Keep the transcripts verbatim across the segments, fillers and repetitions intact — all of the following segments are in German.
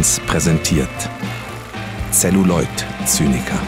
eins präsentiert Zelluloid Zyniker.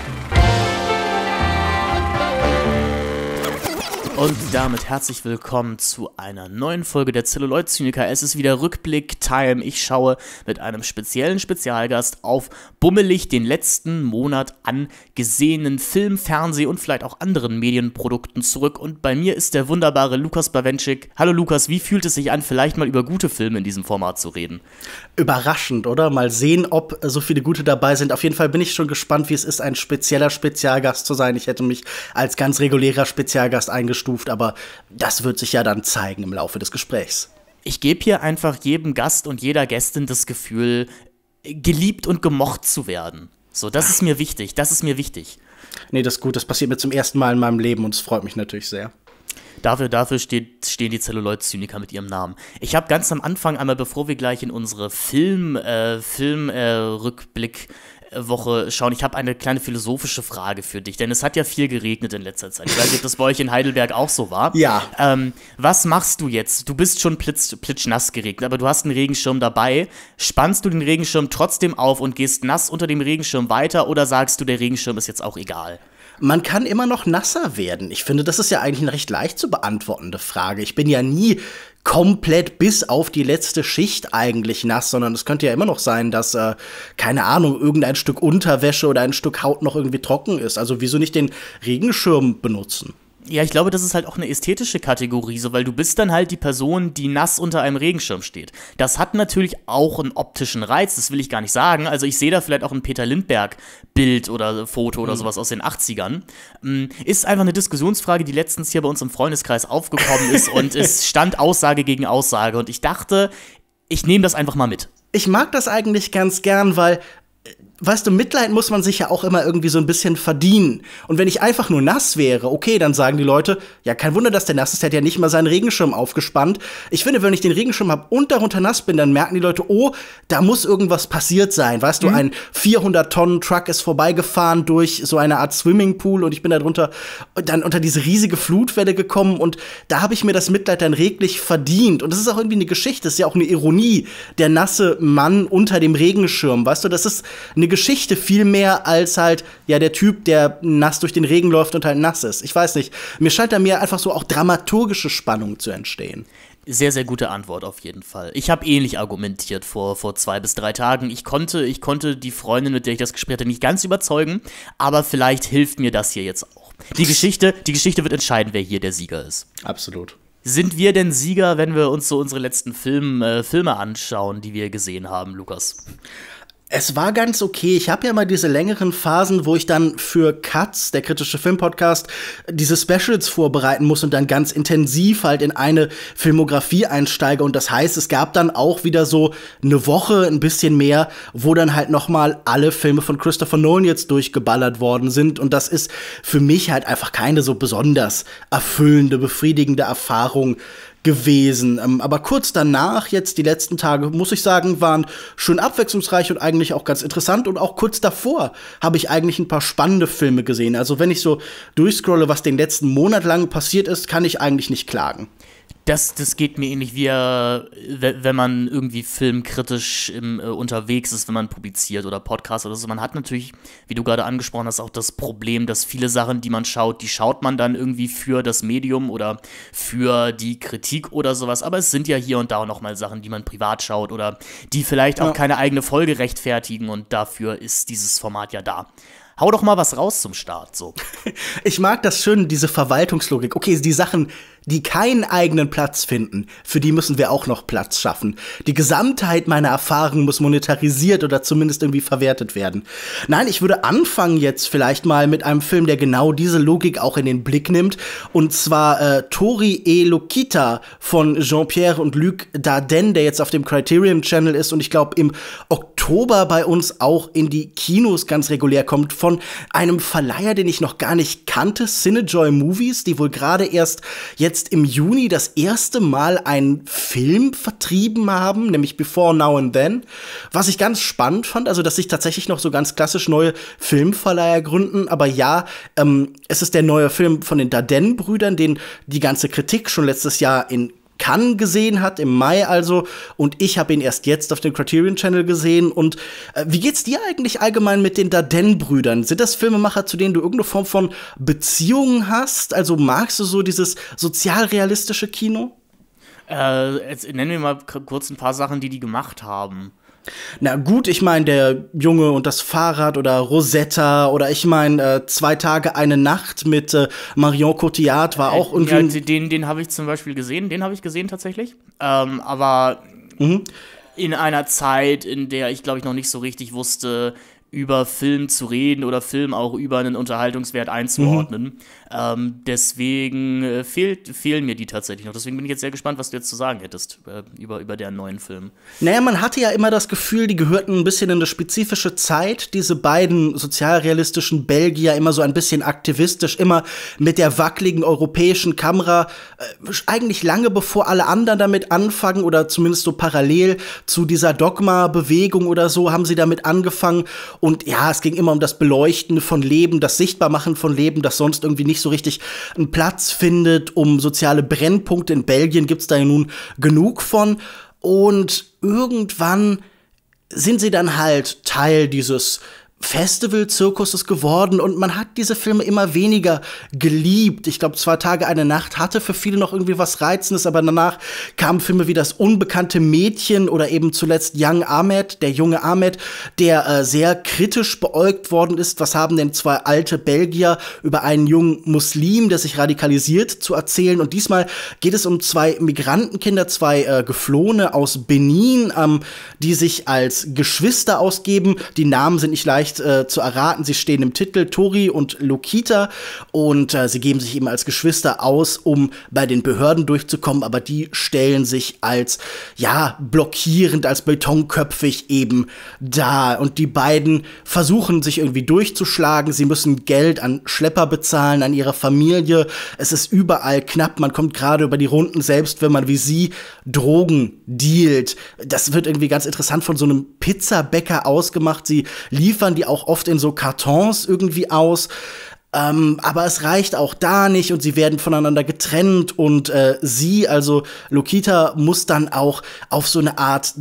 Und damit herzlich willkommen zu einer neuen Folge der Zelluloid Zyniker. Es ist wieder Rückblick-Time. Ich schaue mit einem speziellen Spezialgast auf bummelig den letzten Monat an gesehenen Film, Fernseh und vielleicht auch anderen Medienprodukten zurück. Und bei mir ist der wunderbare Lukas Bawenschik. Hallo Lukas, wie fühlt es sich an, vielleicht mal über gute Filme in diesem Format zu reden? Überraschend, oder? Mal sehen, ob so viele gute dabei sind. Auf jeden Fall bin ich schon gespannt, wie es ist, ein spezieller Spezialgast zu sein. Ich hätte mich als ganz regulärer Spezialgast eingestuft. Aber das wird sich ja dann zeigen im Laufe des Gesprächs. Ich gebe hier einfach jedem Gast und jeder Gästin das Gefühl, geliebt und gemocht zu werden. So, das ist mir wichtig, das ist mir wichtig. Nee, das ist gut, das passiert mir zum ersten Mal in meinem Leben und es freut mich natürlich sehr. Dafür, dafür steht, stehen die Zelluloid-Zyniker mit ihrem Namen. Ich habe ganz am Anfang einmal, bevor wir gleich in unsere Film, äh, Film, äh, Rückblick Woche schauen. Ich habe eine kleine philosophische Frage für dich, denn es hat ja viel geregnet in letzter Zeit. Ich weiß nicht, ob das bei euch in Heidelberg auch so war. Ja. Ähm, was machst du jetzt? Du bist schon plitz, plitschnass geregnet, aber du hast einen Regenschirm dabei. Spannst du den Regenschirm trotzdem auf und gehst nass unter dem Regenschirm weiter oder sagst du, der Regenschirm ist jetzt auch egal? Man kann immer noch nasser werden. Ich finde, das ist ja eigentlich eine recht leicht zu beantwortende Frage. Ich bin ja nie komplett bis auf die letzte Schicht eigentlich nass, sondern es könnte ja immer noch sein, dass, äh, keine Ahnung, irgendein Stück Unterwäsche oder ein Stück Haut noch irgendwie trocken ist. Also wieso nicht den Regenschirm benutzen? Ja, ich glaube, das ist halt auch eine ästhetische Kategorie, so, weil du bist dann halt die Person, die nass unter einem Regenschirm steht. Das hat natürlich auch einen optischen Reiz, das will ich gar nicht sagen. Also ich sehe da vielleicht auch ein Peter Lindbergh-Bild oder Foto oder sowas aus den achtzigern. Ist einfach eine Diskussionsfrage, die letztens hier bei uns im Freundeskreis aufgekommen ist und es stand Aussage gegen Aussage und ich dachte, ich nehme das einfach mal mit. Ich mag das eigentlich ganz gern, weil weißt du, Mitleid muss man sich ja auch immer irgendwie so ein bisschen verdienen. Und wenn ich einfach nur nass wäre, okay, dann sagen die Leute, ja, kein Wunder, dass der nass ist, der hat ja nicht mal seinen Regenschirm aufgespannt. Ich finde, wenn ich den Regenschirm habe und darunter nass bin, dann merken die Leute, oh, da muss irgendwas passiert sein. Weißt mhm. du, ein vierhundert Tonnen Truck ist vorbeigefahren durch so eine Art Swimmingpool und ich bin da drunter dann unter diese riesige Flutwelle gekommen und da habe ich mir das Mitleid dann redlich verdient. Und das ist auch irgendwie eine Geschichte, das ist ja auch eine Ironie, der nasse Mann unter dem Regenschirm. Weißt du, das ist eine Geschichte viel mehr als halt, ja, der Typ, der nass durch den Regen läuft und halt nass ist. Ich weiß nicht. Mir scheint da mir einfach so auch dramaturgische Spannung zu entstehen. Sehr, sehr gute Antwort auf jeden Fall. Ich habe ähnlich argumentiert vor, vor zwei bis drei Tagen. Ich konnte, ich konnte die Freundin, mit der ich das Gespräch hatte, nicht ganz überzeugen, aber vielleicht hilft mir das hier jetzt auch. Die Geschichte, die Geschichte wird entscheiden, wer hier der Sieger ist. Absolut. Sind wir denn Sieger, wenn wir uns so unsere letzten Film, äh, Filme anschauen, die wir gesehen haben, Lukas? Es war ganz okay. Ich habe ja mal diese längeren Phasen, wo ich dann für Cuts, der kritische Filmpodcast, diese Specials vorbereiten muss und dann ganz intensiv halt in eine Filmografie einsteige. Und das heißt, es gab dann auch wieder so eine Woche, ein bisschen mehr, wo dann halt noch mal alle Filme von Christopher Nolan jetzt durchgeballert worden sind. Und das ist für mich halt einfach keine so besonders erfüllende, befriedigende Erfahrung gewesen. Ähm, aber kurz danach, jetzt die letzten Tage, muss ich sagen, waren schön abwechslungsreich und eigentlich auch ganz interessant. Und auch kurz davor habe ich eigentlich ein paar spannende Filme gesehen. Also wenn ich so durchscrolle, was den letzten Monat lang passiert ist, kann ich eigentlich nicht klagen. Das, das geht mir ähnlich wie, äh, wenn man irgendwie filmkritisch im, äh, unterwegs ist, wenn man publiziert oder Podcast oder so. Man hat natürlich, wie du gerade angesprochen hast, auch das Problem, dass viele Sachen, die man schaut, die schaut man dann irgendwie für das Medium oder für die Kritik oder sowas. Aber es sind ja hier und da auch noch mal Sachen, die man privat schaut oder die vielleicht auch ja. keine eigene Folge rechtfertigen. Und dafür ist dieses Format ja da. Hau doch mal was raus zum Start, so. Ich mag das schön, diese Verwaltungslogik. Okay, die Sachen, die keinen eigenen Platz finden, für die müssen wir auch noch Platz schaffen. Die Gesamtheit meiner Erfahrungen muss monetarisiert oder zumindest irgendwie verwertet werden. Nein, ich würde anfangen jetzt vielleicht mal mit einem Film, der genau diese Logik auch in den Blick nimmt. Und zwar äh, Tori e Lokita von Jean-Pierre und Luc Dardenne, der jetzt auf dem Criterion Channel ist und ich glaube im Oktober bei uns auch in die Kinos ganz regulär kommt, von einem Verleiher, den ich noch gar nicht kannte, Cinejoy Movies, die wohl gerade erst jetzt im Juni das erste Mal einen Film vertrieben haben, nämlich Before Now and Then, was ich ganz spannend fand, also dass sich tatsächlich noch so ganz klassisch neue Filmverleiher gründen, aber ja, ähm, es ist der neue Film von den Dardenne-Brüdern, den die ganze Kritik schon letztes Jahr in Cannes gesehen hat, im Mai also, und ich habe ihn erst jetzt auf dem Criterion Channel gesehen. Und äh, wie geht's dir eigentlich allgemein mit den Dardenne-Brüdern? Sind das Filmemacher, zu denen du irgendeine Form von Beziehung hast? Also magst du so dieses sozialrealistische Kino? Äh, jetzt nennen wir mal k- kurz ein paar Sachen, die die gemacht haben. Na gut, ich meine, der Junge und das Fahrrad oder Rosetta oder ich meine, äh, Zwei Tage, eine Nacht mit äh, Marion Cotillard war auch irgendwie. Ja, den, den habe ich zum Beispiel gesehen, den habe ich gesehen tatsächlich. Ähm, aber mhm. in einer Zeit, in der ich, glaube ich, noch nicht so richtig wusste, über Film zu reden oder Film auch über einen Unterhaltungswert einzuordnen. Mhm. Ähm, deswegen äh, fehlt, fehlen mir die tatsächlich noch. Deswegen bin ich jetzt sehr gespannt, was du jetzt zu sagen hättest äh, über, über deren neuen Film. Naja, man hatte ja immer das Gefühl, die gehörten ein bisschen in eine spezifische Zeit. Diese beiden sozialrealistischen Belgier, immer so ein bisschen aktivistisch, immer mit der wackeligen europäischen Kamera. Äh, eigentlich lange bevor alle anderen damit anfangen oder zumindest so parallel zu dieser Dogma-Bewegung oder so, haben sie damit angefangen. Und ja, es ging immer um das Beleuchten von Leben, das Sichtbarmachen von Leben, das sonst irgendwie nicht so richtig einen Platz findet. Um soziale Brennpunkte in Belgien gibt's da ja nun genug von. Und irgendwann sind sie dann halt Teil dieses Festival-Zirkuses geworden und man hat diese Filme immer weniger geliebt. Ich glaube, Zwei Tage, eine Nacht hatte für viele noch irgendwie was Reizendes, aber danach kamen Filme wie Das unbekannte Mädchen oder eben zuletzt Young Ahmed, der junge Ahmed, der äh, sehr kritisch beäugt worden ist. Was haben denn zwei alte Belgier über einen jungen Muslim, der sich radikalisiert, zu erzählen? Und diesmal geht es um zwei Migrantenkinder, zwei äh, Geflohene aus Benin, ähm, die sich als Geschwister ausgeben. Die Namen sind nicht leicht Äh, zu erraten. Sie stehen im Titel, Tori und Lokita, und äh, sie geben sich eben als Geschwister aus, um bei den Behörden durchzukommen, aber die stellen sich als, ja, blockierend, als betonköpfig eben dar. Und die beiden versuchen, sich irgendwie durchzuschlagen. Sie müssen Geld an Schlepper bezahlen, an ihre Familie. Es ist überall knapp. Man kommt gerade über die Runden, selbst wenn man wie sie Drogen dealt. Das wird irgendwie ganz interessant von so einem Pizzabäcker ausgemacht. Sie liefern die auch oft in so Kartons irgendwie aus. Ähm, aber es reicht auch da nicht und sie werden voneinander getrennt und äh, sie, also Lokita, muss dann auch auf so eine Art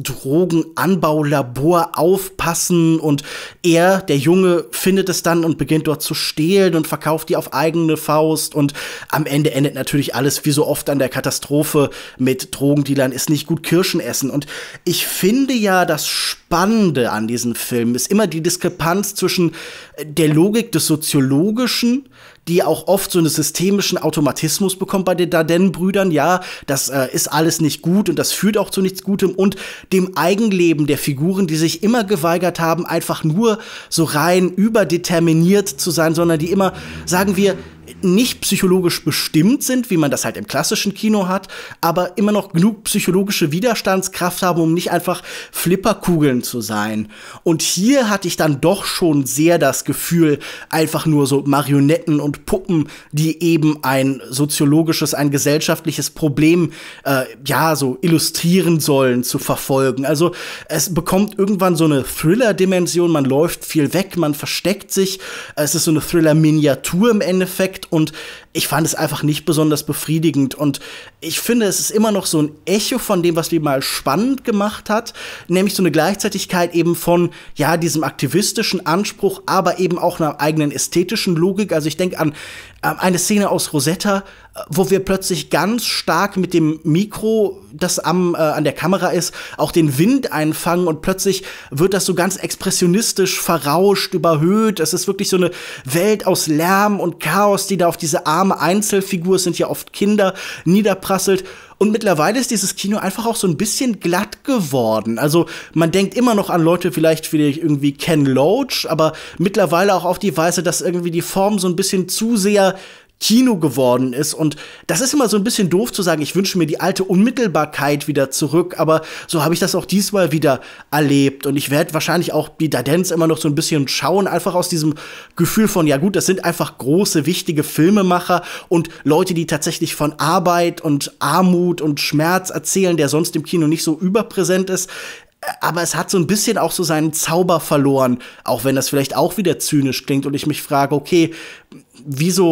Drogenanbaulabor aufpassen und er, der Junge, findet es dann und beginnt dort zu stehlen und verkauft die auf eigene Faust und am Ende endet natürlich alles wie so oft an der Katastrophe mit Drogendealern ist nicht gut Kirschen essen und ich finde ja, das Spannende an diesem Film ist immer die Diskrepanz zwischen der Logik des Soziologischen, die auch oft so einen systemischen Automatismus bekommt bei den Dardenne-Brüdern. Ja, das äh, ist alles nicht gut und das führt auch zu nichts Gutem. Und dem Eigenleben der Figuren, die sich immer geweigert haben, einfach nur so rein überdeterminiert zu sein, sondern die immer, sagen wir, nicht psychologisch bestimmt sind, wie man das halt im klassischen Kino hat, aber immer noch genug psychologische Widerstandskraft haben, um nicht einfach Flipperkugeln zu sein. Und hier hatte ich dann doch schon sehr das Gefühl, einfach nur so Marionetten und Puppen, die eben ein soziologisches, ein gesellschaftliches Problem, äh, ja, so illustrieren sollen, zu verfolgen. Also es bekommt irgendwann so eine Thriller-Dimension, man läuft viel weg, man versteckt sich, es ist so eine Thriller-Miniatur im Endeffekt. Und ich fand es einfach nicht besonders befriedigend. Und ich finde, es ist immer noch so ein Echo von dem, was die mal spannend gemacht hat. Nämlich so eine Gleichzeitigkeit eben von, ja, diesem aktivistischen Anspruch, aber eben auch einer eigenen ästhetischen Logik. Also ich denke an äh, eine Szene aus Rosetta, wo wir plötzlich ganz stark mit dem Mikro, das am, äh, an der Kamera ist, auch den Wind einfangen und plötzlich wird das so ganz expressionistisch verrauscht, überhöht. Es ist wirklich so eine Welt aus Lärm und Chaos, die da auf diese arme Einzelfigur, es sind ja oft Kinder, niederprasselt. Und mittlerweile ist dieses Kino einfach auch so ein bisschen glatt geworden. Also man denkt immer noch an Leute vielleicht wie irgendwie Ken Loach, aber mittlerweile auch auf die Weise, dass irgendwie die Form so ein bisschen zu sehr Kino geworden ist. Und das ist immer so ein bisschen doof zu sagen, ich wünsche mir die alte Unmittelbarkeit wieder zurück, aber so habe ich das auch diesmal wieder erlebt. Und ich werde wahrscheinlich auch die Dardennes immer noch so ein bisschen schauen, einfach aus diesem Gefühl von, ja gut, das sind einfach große, wichtige Filmemacher und Leute, die tatsächlich von Arbeit und Armut und Schmerz erzählen, der sonst im Kino nicht so überpräsent ist. Aber es hat so ein bisschen auch so seinen Zauber verloren, auch wenn das vielleicht auch wieder zynisch klingt und ich mich frage, okay, wieso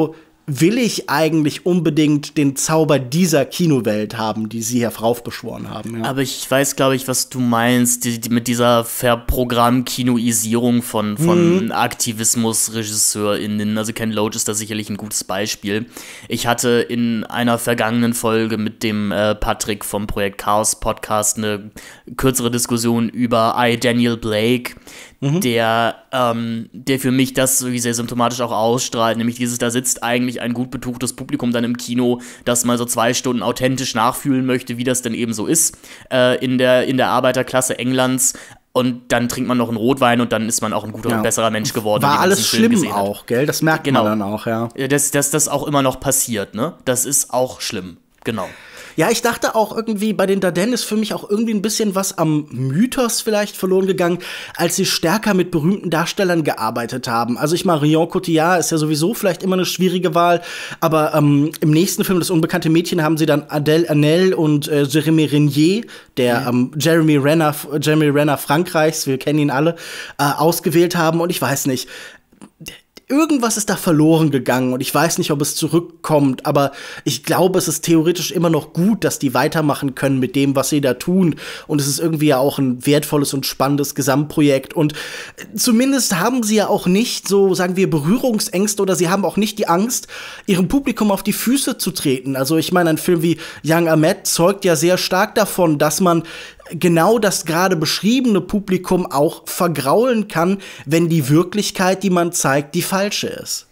will ich eigentlich unbedingt den Zauber dieser Kinowelt haben, die sie heraufbeschworen haben. Ja. Aber ich weiß, glaube ich, was du meinst, die, die, mit dieser Verprogramm-Kinoisierung von, von mhm. Aktivismus-RegisseurInnen. Also Ken Loach ist da sicherlich ein gutes Beispiel. Ich hatte in einer vergangenen Folge mit dem äh, Patrick vom Projekt Chaos Podcast eine kürzere Diskussion über I, Daniel Blake, mhm. der, ähm, der für mich das irgendwie sehr symptomatisch auch ausstrahlt, nämlich dieses, da sitzt eigentlich ein gut betuchtes Publikum dann im Kino, das mal so zwei Stunden authentisch nachfühlen möchte, wie das denn eben so ist äh, in der, in der Arbeiterklasse Englands. Und dann trinkt man noch einen Rotwein und dann ist man auch ein guter ja. und besserer Mensch geworden. War alles schlimm auch, gell? Das merkt genau. man dann auch, ja. Dass, dass das auch immer noch passiert, ne? Das ist auch schlimm, genau. Ja, ich dachte auch irgendwie, bei den Dardenne ist für mich auch irgendwie ein bisschen was am Mythos vielleicht verloren gegangen, als sie stärker mit berühmten Darstellern gearbeitet haben. Also ich meine, Marion Cotillard ist ja sowieso vielleicht immer eine schwierige Wahl, aber ähm, im nächsten Film, Das unbekannte Mädchen, haben sie dann Adèle Haenel und äh, Jérémy Renier, der mhm. ähm, Jeremy Renner, Jeremy Renner Frankreichs, wir kennen ihn alle, äh, ausgewählt haben. Und ich weiß nicht, irgendwas ist da verloren gegangen und ich weiß nicht, ob es zurückkommt, aber ich glaube, es ist theoretisch immer noch gut, dass die weitermachen können mit dem, was sie da tun, und es ist irgendwie ja auch ein wertvolles und spannendes Gesamtprojekt und zumindest haben sie ja auch nicht so, sagen wir, Berührungsängste oder sie haben auch nicht die Angst, ihrem Publikum auf die Füße zu treten. Also ich meine, ein Film wie Young Ahmed zeugt ja sehr stark davon, dass man genau das gerade beschriebene Publikum auch vergraulen kann, wenn die Wirklichkeit, die man zeigt, die falsche ist.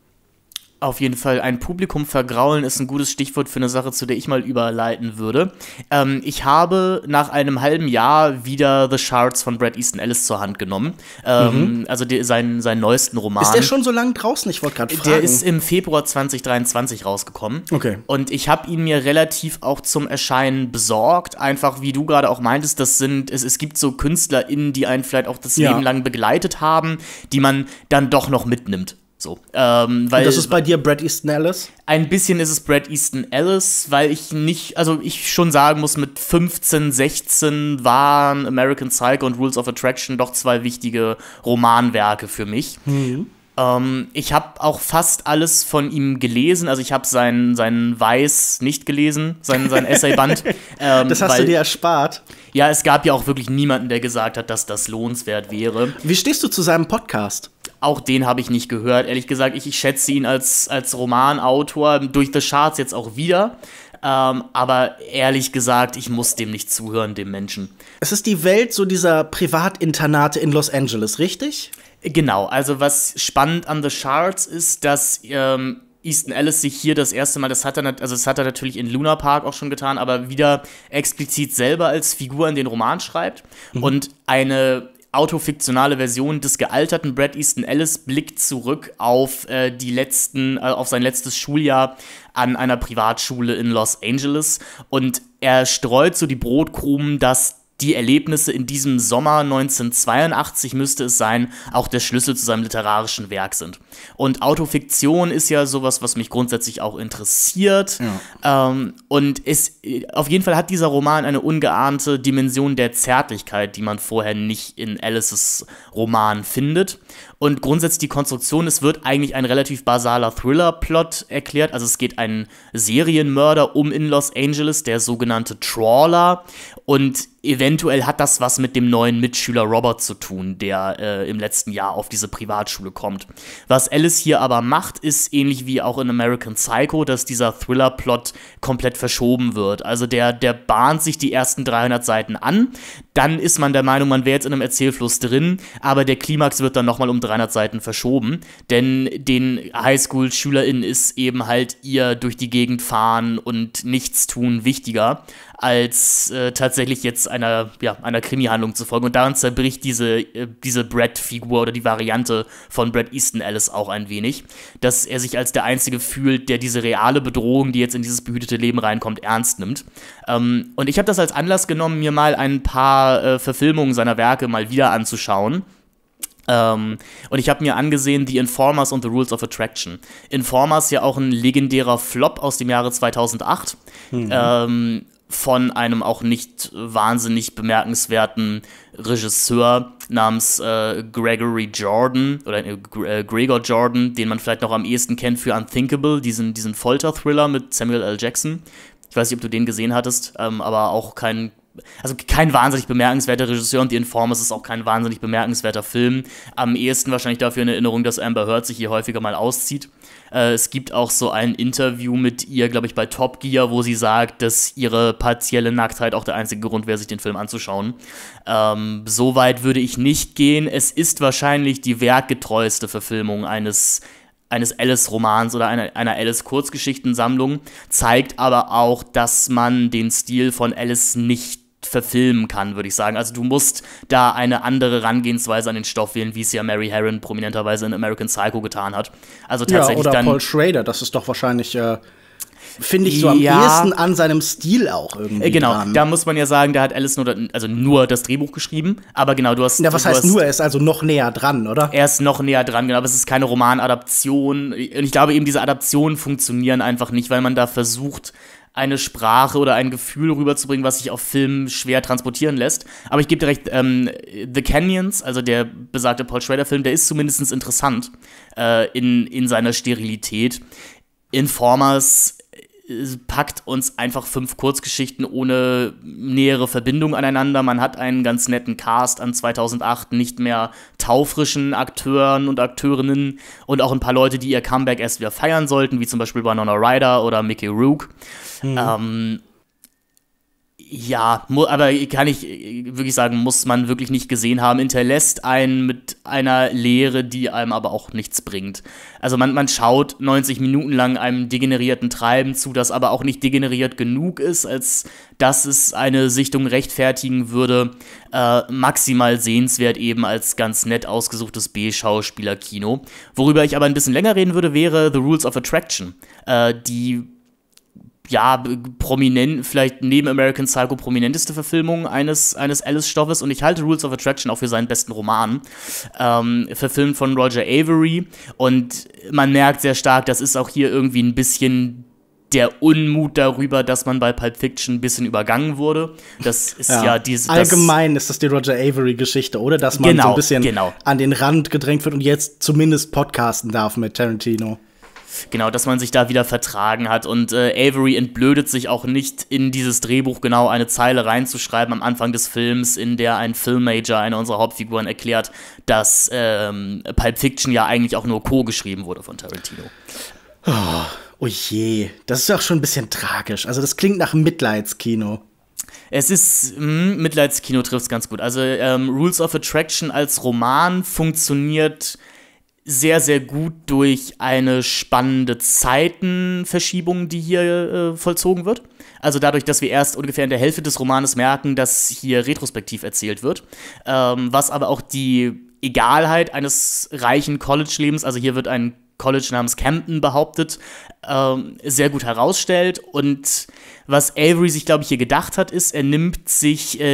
Auf jeden Fall, ein Publikum vergraulen ist ein gutes Stichwort für eine Sache, zu der ich mal überleiten würde. Ähm, ich habe nach einem halben Jahr wieder The Shards von Bret Easton Ellis zur Hand genommen. Ähm, mhm. Also die, seinen, seinen neuesten Roman. Ist der schon so lange draußen? Ich wollte gerade fragen. Der ist im Februar zwanzig dreiundzwanzig rausgekommen. Okay. Und ich habe ihn mir relativ auch zum Erscheinen besorgt. Einfach, wie du gerade auch meintest, das sind, es, es gibt so KünstlerInnen, die einen vielleicht auch das ja. Leben lang begleitet haben, die man dann doch noch mitnimmt. So, ähm, weil, und das ist bei dir Bret Easton Ellis? Ein bisschen ist es Bret Easton Ellis, weil ich nicht, also ich schon sagen muss, mit fünfzehn, sechzehn waren American Psycho und Rules of Attraction doch zwei wichtige Romanwerke für mich. Mhm. Ähm, ich habe auch fast alles von ihm gelesen, also ich habe sein, sein Weiß nicht gelesen, sein, sein Essayband. ähm, das hast weil, du dir erspart? Ja, es gab ja auch wirklich niemanden, der gesagt hat, dass das lohnenswert wäre. Wie stehst du zu seinem Podcast? Auch den habe ich nicht gehört. Ehrlich gesagt, ich, ich schätze ihn als, als Romanautor durch The Shards jetzt auch wieder. Ähm, aber ehrlich gesagt, ich muss dem nicht zuhören, dem Menschen. Es ist die Welt so dieser Privatinternate in Los Angeles, richtig? Genau, also was spannend an The Shards ist, dass ähm, Easton Ellis sich hier das erste Mal, das hat er, also das hat er natürlich in Luna Park auch schon getan, aber wieder explizit selber als Figur in den Roman schreibt. Mhm. Und eine autofiktionale Version des gealterten Bret Easton Ellis blickt zurück auf äh, die letzten, äh, auf sein letztes Schuljahr an einer Privatschule in Los Angeles, und er streut so die Brotkrumen, dass die Erlebnisse in diesem Sommer neunzehnhundertzweiundachtzig, müsste es sein, auch der Schlüssel zu seinem literarischen Werk sind. Und Autofiktion ist ja sowas, was mich grundsätzlich auch interessiert. Ja. Ähm, und es, auf jeden Fall hat dieser Roman eine ungeahnte Dimension der Zärtlichkeit, die man vorher nicht in Ellis' Roman findet. Und grundsätzlich die Konstruktion, es wird eigentlich ein relativ basaler Thriller-Plot erklärt. Also es geht einen Serienmörder um in Los Angeles, der sogenannte Trawler. Und eventuell hat das was mit dem neuen Mitschüler Robert zu tun, der äh, im letzten Jahr auf diese Privatschule kommt. Was Ellis hier aber macht, ist ähnlich wie auch in American Psycho, dass dieser Thriller-Plot komplett verschoben wird. Also der, der bahnt sich die ersten dreihundert Seiten an, dann ist man der Meinung, man wäre jetzt in einem Erzählfluss drin, aber der Klimax wird dann nochmal um dreihundert Seiten verschoben, denn den Highschool-SchülerInnen ist eben halt ihr durch die Gegend fahren und nichts tun wichtiger, als äh, tatsächlich jetzt einer, ja, einer Krimi-Handlung zu folgen. Und daran zerbricht diese, äh, diese Bret-Figur oder die Variante von Bret Easton Ellis auch ein wenig, dass er sich als der Einzige fühlt, der diese reale Bedrohung, die jetzt in dieses behütete Leben reinkommt, ernst nimmt. Ähm, und ich habe das als Anlass genommen, mir mal ein paar äh, Verfilmungen seiner Werke mal wieder anzuschauen. Um, und ich habe mir angesehen The Informers und The Rules of Attraction. Informers ja auch ein legendärer Flop aus dem Jahre zweitausendacht. Mhm. Ähm, von einem auch nicht wahnsinnig bemerkenswerten Regisseur namens äh, Gregory Jordan oder äh, Gregor Jordan, den man vielleicht noch am ehesten kennt für Unthinkable, diesen, diesen Folter-Thriller mit Samuel L. Jackson. Ich weiß nicht, ob du den gesehen hattest, ähm, aber auch kein, also kein wahnsinnig bemerkenswerter Regisseur, und The Informers ist auch kein wahnsinnig bemerkenswerter Film. Am ehesten wahrscheinlich dafür in Erinnerung, dass Amber Heard sich hier häufiger mal auszieht. Äh, es gibt auch so ein Interview mit ihr, glaube ich, bei Top Gear, wo sie sagt, dass ihre partielle Nacktheit auch der einzige Grund wäre, sich den Film anzuschauen. Ähm, so weit würde ich nicht gehen. Es ist wahrscheinlich die werkgetreueste Verfilmung eines eines Alice-Romans oder einer, einer Alice-Kurzgeschichtensammlung, zeigt aber auch, dass man den Stil von Alice nicht verfilmen kann, würde ich sagen. Also du musst da eine andere Herangehensweise an den Stoff wählen, wie es ja Mary Harron prominenterweise in American Psycho getan hat. Also tatsächlich ja, oder dann Paul Schrader, das ist doch wahrscheinlich, äh, finde ich, so am ja, ehesten an seinem Stil auch irgendwie äh, Genau, dran. Da muss man ja sagen, da hat Alice nur, also nur das Drehbuch geschrieben, aber genau, du hast... Ja, was du heißt hast, nur, er ist also noch näher dran, oder? Er ist noch näher dran, genau, aber es ist keine Romanadaption. Und ich glaube eben, diese Adaptionen funktionieren einfach nicht, weil man da versucht, eine Sprache oder ein Gefühl rüberzubringen, was sich auf Film schwer transportieren lässt. Aber ich gebe dir recht, ähm, The Canyons, also der besagte Paul Schrader-Film, der ist zumindest interessant äh, in, in seiner Sterilität. Informers packt uns einfach fünf Kurzgeschichten ohne nähere Verbindung aneinander. Man hat einen ganz netten Cast an zweitausendacht nicht mehr taufrischen Akteuren und Akteurinnen und auch ein paar Leute, die ihr Comeback erst wieder feiern sollten, wie zum Beispiel Winona Ryder oder Mickey Rourke. Mhm. Ähm, ja, mu- aber kann ich wirklich sagen, muss man wirklich nicht gesehen haben, hinterlässt einen mit einer Leere, die einem aber auch nichts bringt. Also man, man schaut neunzig Minuten lang einem degenerierten Treiben zu, das aber auch nicht degeneriert genug ist, als dass es eine Sichtung rechtfertigen würde. Äh, maximal sehenswert eben als ganz nett ausgesuchtes B-Schauspieler-Kino. Worüber ich aber ein bisschen länger reden würde, wäre The Rules of Attraction, äh, die ja, prominent, vielleicht neben American Psycho prominenteste Verfilmung eines, eines Alice-Stoffes, und ich halte Rules of Attraction auch für seinen besten Roman, ähm, verfilmt von Roger Avary, und man merkt sehr stark, das ist auch hier irgendwie ein bisschen der Unmut darüber, dass man bei Pulp Fiction ein bisschen übergangen wurde. Das ist ja, ja diese... Allgemein ist das die Roger Avery-Geschichte, oder? Dass man genau, so ein bisschen genau. an den Rand gedrängt wird und jetzt zumindest podcasten darf mit Tarantino. Genau, dass man sich da wieder vertragen hat, und äh, Avery entblödet sich auch nicht, in dieses Drehbuch genau eine Zeile reinzuschreiben am Anfang des Films, in der ein Filmmajor, eine unserer Hauptfiguren, erklärt, dass ähm, Pulp Fiction ja eigentlich auch nur co-geschrieben wurde von Tarantino. Oh, oh je, das ist auch schon ein bisschen tragisch. Also das klingt nach Mitleidskino. Es ist, mh, Mitleidskino trifft es ganz gut. Also ähm, Rules of Attraction als Roman funktioniert sehr, sehr gut durch eine spannende Zeitenverschiebung, die hier äh, vollzogen wird. Also dadurch, dass wir erst ungefähr in der Hälfte des Romanes merken, dass hier retrospektiv erzählt wird, ähm, was aber auch die Egalheit eines reichen College-Lebens, also hier wird ein College namens Camden behauptet, ähm, sehr gut herausstellt. Und was Avery sich, glaube ich, hier gedacht hat, ist, er nimmt sich äh,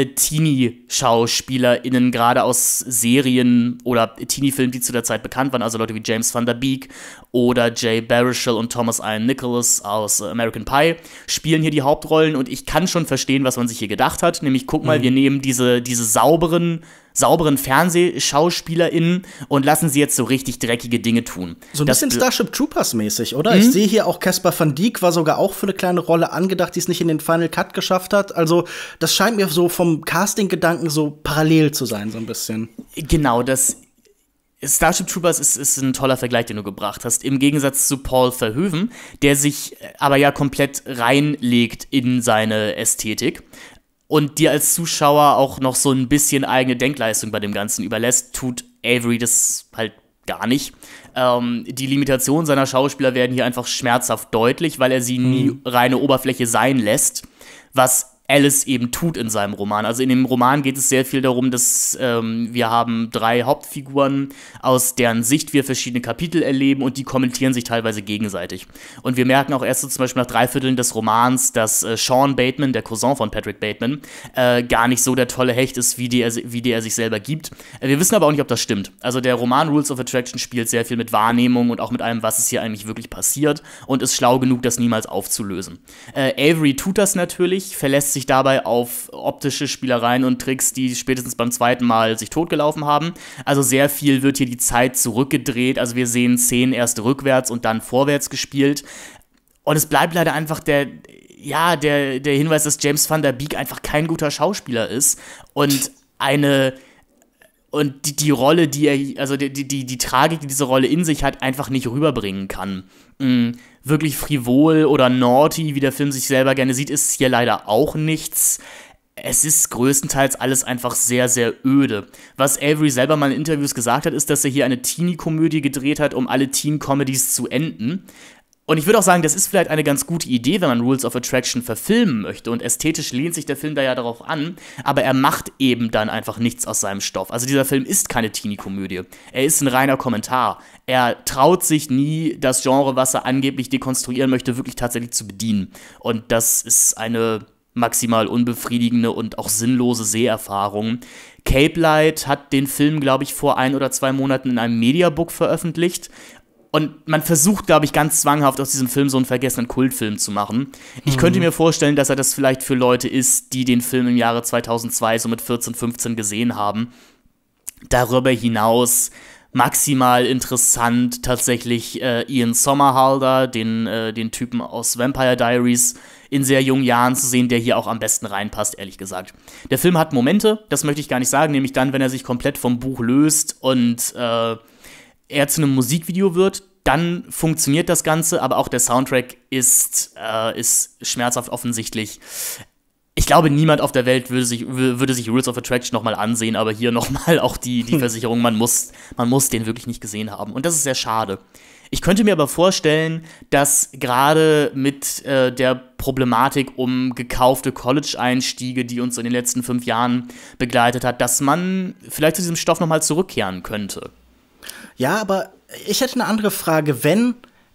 Teenie-SchauspielerInnen gerade aus Serien oder Teenie-Filmen, die zu der Zeit bekannt waren, also Leute wie James Van Der Beek oder Jay Baruchel und Thomas Ian Nicholas aus äh, American Pie, spielen hier die Hauptrollen, und ich kann schon verstehen, was man sich hier gedacht hat, nämlich, guck mal, mhm. wir nehmen diese, diese sauberen sauberen FernsehschauspielerInnen und lassen sie jetzt so richtig dreckige Dinge tun. So ein bisschen Starship Troopers mäßig, oder? Mhm. Ich sehe hier auch, Caspar Van Dijk war sogar auch für eine kleine Rolle angedacht, die es nicht in den Final Cut geschafft hat. Also das scheint mir so vom Casting-Gedanken so parallel zu sein, so ein bisschen. Genau, das Starship Troopers ist, ist ein toller Vergleich, den du gebracht hast. Im Gegensatz zu Paul Verhoeven, der sich aber ja komplett reinlegt in seine Ästhetik und dir als Zuschauer auch noch so ein bisschen eigene Denkleistung bei dem Ganzen überlässt, tut Avery das halt gar nicht. Ähm, die Limitationen seiner Schauspieler werden hier einfach schmerzhaft deutlich, weil er sie nie reine Oberfläche sein lässt, was Alice eben tut in seinem Roman. Also in dem Roman geht es sehr viel darum, dass ähm, wir haben drei Hauptfiguren, aus deren Sicht wir verschiedene Kapitel erleben und die kommentieren sich teilweise gegenseitig. Und wir merken auch erst so zum Beispiel nach drei Vierteln des Romans, dass äh, Sean Bateman, der Cousin von Patrick Bateman, äh, gar nicht so der tolle Hecht ist, wie der, wie der er sich selber gibt. Äh, wir wissen aber auch nicht, ob das stimmt. Also der Roman Rules of Attraction spielt sehr viel mit Wahrnehmung und auch mit allem, was ist hier eigentlich wirklich passiert und ist schlau genug, das niemals aufzulösen. Äh, Avery tut das natürlich, verlässt sich dabei auf optische Spielereien und Tricks, die spätestens beim zweiten Mal sich totgelaufen haben. Also sehr viel wird hier die Zeit zurückgedreht. Also wir sehen Szenen erst rückwärts und dann vorwärts gespielt. Und es bleibt leider einfach der, ja, der, der Hinweis, dass James Van Der Beek einfach kein guter Schauspieler ist und eine und die, die Rolle, die er, also die, die, die Tragik, die diese Rolle in sich hat, einfach nicht rüberbringen kann. Mhm. Wirklich frivol oder naughty, wie der Film sich selber gerne sieht, ist hier leider auch nichts. Es ist größtenteils alles einfach sehr, sehr öde. Was Avery selber mal in Interviews gesagt hat, ist, dass er hier eine Teenie-Komödie gedreht hat, um alle Teen-Comedies zu enden. Und ich würde auch sagen, das ist vielleicht eine ganz gute Idee, wenn man Rules of Attraction verfilmen möchte. Und ästhetisch lehnt sich der Film da ja darauf an, aber er macht eben dann einfach nichts aus seinem Stoff. Also dieser Film ist keine Teenie-Komödie. Er ist ein reiner Kommentar. Er traut sich nie, das Genre, was er angeblich dekonstruieren möchte, wirklich tatsächlich zu bedienen. Und das ist eine maximal unbefriedigende und auch sinnlose Seherfahrung. Cape Light hat den Film, glaube ich, vor ein oder zwei Monaten in einem Mediabook veröffentlicht. Und man versucht, glaube ich, ganz zwanghaft aus diesem Film so einen vergessenen Kultfilm zu machen. Ich mhm. könnte mir vorstellen, dass er das vielleicht für Leute ist, die den Film im Jahre zweitausendzwei so mit vierzehn, fünfzehn gesehen haben. Darüber hinaus maximal interessant tatsächlich äh, Ian Somerhalder, den, äh, den Typen aus Vampire Diaries, in sehr jungen Jahren zu sehen, der hier auch am besten reinpasst, ehrlich gesagt. Der Film hat Momente, das möchte ich gar nicht sagen, nämlich dann, wenn er sich komplett vom Buch löst und äh, er zu einem Musikvideo wird, dann funktioniert das Ganze, aber auch der Soundtrack ist, äh, ist schmerzhaft offensichtlich. Ich glaube, niemand auf der Welt würde sich, würde sich Rules of Attraction nochmal ansehen, aber hier nochmal auch die, die Versicherung, man muss, man muss den wirklich nicht gesehen haben. Und das ist sehr schade. Ich könnte mir aber vorstellen, dass gerade mit äh, der Problematik um gekaufte College-Einstiege, die uns in den letzten fünf Jahren begleitet hat, dass man vielleicht zu diesem Stoff nochmal zurückkehren könnte. Ja, aber ich hätte eine andere Frage. Wenn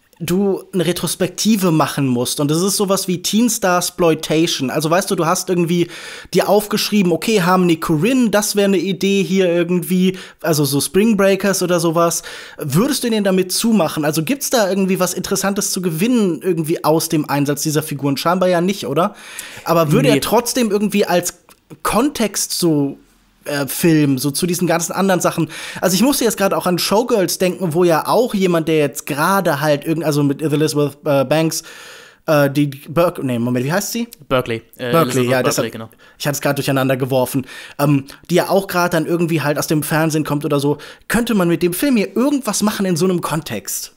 du eine Retrospektive machen musst, und das ist sowas wie Teen Starsploitation, also weißt du, du hast irgendwie dir aufgeschrieben, okay, Harmony Korine, das wäre eine Idee hier irgendwie, also so Spring Breakers oder sowas, würdest du den damit zumachen? Also gibt's da irgendwie was Interessantes zu gewinnen irgendwie aus dem Einsatz dieser Figuren? Scheinbar ja nicht, oder? Aber würde nee. er trotzdem irgendwie als Kontext so Äh, Film, so zu diesen ganzen anderen Sachen. Also ich musste jetzt gerade auch an Showgirls denken, wo ja auch jemand, der jetzt gerade halt irgend, also mit Elizabeth äh, Banks, äh, die Berkeley, nee, Moment, wie heißt sie? Berkeley. Äh, Berkeley, ja, deshalb, genau. Ich hatte es gerade durcheinander geworfen. Ähm, die ja auch gerade dann irgendwie halt aus dem Fernsehen kommt oder so. Könnte man mit dem Film hier irgendwas machen in so einem Kontext?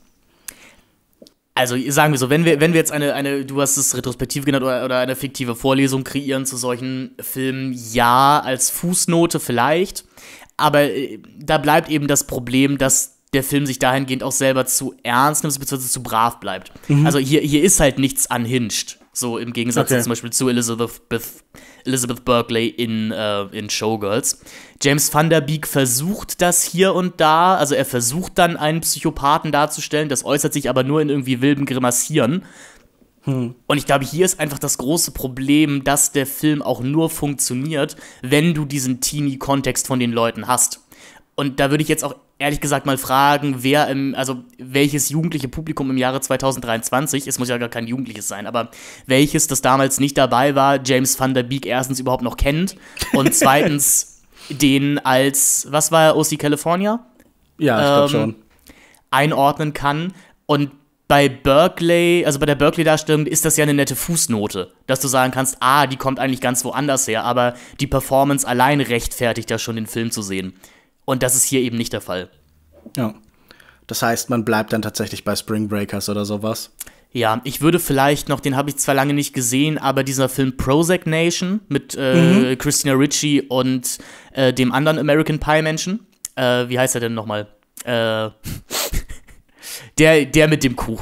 Also sagen wir so, wenn wir, wenn wir jetzt eine, eine, du hast es retrospektiv genannt, oder, oder eine fiktive Vorlesung kreieren zu solchen Filmen, ja, als Fußnote vielleicht, aber äh, da bleibt eben das Problem, dass der Film sich dahingehend auch selber zu ernst nimmt, beziehungsweise zu brav bleibt. Mhm. Also hier, hier ist halt nichts unhinged, so im Gegensatz okay. zum Beispiel zu Elizabeth, Elizabeth Berkley in, äh, in Showgirls. James Van Der Beek versucht das hier und da, also er versucht dann einen Psychopathen darzustellen, das äußert sich aber nur in irgendwie wildem Grimassieren. Hm. Und ich glaube, hier ist einfach das große Problem, dass der Film auch nur funktioniert, wenn du diesen Teenie-Kontext von den Leuten hast. Und da würde ich jetzt auch ehrlich gesagt mal fragen, wer im, also welches jugendliche Publikum im Jahre zweitausenddreiundzwanzig, es muss ja gar kein Jugendliches sein, aber welches, das damals nicht dabei war, James Van Der Beek erstens überhaupt noch kennt und zweitens den als, was war er, O C California? Ja, ich glaube schon. Einordnen kann. Und bei Berkeley, also bei der Berkeley-Darstellung ist das ja eine nette Fußnote, dass du sagen kannst, ah, die kommt eigentlich ganz woanders her, aber die Performance allein rechtfertigt ja schon, den Film zu sehen. Und das ist hier eben nicht der Fall. Ja. Das heißt, man bleibt dann tatsächlich bei Spring Breakers oder sowas? Ja, ich würde vielleicht noch, den habe ich zwar lange nicht gesehen, aber dieser Film Prozac Nation mit äh, mhm. Christina Ricci und äh, dem anderen American Pie-Menschen, äh, wie heißt er denn nochmal? Äh, der, der mit dem Kuchen.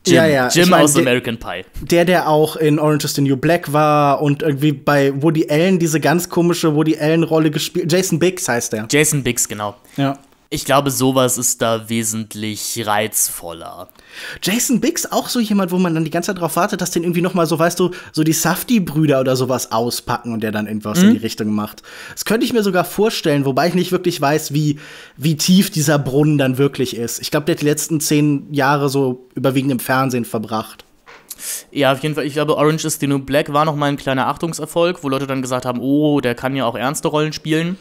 Jim, ja, ja. Jim ich mein, aus der, American Pie. Der, der auch in Orange is the New Black war und irgendwie bei Woody Allen diese ganz komische Woody Allen-Rolle gespielt. Jason Biggs heißt der. Jason Biggs, genau. Ja. Ich glaube, sowas ist da wesentlich reizvoller. Jason Biggs auch so jemand, wo man dann die ganze Zeit drauf wartet, dass den irgendwie noch mal so, weißt du, so die Safdie-Brüder oder sowas auspacken und der dann irgendwas mhm. in die Richtung macht. Das könnte ich mir sogar vorstellen, wobei ich nicht wirklich weiß, wie, wie tief dieser Brunnen dann wirklich ist. Ich glaube, der hat die letzten zehn Jahre so überwiegend im Fernsehen verbracht. Ja, auf jeden Fall. Ich glaube, Orange is the New Black war noch mal ein kleiner Achtungserfolg, wo Leute dann gesagt haben, oh, der kann ja auch ernste Rollen spielen.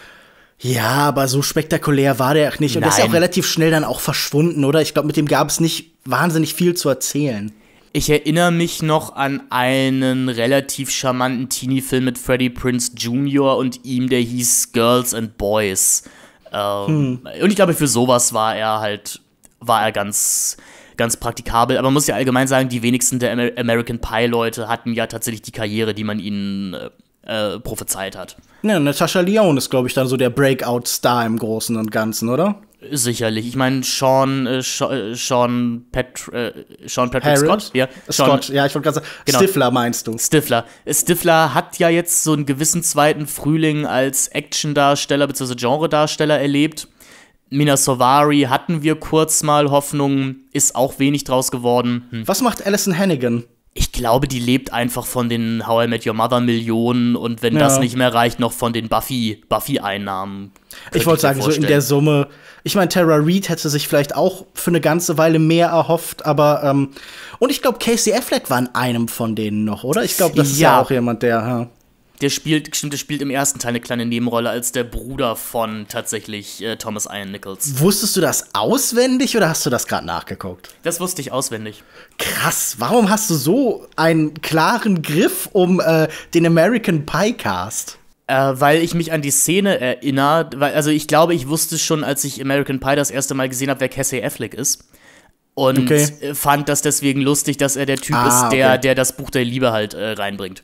Ja, aber so spektakulär war der auch nicht. Und der ist ja auch relativ schnell dann auch verschwunden, oder? Ich glaube, mit dem gab es nicht wahnsinnig viel zu erzählen. Ich erinnere mich noch an einen relativ charmanten Teenie-Film mit Freddie Prinze Junior und ihm, der hieß Girls and Boys. Ähm, hm. Und ich glaube, für sowas war er halt, war er ganz, ganz praktikabel. Aber man muss ja allgemein sagen, die wenigsten der Amer- American Pie-Leute hatten ja tatsächlich die Karriere, die man ihnen äh, prophezeit hat. Ja, Natascha Lyonne ist, glaube ich, dann so der Breakout-Star im Großen und Ganzen, oder? Sicherlich. Ich meine, Sean, äh, Sean, Pat, äh, Sean Patrick Harold? Scott. Ja, Scott, Sean, ja, ich wollte gerade sagen, genau. Stifler meinst du? Stifler. Stifler hat ja jetzt so einen gewissen zweiten Frühling als Action-Darsteller bzw. Genre-Darsteller erlebt. Mina Sovari hatten wir kurz mal Hoffnung, ist auch wenig draus geworden. Hm. Was macht Alyson Hannigan? Ich glaube, die lebt einfach von den How I Met Your Mother Millionen und wenn ja. das nicht mehr reicht, noch von den Buffy, Buffy-Einnahmen. Ich wollte sagen, so in der Summe. Ich meine, Tara Reid hätte sich vielleicht auch für eine ganze Weile mehr erhofft, aber ähm, und ich glaube, Casey Affleck war in einem von denen noch, oder? Ich glaube, das ist ja. ja auch jemand, der ja. Der spielt, stimmt, der spielt im ersten Teil eine kleine Nebenrolle als der Bruder von tatsächlich äh, Thomas Ian Nichols. Wusstest du das auswendig oder hast du das gerade nachgeguckt? Das wusste ich auswendig. Krass, warum hast du so einen klaren Griff um äh, den American Pie Cast? Äh, weil ich mich an die Szene erinnere, weil, also ich glaube, ich wusste schon, als ich American Pie das erste Mal gesehen habe, wer Casey Affleck ist. Und okay. fand das deswegen lustig, dass er der Typ ah, ist, der, okay. der das Buch der Liebe halt äh, reinbringt.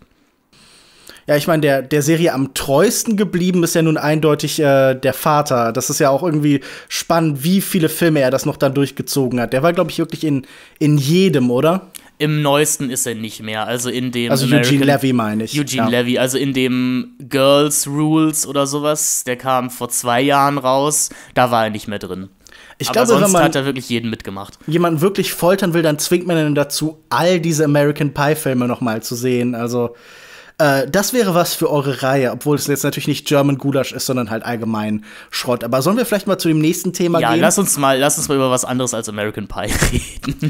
Ja, ich meine, der, der Serie am treuesten geblieben ist ja nun eindeutig äh, der Vater. Das ist ja auch irgendwie spannend, wie viele Filme er das noch dann durchgezogen hat. Der war, glaube ich, wirklich in, in jedem, oder? Im neuesten ist er nicht mehr. Also in dem Also American Eugene Levy meine ich. Eugene ja. Levy, also in dem Girls Rules oder sowas, der kam vor zwei Jahren raus, da war er nicht mehr drin. Ich Aber glaube, sonst wenn man hat er wirklich jeden mitgemacht. Jemanden wirklich foltern will, dann zwingt man ihn dazu, all diese American Pie-Filme noch mal zu sehen. Also Äh, das wäre was für eure Reihe, obwohl es jetzt natürlich nicht German Gulasch ist, sondern halt allgemein Schrott. Aber sollen wir vielleicht mal zu dem nächsten Thema ja, gehen? Ja, lass uns mal, lass uns mal über was anderes als American Pie reden.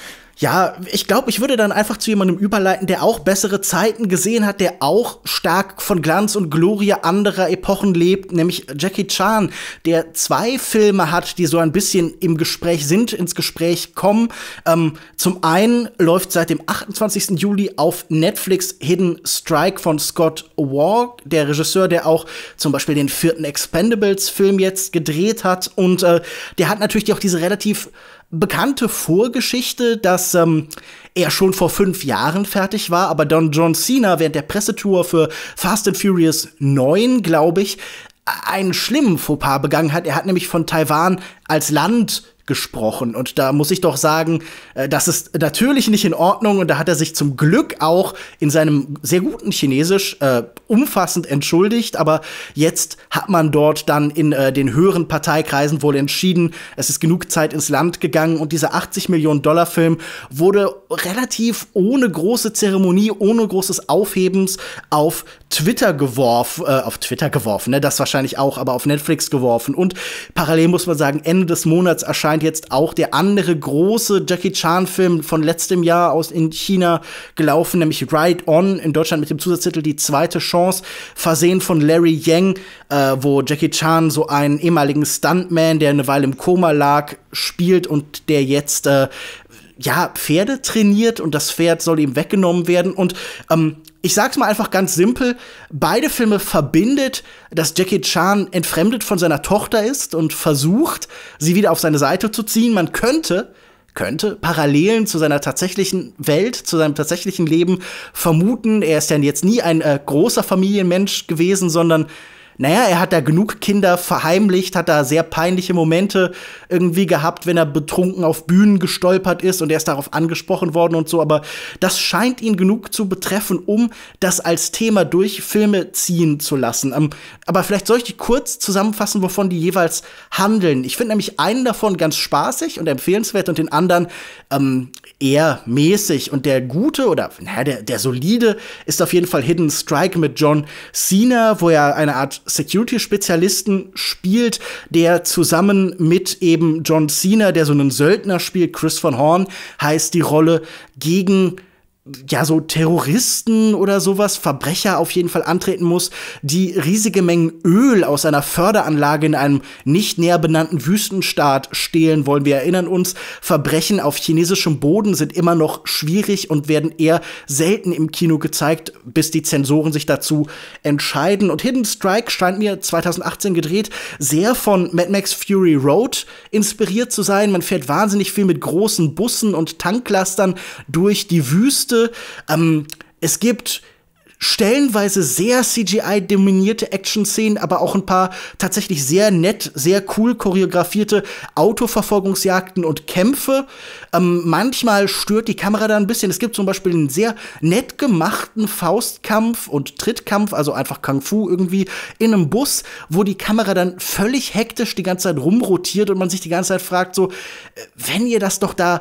Ja, ich glaube, ich würde dann einfach zu jemandem überleiten, der auch bessere Zeiten gesehen hat, der auch stark von Glanz und Glorie anderer Epochen lebt, nämlich Jackie Chan, der zwei Filme hat, die so ein bisschen im Gespräch sind, ins Gespräch kommen. Ähm, zum einen läuft seit dem achtundzwanzigsten Juli auf Netflix Hidden Strike von Scott Waugh, der Regisseur, der auch zum Beispiel den vierten Expendables-Film jetzt gedreht hat. Und äh, der hat natürlich auch diese relativ bekannte Vorgeschichte, dass ähm, er schon vor fünf Jahren fertig war, aber dann John Cena während der Pressetour für Fast and Furious neun, glaube ich, einen schlimmen Fauxpas begangen hat. Er hat nämlich von Taiwan als Land gesprochen. Und da muss ich doch sagen, äh, das ist natürlich nicht in Ordnung. Und da hat er sich zum Glück auch in seinem sehr guten Chinesisch äh, umfassend entschuldigt. Aber jetzt hat man dort dann in äh, den höheren Parteikreisen wohl entschieden, es ist genug Zeit ins Land gegangen. Und dieser achtzig Millionen Dollar Film wurde relativ ohne große Zeremonie, ohne großes Aufhebens auf Twitter geworfen, äh, auf Twitter geworfen, ne, das wahrscheinlich auch, aber auf Netflix geworfen. Und parallel muss man sagen, Ende des Monats erscheint jetzt auch der andere große Jackie Chan-Film von letztem Jahr aus in China gelaufen, nämlich Ride On, in Deutschland mit dem Zusatztitel Die zweite Chance, versehen von Larry Yang, äh, wo Jackie Chan so einen ehemaligen Stuntman, der eine Weile im Koma lag, spielt und der jetzt äh, ja, Pferde trainiert und das Pferd soll ihm weggenommen werden. Und ähm, ich sag's mal einfach ganz simpel, beide Filme verbindet, dass Jackie Chan entfremdet von seiner Tochter ist und versucht, sie wieder auf seine Seite zu ziehen. Man könnte, könnte Parallelen zu seiner tatsächlichen Welt, zu seinem tatsächlichen Leben vermuten. Er ist ja jetzt nie ein äh, großer Familienmensch gewesen, sondern naja, er hat da genug Kinder verheimlicht, hat da sehr peinliche Momente irgendwie gehabt, wenn er betrunken auf Bühnen gestolpert ist und er ist darauf angesprochen worden und so, aber das scheint ihn genug zu betreffen, um das als Thema durch Filme ziehen zu lassen. Ähm, aber vielleicht soll ich die kurz zusammenfassen, wovon die jeweils handeln. Ich finde nämlich einen davon ganz spaßig und empfehlenswert und den anderen ähm, eher mäßig. Und der gute oder naja, der, der solide ist auf jeden Fall Hidden Strike mit John Cena, wo er eine Art Security-Spezialisten spielt, der zusammen mit eben John Cena, der so einen Söldner spielt, Chris von Horn heißt die Rolle, gegen ja, so Terroristen oder sowas, Verbrecher auf jeden Fall antreten muss, die riesige Mengen Öl aus einer Förderanlage in einem nicht näher benannten Wüstenstaat stehlen wollen. Wir erinnern uns, Verbrechen auf chinesischem Boden sind immer noch schwierig und werden eher selten im Kino gezeigt, bis die Zensoren sich dazu entscheiden. Und Hidden Strike scheint mir zwanzig achtzehn gedreht, sehr von Mad Max Fury Road inspiriert zu sein. Man fährt wahnsinnig viel mit großen Bussen und Tanklastern durch die Wüste. Ähm, es gibt stellenweise sehr C G I-dominierte Action-Szenen, aber auch ein paar tatsächlich sehr nett, sehr cool choreografierte Autoverfolgungsjagden und Kämpfe. Ähm, manchmal stört die Kamera da ein bisschen. Es gibt zum Beispiel einen sehr nett gemachten Faustkampf und Trittkampf, also einfach Kung-Fu irgendwie, in einem Bus, wo die Kamera dann völlig hektisch die ganze Zeit rumrotiert und man sich die ganze Zeit fragt so, wenn ihr das doch da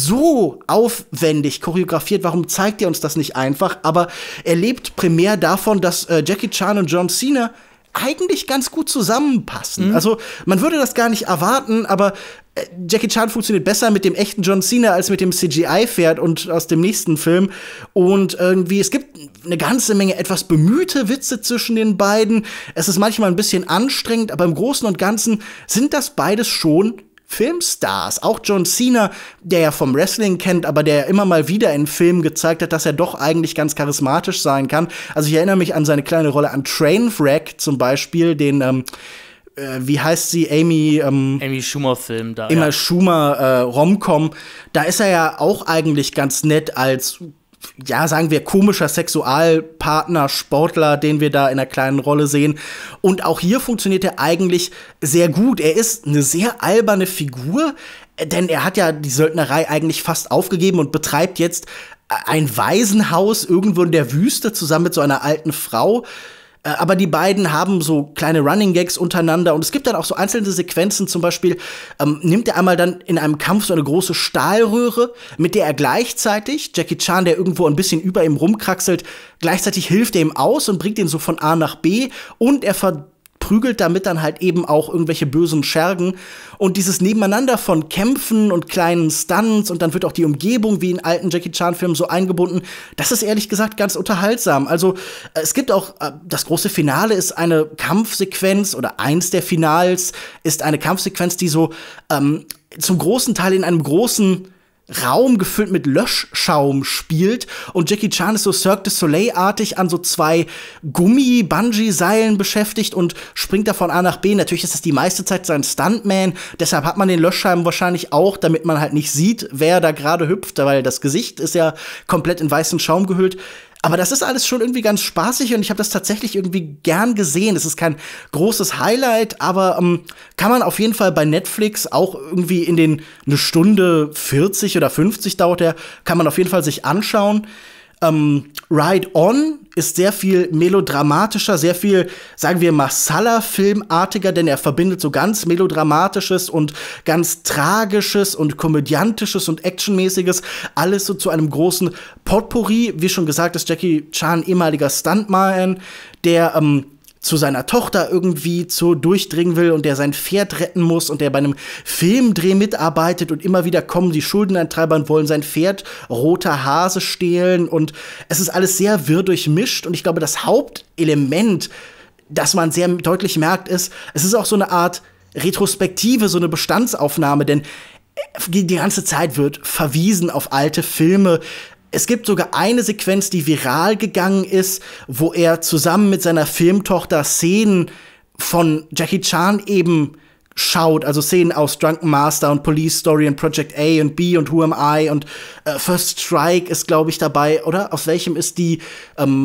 so aufwendig choreografiert, warum zeigt ihr uns das nicht einfach? Aber er lebt primär davon, dass äh, Jackie Chan und John Cena eigentlich ganz gut zusammenpassen. Mhm. Also man würde das gar nicht erwarten, aber äh, Jackie Chan funktioniert besser mit dem echten John Cena als mit dem C G I-Pferd und aus dem nächsten Film. Und irgendwie, es gibt eine ganze Menge etwas bemühte Witze zwischen den beiden. Es ist manchmal ein bisschen anstrengend, aber im Großen und Ganzen sind das beides schon Filmstars. Auch John Cena, der ja vom Wrestling kennt, aber der immer mal wieder in Filmen gezeigt hat, dass er doch eigentlich ganz charismatisch sein kann. Also ich erinnere mich an seine kleine Rolle an Trainwreck zum Beispiel, den ähm, äh, wie heißt sie, Amy ähm, Amy Schumer-Film da. Amy ja. Schumer äh, Rom-Com. Da ist er ja auch eigentlich ganz nett als, ja, sagen wir, komischer Sexualpartner, Sportler, den wir da in einer kleinen Rolle sehen. Und auch hier funktioniert er eigentlich sehr gut. Er ist eine sehr alberne Figur, denn er hat ja die Söldnerei eigentlich fast aufgegeben und betreibt jetzt ein Waisenhaus irgendwo in der Wüste zusammen mit so einer alten Frau. Aber die beiden haben so kleine Running Gags untereinander und es gibt dann auch so einzelne Sequenzen, zum Beispiel ähm, nimmt er einmal dann in einem Kampf so eine große Stahlröhre, mit der er gleichzeitig, Jackie Chan, der irgendwo ein bisschen über ihm rumkraxelt, gleichzeitig hilft er ihm aus und bringt ihn so von A nach B und er verprügelt damit dann halt eben auch irgendwelche bösen Schergen. Und dieses Nebeneinander von Kämpfen und kleinen Stunts und dann wird auch die Umgebung wie in alten Jackie Chan-Filmen so eingebunden, das ist ehrlich gesagt ganz unterhaltsam. Also es gibt auch, das große Finale ist eine Kampfsequenz oder eins der Finals ist eine Kampfsequenz, die so ähm, zum großen Teil in einem großen Raum gefüllt mit Löschschaum spielt und Jackie Chan ist so Cirque du Soleil-artig an so zwei Gummi-Bungee-Seilen beschäftigt und springt da von A nach B. Natürlich ist das die meiste Zeit sein Stuntman, deshalb hat man den Löschscheiben wahrscheinlich auch, damit man halt nicht sieht, wer da gerade hüpft, weil das Gesicht ist ja komplett in weißen Schaum gehüllt. Aber das ist alles schon irgendwie ganz spaßig und ich habe das tatsächlich irgendwie gern gesehen. Es ist kein großes Highlight, aber ähm, kann man auf jeden Fall bei Netflix auch irgendwie in den eine Stunde vierzig oder fünfzig dauert der, kann man auf jeden Fall sich anschauen. Ähm, Ride On ist sehr viel melodramatischer, sehr viel, sagen wir, Masala-Filmartiger, denn er verbindet so ganz Melodramatisches und ganz Tragisches und Komödiantisches und Actionmäßiges, alles so zu einem großen Potpourri. Wie schon gesagt, ist Jackie Chan ehemaliger Stuntman, der ähm, zu seiner Tochter irgendwie zu durchdringen will und der sein Pferd retten muss und der bei einem Filmdreh mitarbeitet und immer wieder kommen die Schuldeneintreiber und wollen sein Pferd Roter Hase stehlen und es ist alles sehr wirr durchmischt und ich glaube, das Hauptelement, das man sehr deutlich merkt, ist, es ist auch so eine Art Retrospektive, so eine Bestandsaufnahme, denn die ganze Zeit wird verwiesen auf alte Filme. Es gibt sogar eine Sequenz, die viral gegangen ist, wo er zusammen mit seiner Filmtochter Szenen von Jackie Chan eben schaut, also Szenen aus Drunken Master und Police Story und Project A und B und Who Am I und äh, First Strike ist, glaube ich, dabei, oder? Aus welchem ist die ähm,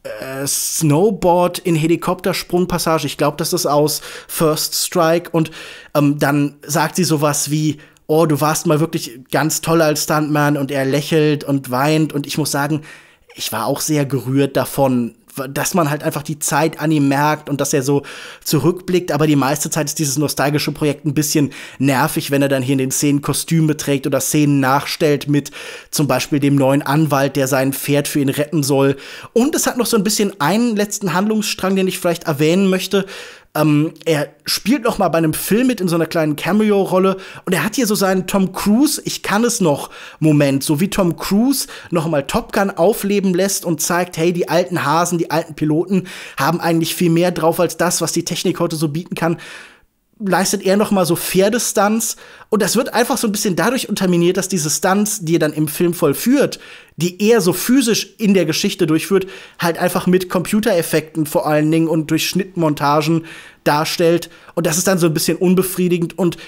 äh, Snowboard in Helikoptersprungpassage. Ich glaube, das ist aus First Strike. Und ähm, dann sagt sie sowas wie, oh, du warst mal wirklich ganz toll als Stuntman, und er lächelt und weint, und ich muss sagen, ich war auch sehr gerührt davon, dass man halt einfach die Zeit an ihm merkt und dass er so zurückblickt, aber die meiste Zeit ist dieses nostalgische Projekt ein bisschen nervig, wenn er dann hier in den Szenen Kostüme trägt oder Szenen nachstellt mit zum Beispiel dem neuen Anwalt, der sein Pferd für ihn retten soll. Und es hat noch so ein bisschen einen letzten Handlungsstrang, den ich vielleicht erwähnen möchte. Ähm, er spielt noch mal bei einem Film mit in so einer kleinen Cameo-Rolle, und er hat hier so seinen Tom Cruise, ich kann es noch Moment, so wie Tom Cruise noch mal Top Gun aufleben lässt und zeigt, hey, die alten Hasen, die alten Piloten haben eigentlich viel mehr drauf als das, was die Technik heute so bieten kann. Leistet er noch mal so Pferdestunts, und das wird einfach so ein bisschen dadurch unterminiert, dass diese Stunts, die er dann im Film vollführt, die er so physisch in der Geschichte durchführt, halt einfach mit Computereffekten vor allen Dingen und durch Schnittmontagen darstellt, und das ist dann so ein bisschen unbefriedigend, und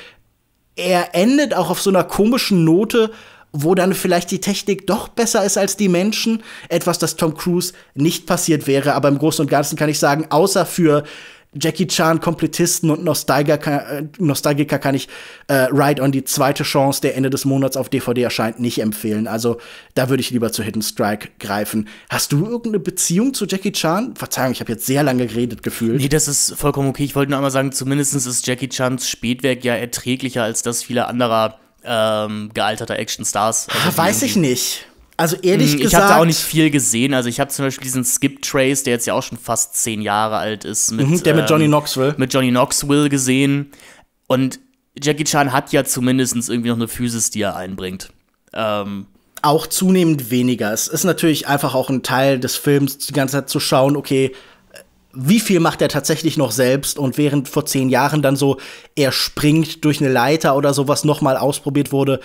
er endet auch auf so einer komischen Note, wo dann vielleicht die Technik doch besser ist als die Menschen, etwas, das Tom Cruise nicht passiert wäre, aber im Großen und Ganzen kann ich sagen, außer für Jackie Chan, Komplettisten und Nostalgiker, Nostalgiker kann ich äh, Ride on die zweite Chance, der Ende des Monats auf D V D erscheint, nicht empfehlen. Also da würde ich lieber zu Hidden Strike greifen. Hast du irgendeine Beziehung zu Jackie Chan? Verzeihung, ich habe jetzt sehr lange geredet gefühlt. Nee, das ist vollkommen okay. Ich wollte nur einmal sagen, zumindest ist Jackie Chans Spätwerk ja erträglicher als das vieler anderer ähm, gealterter Actionstars. Also ah, weiß ich nicht. Also ehrlich ich gesagt. Ich habe da auch nicht viel gesehen. Also ich habe zum Beispiel diesen Skip Trace, der jetzt ja auch schon fast zehn Jahre alt ist. Mit, mhm, der mit Johnny ähm, Knoxville. Mit Johnny Knoxville gesehen. Und Jackie Chan hat ja zumindest irgendwie noch eine Physis, die er einbringt. Ähm, auch zunehmend weniger. Es ist natürlich einfach auch ein Teil des Films, die ganze Zeit zu schauen, okay, wie viel macht er tatsächlich noch selbst? Und während vor zehn Jahren dann so, er springt durch eine Leiter oder sowas noch mal ausprobiert wurde,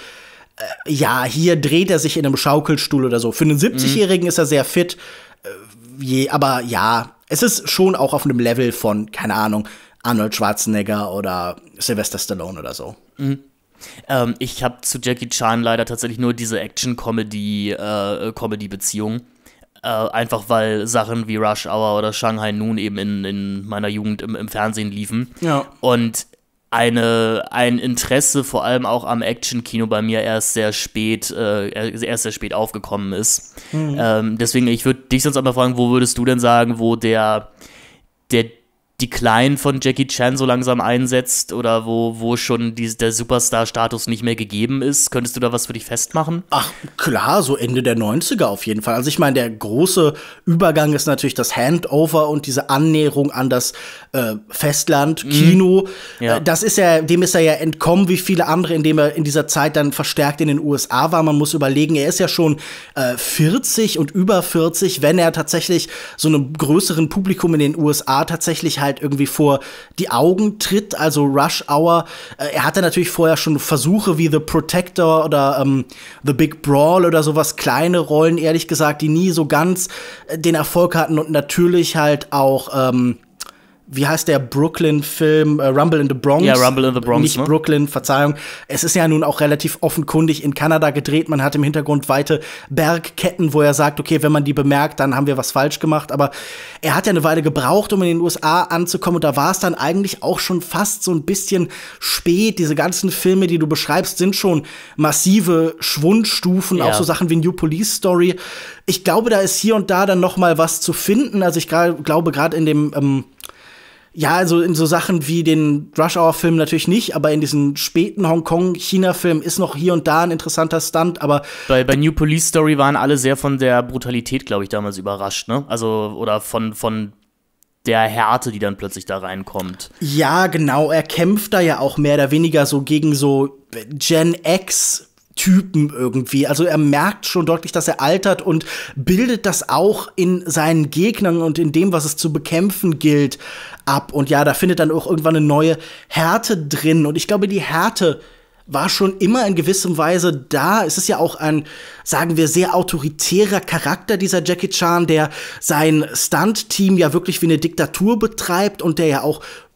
ja, hier dreht er sich in einem Schaukelstuhl oder so. Für einen siebzigjährigen mhm. ist er sehr fit. Je, aber ja, es ist schon auch auf einem Level von, keine Ahnung, Arnold Schwarzenegger oder Sylvester Stallone oder so. Mhm. Ähm, ich habe zu Jackie Chan leider tatsächlich nur diese Action-Comedy-Comedy-Beziehung. Äh, äh, einfach weil Sachen wie Rush Hour oder Shanghai Noon eben in, in meiner Jugend im, im Fernsehen liefen. Ja. Und Eine, ein Interesse vor allem auch am Action-Kino bei mir erst sehr spät, äh, erst sehr spät aufgekommen ist. Mhm. Ähm, deswegen, ich würde dich sonst einmal fragen, wo würdest du denn sagen, wo der, der Decline von Jackie Chan so langsam einsetzt oder wo, wo schon die, der Superstar-Status nicht mehr gegeben ist? Könntest du da was für dich festmachen? Ach, klar, so Ende der neunziger auf jeden Fall. Also ich meine, der große Übergang ist natürlich das Handover und diese Annäherung an das äh, Festland, Kino. Mhm. Ja. Das ist ja, dem ist er ja entkommen, wie viele andere, indem er in dieser Zeit dann verstärkt in den U S A war. Man muss überlegen, er ist ja schon äh, vierzig und über vierzig, wenn er tatsächlich so einem größeren Publikum in den U S A tatsächlich halt irgendwie vor die Augen tritt, also Rush Hour. Äh, er hatte natürlich vorher schon Versuche wie The Protector oder ähm, The Big Brawl oder sowas, kleine Rollen, ehrlich gesagt, die nie so ganz äh, den Erfolg hatten, und natürlich halt auch ähm, wie heißt der Brooklyn-Film? Uh, Rumble in the Bronx. Ja, Rumble in the Bronx. Nicht ne? Brooklyn, Verzeihung. Es ist ja nun auch relativ offenkundig in Kanada gedreht. Man hat im Hintergrund weite Bergketten, wo er sagt, okay, wenn man die bemerkt, dann haben wir was falsch gemacht. Aber er hat ja eine Weile gebraucht, um in den U S A anzukommen. Und da war es dann eigentlich auch schon fast so ein bisschen spät. Diese ganzen Filme, die du beschreibst, sind schon massive Schwundstufen. Ja. Auch so Sachen wie New Police Story. Ich glaube, da ist hier und da dann noch mal was zu finden. Also ich glaube, gerade in dem ähm, Ja, also in so Sachen wie den Rush-Hour-Film natürlich nicht, aber in diesen späten Hongkong-China-Filmen ist noch hier und da ein interessanter Stunt, aber Bei, bei New Police Story waren alle sehr von der Brutalität, glaube ich, damals überrascht, ne? Also, oder von, von der Härte, die dann plötzlich da reinkommt. Ja, genau, er kämpft da ja auch mehr oder weniger so gegen so Gen X Typen irgendwie. Also er merkt schon deutlich, dass er altert, und bildet das auch in seinen Gegnern und in dem, was es zu bekämpfen gilt, ab. Und ja, da findet dann auch irgendwann eine neue Härte drin. Und ich glaube, die Härte war schon immer in gewissem Weise da. Es ist ja auch ein, sagen wir, sehr autoritärer Charakter, dieser Jackie Chan, der sein Stunt-Team ja wirklich wie eine Diktatur betreibt und der ja auch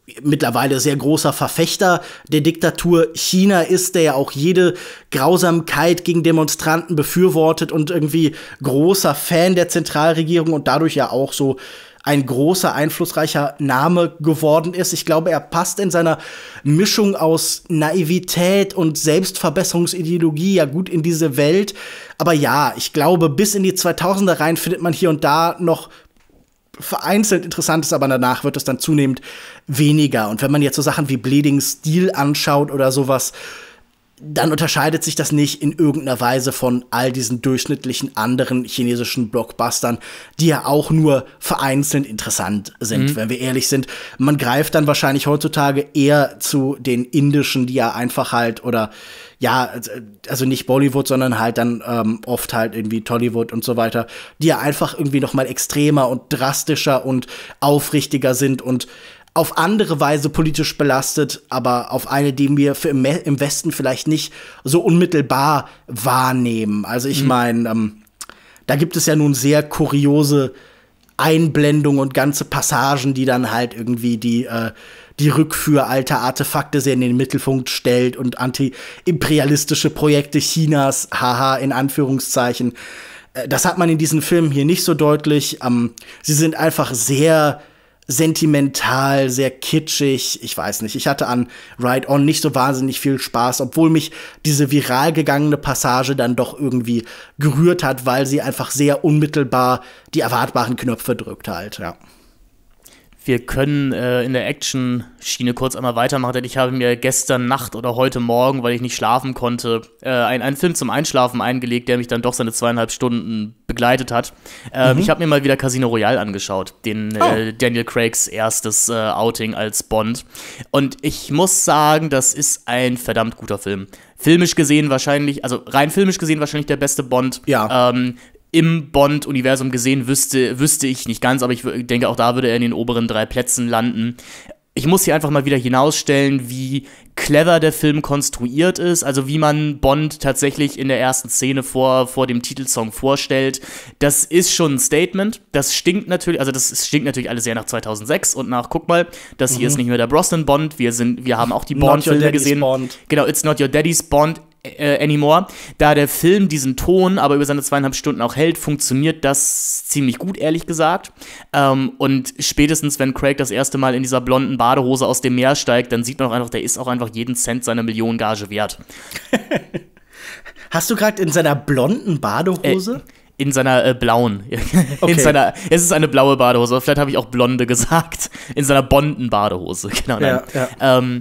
mittlerweile sehr großer Verfechter der Diktatur China ist, der ja auch jede Grausamkeit gegen Demonstranten befürwortet und irgendwie großer Fan der Zentralregierung und dadurch ja auch so ein großer, einflussreicher Name geworden ist. Ich glaube, er passt in seiner Mischung aus Naivität und Selbstverbesserungsideologie ja gut in diese Welt. Aber ja, ich glaube, bis in die zweitausender rein findet man hier und da noch vereinzelt Interessantes, aber danach wird es dann zunehmend weniger. Und wenn man jetzt so Sachen wie Bleeding Steel anschaut oder sowas, dann unterscheidet sich das nicht in irgendeiner Weise von all diesen durchschnittlichen anderen chinesischen Blockbustern, die ja auch nur vereinzelt interessant sind, mhm. wenn wir ehrlich sind. Man greift dann wahrscheinlich heutzutage eher zu den indischen, die ja einfach halt, oder ja, also nicht Bollywood, sondern halt dann ähm, oft halt irgendwie Tollywood und so weiter, die ja einfach irgendwie noch mal extremer und drastischer und aufrichtiger sind und auf andere Weise politisch belastet, aber auf eine, die wir für im, im Westen vielleicht nicht so unmittelbar wahrnehmen. Also ich meine, ähm, da gibt es ja nun sehr kuriose Einblendungen und ganze Passagen, die dann halt irgendwie die, äh, die Rückführ alter Artefakte sehr in den Mittelpunkt stellt und anti-imperialistische Projekte Chinas, haha, in Anführungszeichen. Äh, das hat man in diesen Filmen hier nicht so deutlich. Ähm, sie sind einfach sehr sentimental, sehr kitschig, ich weiß nicht. Ich hatte an Ride On nicht so wahnsinnig viel Spaß, obwohl mich diese viral gegangene Passage dann doch irgendwie gerührt hat, weil sie einfach sehr unmittelbar die erwartbaren Knöpfe drückt halt, ja. Wir können äh, in der Action-Schiene kurz einmal weitermachen, denn ich habe mir gestern Nacht oder heute Morgen, weil ich nicht schlafen konnte, äh, ein, einen Film zum Einschlafen eingelegt, der mich dann doch seine zweieinhalb Stunden begleitet hat. Ähm, mhm. Ich habe mir mal wieder Casino Royale angeschaut, den oh. äh, Daniel Craigs erstes äh, Outing als Bond. Und ich muss sagen, das ist ein verdammt guter Film. Filmisch gesehen wahrscheinlich, also rein filmisch gesehen wahrscheinlich der beste Bond. Ja. Ähm, Im Bond-Universum gesehen wüsste, wüsste ich nicht ganz, aber ich denke, auch da würde er in den oberen drei Plätzen landen. Ich muss hier einfach mal wieder hinausstellen, wie clever der Film konstruiert ist, also wie man Bond tatsächlich in der ersten Szene vor, vor dem Titelsong vorstellt. Das ist schon ein Statement. Das stinkt natürlich, also das stinkt natürlich alles sehr nach zweitausendsechs und nach, guck mal, das hier mhm. ist nicht mehr der Brosnan-Bond, wir sind, wir haben auch die Bond-Filme gesehen. Bond. Genau, It's Not Your Daddy's Bond. Äh, anymore. Da der Film diesen Ton aber über seine zweieinhalb Stunden auch hält, funktioniert das ziemlich gut, ehrlich gesagt. Ähm, und spätestens, wenn Craig das erste Mal in dieser blonden Badehose aus dem Meer steigt, dann sieht man auch einfach, der ist auch einfach jeden Cent seiner Millionengage wert. Hast du gerade in seiner blonden Badehose? Äh, In seiner äh, blauen. Okay. In seiner, es ist eine blaue Badehose. Vielleicht habe ich auch blonde gesagt. In seiner bonden Badehose. Genau. Nein. Ja, ja. Ähm,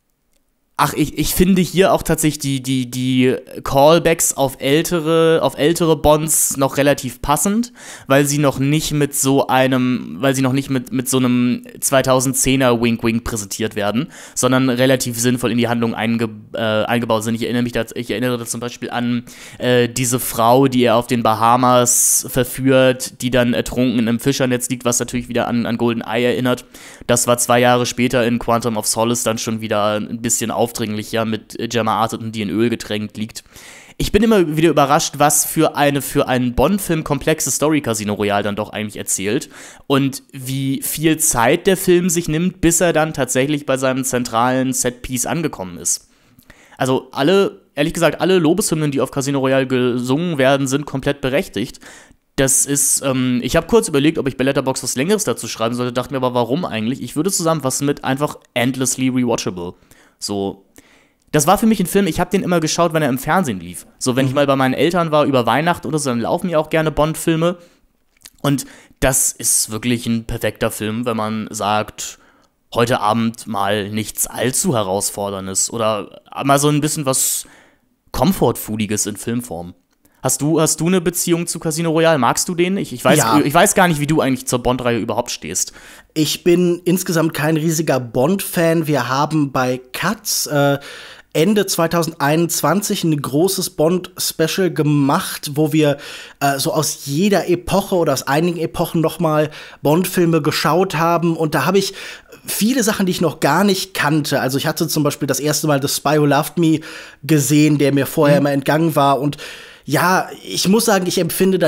Ach, ich, ich finde hier auch tatsächlich die, die, die Callbacks auf ältere, auf ältere Bonds noch relativ passend, weil sie noch nicht mit so einem, weil sie noch nicht mit, mit so einem zweitausendzehner Wink-Wink präsentiert werden, sondern relativ sinnvoll in die Handlung einge, äh, eingebaut sind. Ich erinnere mich da, ich erinnere da zum Beispiel an äh, diese Frau, die er auf den Bahamas verführt, die dann ertrunken in einem Fischernetz liegt, was natürlich wieder an, an GoldenEye erinnert. Das war zwei Jahre später in Quantum of Solace dann schon wieder ein bisschen auf aufdringlicher mit Gemma Arterton, die in Öl getränkt liegt. Ich bin immer wieder überrascht, was für eine für einen Bond-Film komplexe Story Casino Royale dann doch eigentlich erzählt und wie viel Zeit der Film sich nimmt, bis er dann tatsächlich bei seinem zentralen Setpiece angekommen ist. Also alle, ehrlich gesagt, alle Lobeshymnen, die auf Casino Royale gesungen werden, sind komplett berechtigt. Das ist, ähm, ich habe kurz überlegt, ob ich bei Letterboxd was Längeres dazu schreiben sollte, dachte mir aber, warum eigentlich? Ich würde zusammenfassen mit einfach endlessly rewatchable. So, das war für mich ein Film, ich habe den immer geschaut, wenn er im Fernsehen lief. So, wenn mhm. ich mal bei meinen Eltern war über Weihnachten oder so, dann laufen ja auch gerne Bond-Filme. Und das ist wirklich ein perfekter Film, wenn man sagt, heute Abend mal nichts allzu Herausforderndes oder mal so ein bisschen was Comfort-Foodiges in Filmform. Hast du, hast du eine Beziehung zu Casino Royale? Magst du den? Ich, ich, weiß, ja. ich weiß gar nicht, wie du eigentlich zur Bond-Reihe überhaupt stehst. Ich bin insgesamt kein riesiger Bond-Fan. Wir haben bei Katz äh, Ende zweitausendeinundzwanzig ein großes Bond-Special gemacht, wo wir äh, so aus jeder Epoche oder aus einigen Epochen noch mal Bond-Filme geschaut haben. Und da habe ich viele Sachen, die ich noch gar nicht kannte. Also ich hatte zum Beispiel das erste Mal The Spy Who Loved Me gesehen, der mir vorher mhm. immer entgangen war. Und ja, ich muss sagen, ich empfinde dann nicht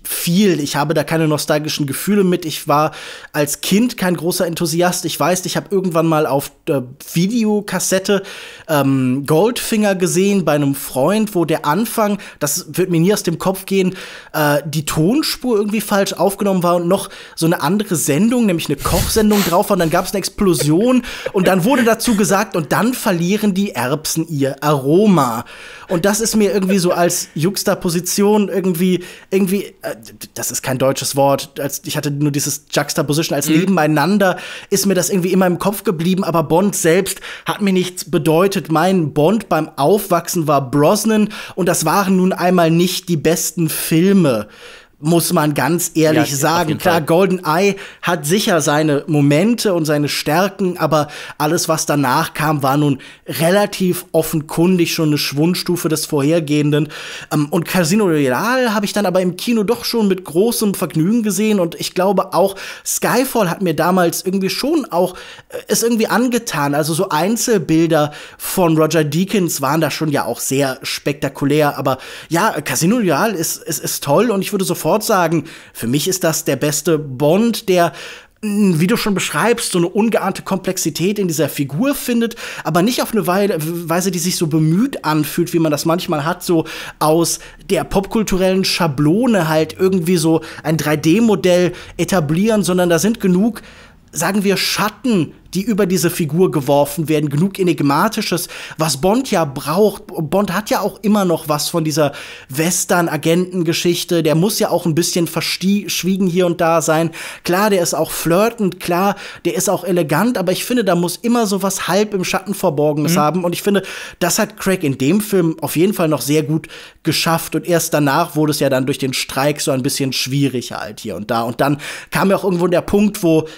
viel. Ich habe da keine nostalgischen Gefühle mit. Ich war als Kind kein großer Enthusiast. Ich weiß, ich habe irgendwann mal auf äh, Videokassette ähm, Goldfinger gesehen bei einem Freund, wo der Anfang, das wird mir nie aus dem Kopf gehen, äh, die Tonspur irgendwie falsch aufgenommen war und noch so eine andere Sendung, nämlich eine Kochsendung drauf war. Und dann gab es eine Explosion und dann wurde dazu gesagt, und dann verlieren die Erbsen ihr Aroma. Und das ist mir irgendwie so als Juxtaposition irgendwie, irgendwie, äh, das ist kein deutsches Wort, als, ich hatte nur dieses Juxtaposition als mhm. nebeneinander, ist mir das irgendwie immer im Kopf geblieben, aber Bond selbst hat mir nichts bedeutet. Mein Bond beim Aufwachsen war Brosnan und das waren nun einmal nicht die besten Filme. Muss man ganz ehrlich ja, sagen. Klar, GoldenEye hat sicher seine Momente und seine Stärken, aber alles, was danach kam, war nun relativ offenkundig schon eine Schwundstufe des Vorhergehenden. Und Casino Royale habe ich dann aber im Kino doch schon mit großem Vergnügen gesehen und ich glaube auch, Skyfall hat mir damals irgendwie schon auch es irgendwie angetan. Also so Einzelbilder von Roger Deakins waren da schon ja auch sehr spektakulär, aber ja, Casino Royale ist, ist, ist toll und ich würde sofort sagen, für mich ist das der beste Bond, der, wie du schon beschreibst, so eine ungeahnte Komplexität in dieser Figur findet, aber nicht auf eine Weise, die sich so bemüht anfühlt, wie man das manchmal hat, so aus der popkulturellen Schablone halt irgendwie so ein drei D Modell etablieren, sondern da sind genug, sagen wir, Schatten, die über diese Figur geworfen werden, genug Enigmatisches, was Bond ja braucht. Bond hat ja auch immer noch was von dieser Western-Agentengeschichte, der muss ja auch ein bisschen verschwiegen hier und da sein. Klar, der ist auch flirtend, klar, der ist auch elegant, aber ich finde, da muss immer so was halb im Schatten Verborgenes mhm. haben und ich finde, das hat Craig in dem Film auf jeden Fall noch sehr gut geschafft und erst danach wurde es ja dann durch den Streik so ein bisschen schwierig halt hier und da und dann kam ja auch irgendwo der Punkt, wo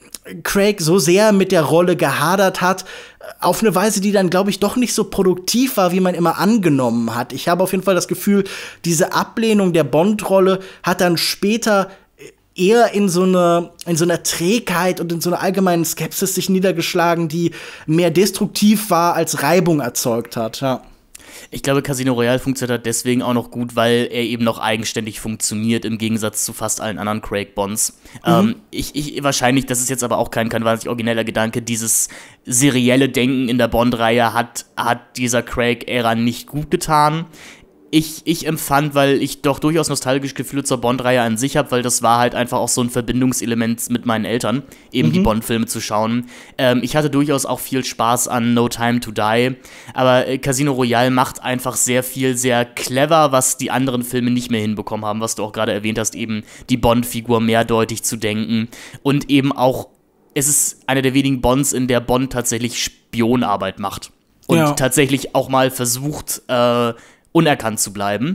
Craig so sehr mit der Rolle gehadert hat, auf eine Weise, die dann, glaube ich, doch nicht so produktiv war, wie man immer angenommen hat. Ich habe auf jeden Fall das Gefühl, diese Ablehnung der Bond-Rolle hat dann später eher in so eine in so einer Trägheit und in so einer allgemeinen Skepsis sich niedergeschlagen, die mehr destruktiv war, als Reibung erzeugt hat, ja. Ich glaube, Casino Royale funktioniert halt deswegen auch noch gut, weil er eben noch eigenständig funktioniert, im Gegensatz zu fast allen anderen Craig-Bonds. Mhm. Ähm, ich, ich, wahrscheinlich, das ist jetzt aber auch kein, kein wahnsinnig origineller Gedanke, dieses serielle Denken in der Bond-Reihe hat, hat dieser Craig-Ära nicht gut getan. Ich, ich empfand, weil ich doch durchaus nostalgische Gefühle zur Bond-Reihe an sich habe, weil das war halt einfach auch so ein Verbindungselement mit meinen Eltern, eben mhm. die Bond-Filme zu schauen. Ähm, ich hatte durchaus auch viel Spaß an No Time to Die, aber äh, Casino Royale macht einfach sehr viel, sehr clever, was die anderen Filme nicht mehr hinbekommen haben, was du auch gerade erwähnt hast, eben die Bond-Figur mehrdeutig zu denken und eben auch, es ist einer der wenigen Bonds, in der Bond tatsächlich Spionarbeit macht und ja. tatsächlich auch mal versucht, äh, unerkannt zu bleiben.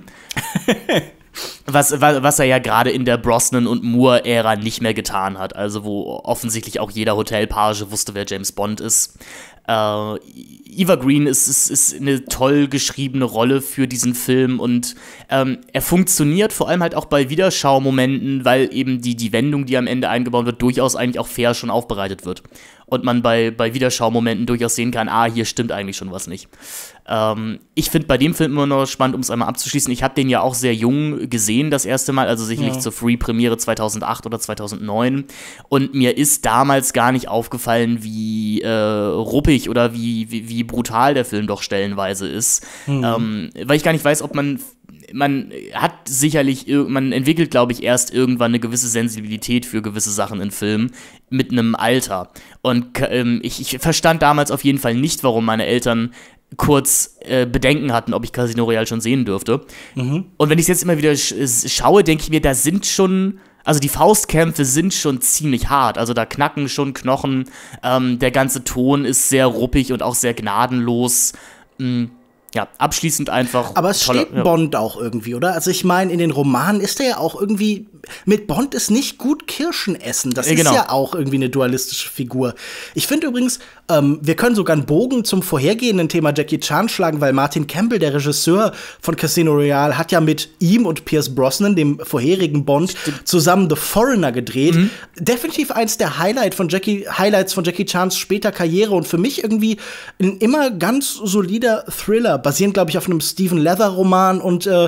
was, was er ja gerade in der Brosnan- und Moore-Ära nicht mehr getan hat. Also wo offensichtlich auch jeder Hotelpage wusste, wer James Bond ist. Äh, Eva Green ist, ist, ist eine toll geschriebene Rolle für diesen Film und ähm, er funktioniert vor allem halt auch bei Wiederschaumomenten, weil eben die, die Wendung, die am Ende eingebaut wird, durchaus eigentlich auch fair schon aufbereitet wird. Und man bei, bei Wiederschaumomenten durchaus sehen kann, ah, hier stimmt eigentlich schon was nicht. Ähm, ich finde bei dem Film immer noch spannend, um es einmal abzuschließen, ich habe den ja auch sehr jung gesehen, das erste Mal, also sicherlich ja. zur Free-Premiere zweitausendacht oder zweitausendneun. Und mir ist damals gar nicht aufgefallen, wie äh, ruppig oder wie, wie, wie brutal der Film doch stellenweise ist. Mhm. Ähm, weil ich gar nicht weiß, ob man man hat sicherlich, man entwickelt, glaube ich, erst irgendwann eine gewisse Sensibilität für gewisse Sachen in Filmen mit einem Alter. Und ähm, ich, ich verstand damals auf jeden Fall nicht, warum meine Eltern kurz äh, Bedenken hatten, ob ich Casino Royale schon sehen dürfte. Mhm. Und wenn ich es jetzt immer wieder sch- schaue, denke ich mir, da sind schon, also die Faustkämpfe sind schon ziemlich hart. Also da knacken schon Knochen, ähm, der ganze Ton ist sehr ruppig und auch sehr gnadenlos. Mhm. Ja, abschließend einfach. Aber es tolle, steht Bond ja. auch irgendwie, oder? Also ich meine, in den Romanen ist er ja auch irgendwie, mit Bond ist nicht gut Kirschen essen. Das ja, genau. ist ja auch irgendwie eine dualistische Figur. Ich finde übrigens, ähm, wir können sogar einen Bogen zum vorhergehenden Thema Jackie Chan schlagen, weil Martin Campbell, der Regisseur von Casino Royale, hat ja mit ihm und Pierce Brosnan, dem vorherigen Bond, Stimmt. zusammen The Foreigner gedreht. Mhm. Definitiv eins der Highlight von Jackie, Highlights von Jackie Chans später Karriere und für mich irgendwie ein immer ganz solider Thriller, basierend, glaube ich, auf einem Stephen Leather-Roman und äh,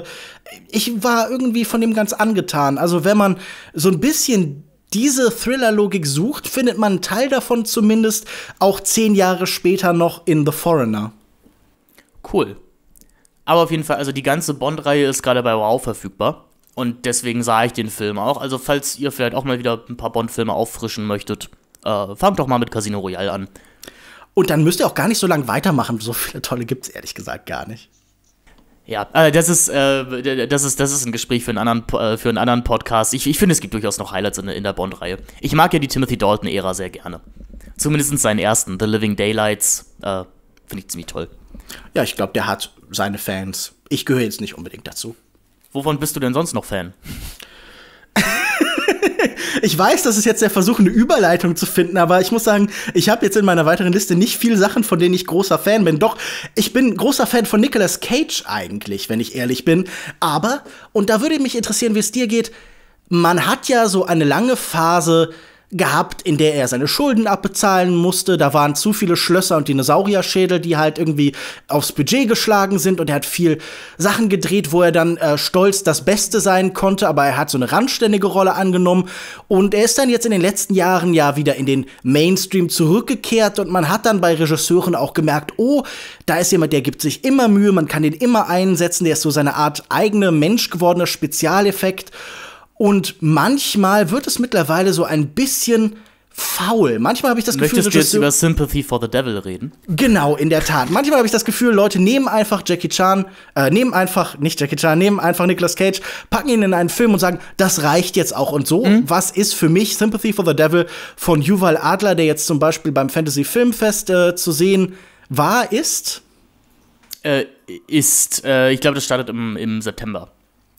ich war irgendwie von dem ganz angetan. Also wenn man so ein bisschen diese Thriller-Logik sucht, findet man einen Teil davon zumindest auch zehn Jahre später noch in The Foreigner. Cool. Aber auf jeden Fall, also die ganze Bond-Reihe ist gerade bei Wow verfügbar. Und deswegen sah ich den Film auch. Also falls ihr vielleicht auch mal wieder ein paar Bond-Filme auffrischen möchtet, äh, fangt doch mal mit Casino Royale an. Und dann müsst ihr auch gar nicht so lange weitermachen. So viele tolle gibt's ehrlich gesagt gar nicht. Ja, äh, das ist, äh, das ist, das ist ein Gespräch für einen anderen, äh, für einen anderen Podcast. Ich, ich finde, es gibt durchaus noch Highlights in, in der Bond-Reihe. Ich mag ja die Timothy Dalton-Ära sehr gerne. Zumindest seinen ersten, The Living Daylights, äh, finde ich ziemlich toll. Ja, ich glaube, der hat seine Fans. Ich gehöre jetzt nicht unbedingt dazu. Wovon bist du denn sonst noch Fan? Ich weiß, das ist jetzt der Versuch, eine Überleitung zu finden, aber ich muss sagen, ich habe jetzt in meiner weiteren Liste nicht viele Sachen, von denen ich großer Fan bin. Doch, ich bin großer Fan von Nicolas Cage eigentlich, wenn ich ehrlich bin. Aber, und da würde mich interessieren, wie es dir geht, man hat ja so eine lange Phase gehabt, in der er seine Schulden abbezahlen musste. Da waren zu viele Schlösser und Dinosaurierschädel, die halt irgendwie aufs Budget geschlagen sind. Und er hat viel Sachen gedreht, wo er dann äh, stolz das Beste sein konnte. Aber er hat so eine randständige Rolle angenommen. Und er ist dann jetzt in den letzten Jahren ja wieder in den Mainstream zurückgekehrt. Und man hat dann bei Regisseuren auch gemerkt, oh, da ist jemand, der gibt sich immer Mühe. Man kann den immer einsetzen. Der ist so seine Art eigene, menschgewordene Spezialeffekt. Und manchmal wird es mittlerweile so ein bisschen faul. Manchmal habe ich das Gefühl, Möchtest du jetzt über Sympathy for the Devil reden? Genau, in der Tat. Manchmal habe ich das Gefühl, Leute nehmen einfach Jackie Chan, äh, nehmen einfach, nicht Jackie Chan, nehmen einfach Nicolas Cage, packen ihn in einen Film und sagen, das reicht jetzt auch. Und so, mhm. was ist für mich Sympathy for the Devil von Yuval Adler, der jetzt zum Beispiel beim Fantasy Filmfest äh, zu sehen war, ist? Äh, ist, äh, ich glaube, das startet im, im September.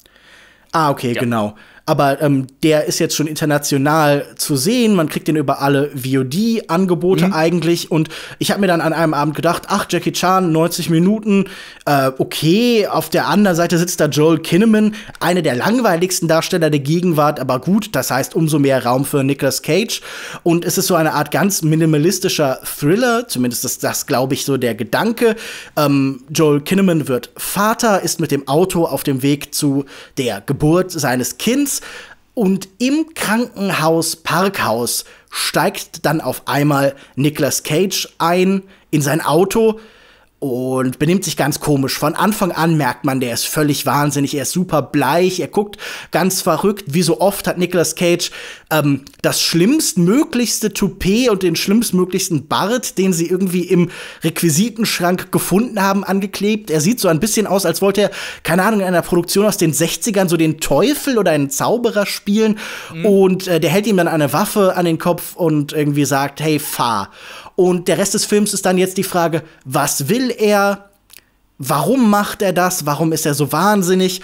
Ah, okay, ja. Genau. Aber ähm, der ist jetzt schon international zu sehen. Man kriegt den über alle V O D-Angebote mhm. eigentlich. Und ich habe mir dann an einem Abend gedacht, ach, Jackie Chan, neunzig Minuten, äh, okay. Auf der anderen Seite sitzt da Joel Kinnaman, einer der langweiligsten Darsteller der Gegenwart. Aber gut, das heißt, umso mehr Raum für Nicolas Cage. Und es ist so eine Art ganz minimalistischer Thriller. Zumindest ist das, glaube ich, so der Gedanke. Ähm, Joel Kinnaman wird Vater, ist mit dem Auto auf dem Weg zu der Geburt seines Kindes. Und im Krankenhaus, Parkhaus, steigt dann auf einmal Nicolas Cage ein in sein Auto und benimmt sich ganz komisch. Von Anfang an merkt man, der ist völlig wahnsinnig, er ist super bleich, er guckt ganz verrückt. Wie so oft hat Nicolas Cage ähm, das schlimmstmöglichste Toupet und den schlimmstmöglichsten Bart, den sie irgendwie im Requisitenschrank gefunden haben, angeklebt. Er sieht so ein bisschen aus, als wollte er, keine Ahnung, in einer Produktion aus den sechzigern so den Teufel oder einen Zauberer spielen. Mhm. Und äh, der hält ihm dann eine Waffe an den Kopf und irgendwie sagt, hey, fahr. Und der Rest des Films ist dann jetzt die Frage, was will er? Warum macht er das? Warum ist er so wahnsinnig?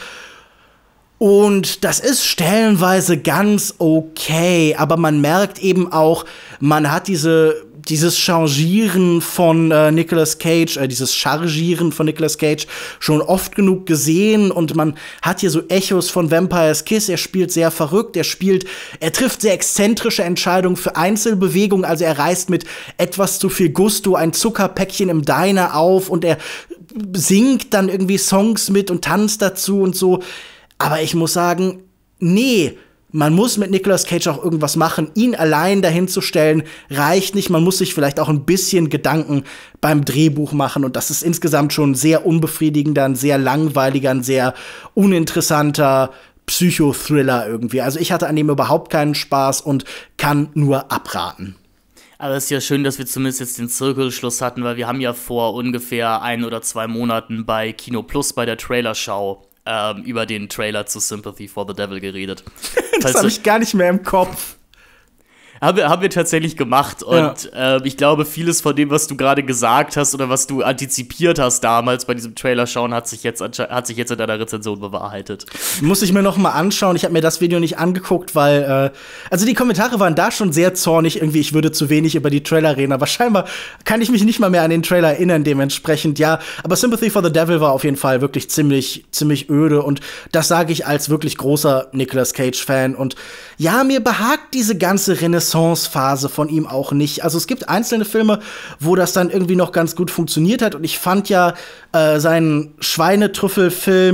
Und das ist stellenweise ganz okay, aber man merkt eben auch, man hat diese dieses Changieren von äh, Nicolas Cage, äh, dieses Chargieren von Nicolas Cage schon oft genug gesehen und man hat hier so Echos von Vampire's Kiss. Er spielt sehr verrückt, er spielt, er trifft sehr exzentrische Entscheidungen für Einzelbewegungen, also er reißt mit etwas zu viel Gusto ein Zuckerpäckchen im Diner auf und er singt dann irgendwie Songs mit und tanzt dazu und so. Aber ich muss sagen, nee, man muss mit Nicolas Cage auch irgendwas machen. Ihn allein dahin zu stellen, reicht nicht. Man muss sich vielleicht auch ein bisschen Gedanken beim Drehbuch machen. Und das ist insgesamt schon ein sehr unbefriedigender, ein sehr langweiliger, ein sehr uninteressanter Psychothriller irgendwie. Also ich hatte an dem überhaupt keinen Spaß und kann nur abraten. Aber es ist ja schön, dass wir zumindest jetzt den Zirkelschluss hatten, weil wir haben ja vor ungefähr ein oder zwei Monaten bei Kino Plus bei der Trailerschau ähm, über den Trailer zu Sympathy for the Devil geredet. Das habe ich gar nicht mehr im Kopf. Haben wir, haben wir tatsächlich gemacht. Und ja. äh, ich glaube, vieles von dem, was du gerade gesagt hast oder was du antizipiert hast damals bei diesem Trailer-Schauen, hat sich jetzt, hat sich jetzt in deiner Rezension bewahrheitet. Muss ich mir noch mal anschauen. Ich habe mir das Video nicht angeguckt, weil äh, also die Kommentare waren da schon sehr zornig. Irgendwie, ich würde zu wenig über die Trailer reden. Aber scheinbar kann ich mich nicht mal mehr an den Trailer erinnern, dementsprechend. Ja, aber Sympathy for the Devil war auf jeden Fall wirklich ziemlich, ziemlich öde. Und das sage ich als wirklich großer Nicolas Cage-Fan. Und ja, mir behagt diese ganze Renaissance Phase von ihm auch nicht. Also es gibt einzelne Filme, wo das dann irgendwie noch ganz gut funktioniert hat. Und ich fand ja äh, seinen Schweinetrüffelfilm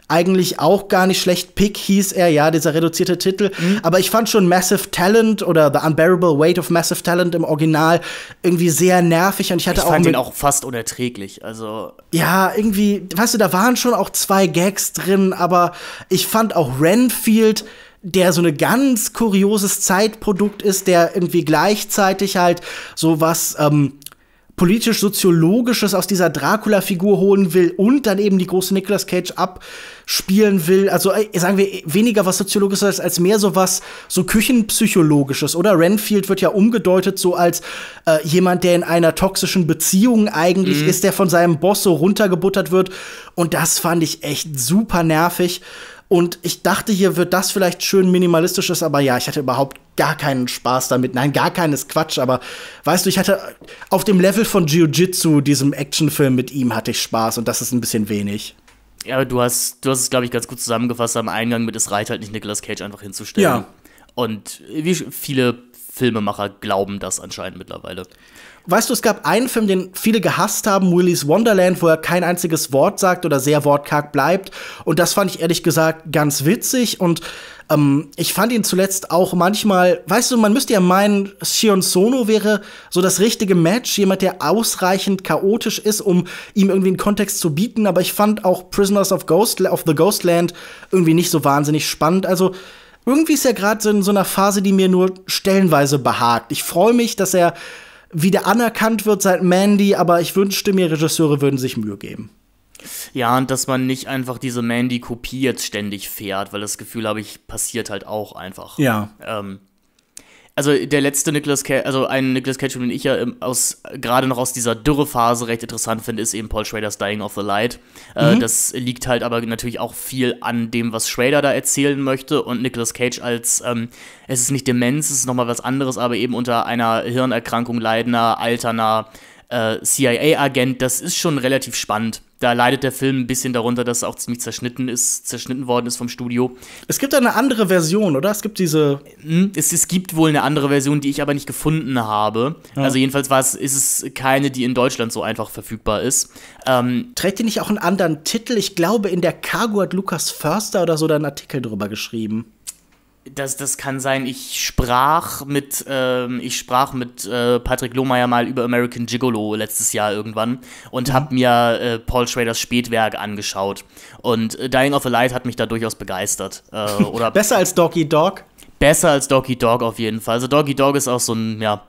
eigentlich auch gar nicht schlecht. Pick hieß er, ja, dieser reduzierte Titel. Mhm. Aber ich fand schon Massive Talent oder The Unbearable Weight of Massive Talent im Original irgendwie sehr nervig. Und ich hatte ich auch fand mit, den auch fast unerträglich. Also ja, irgendwie, weißt du, da waren schon auch zwei Gags drin, aber ich fand auch Renfield, der so eine ganz kurioses Zeitprodukt ist, der irgendwie gleichzeitig halt so was ähm, politisch-soziologisches aus dieser Dracula-Figur holen will und dann eben die große Nicolas Cage abspielen will. Also äh, sagen wir weniger was Soziologisches als mehr so was so Küchenpsychologisches, oder? Renfield wird ja umgedeutet so als äh, jemand, der in einer toxischen Beziehung eigentlich mhm. ist, der von seinem Boss so runtergebuttert wird. Und das fand ich echt super nervig. Und ich dachte, hier wird das vielleicht schön minimalistisches, aber ja, ich hatte überhaupt gar keinen Spaß damit. Nein, gar keines Quatsch, aber weißt du, ich hatte auf dem Level von Jiu-Jitsu, diesem Actionfilm mit ihm, hatte ich Spaß und das ist ein bisschen wenig. Ja, aber du hast, du hast es, glaube ich, ganz gut zusammengefasst am Eingang mit, es reicht halt nicht, Nicolas Cage einfach hinzustellen. Ja. Und wie viele Filmemacher glauben das anscheinend mittlerweile. Weißt du, es gab einen Film, den viele gehasst haben, Willy's Wonderland, wo er kein einziges Wort sagt oder sehr wortkarg bleibt. Und das fand ich ehrlich gesagt ganz witzig. Und ähm, ich fand ihn zuletzt auch manchmal, weißt du, man müsste ja meinen, Sion Sono wäre so das richtige Match. Jemand, der ausreichend chaotisch ist, um ihm irgendwie einen Kontext zu bieten. Aber ich fand auch Prisoners of, Ghost, of the Ghostland irgendwie nicht so wahnsinnig spannend. Also irgendwie ist er gerade so in so einer Phase, die mir nur stellenweise behagt. Ich freue mich, dass er wieder anerkannt wird seit Mandy, aber ich wünschte mir, Regisseure würden sich Mühe geben. Ja, und dass man nicht einfach diese Mandy-Kopie jetzt ständig fährt, weil das Gefühl, habe ich, passiert halt auch einfach. Ja. Ähm, also der letzte Nicolas Cage, also ein Nicolas Cage, den ich ja aus, gerade noch aus dieser Dürrephase recht interessant finde, ist eben Paul Schraders Dying of the Light. Mhm. Äh, das liegt halt aber natürlich auch viel an dem, was Schrader da erzählen möchte, und Nicolas Cage als, ähm, es ist nicht Demenz, es ist nochmal was anderes, aber eben unter einer Hirnerkrankung leidender, alterner äh, C I A-Agent, das ist schon relativ spannend. Da leidet der Film ein bisschen darunter, dass er auch ziemlich zerschnitten ist, zerschnitten worden ist vom Studio. Es gibt eine andere Version, oder? Es gibt diese Es, es gibt wohl eine andere Version, die ich aber nicht gefunden habe. Ja. Also jedenfalls war es, ist es keine, die in Deutschland so einfach verfügbar ist. Ähm, Trägt die nicht auch einen anderen Titel? Ich glaube, in der Cargo hat Lukas Förster oder so da einen Artikel drüber geschrieben. Das, das kann sein. Ich sprach mit, ähm, ich sprach mit äh, Patrick Lohmeier mal über American Gigolo letztes Jahr irgendwann und mhm. habe mir äh, Paul Schraders Spätwerk angeschaut. Und äh, Dying of the Light hat mich da durchaus begeistert. Äh, oder besser als Doggy Dog? Besser als Doggy Dog auf jeden Fall. Also Doggy Dog ist auch so ein, ja.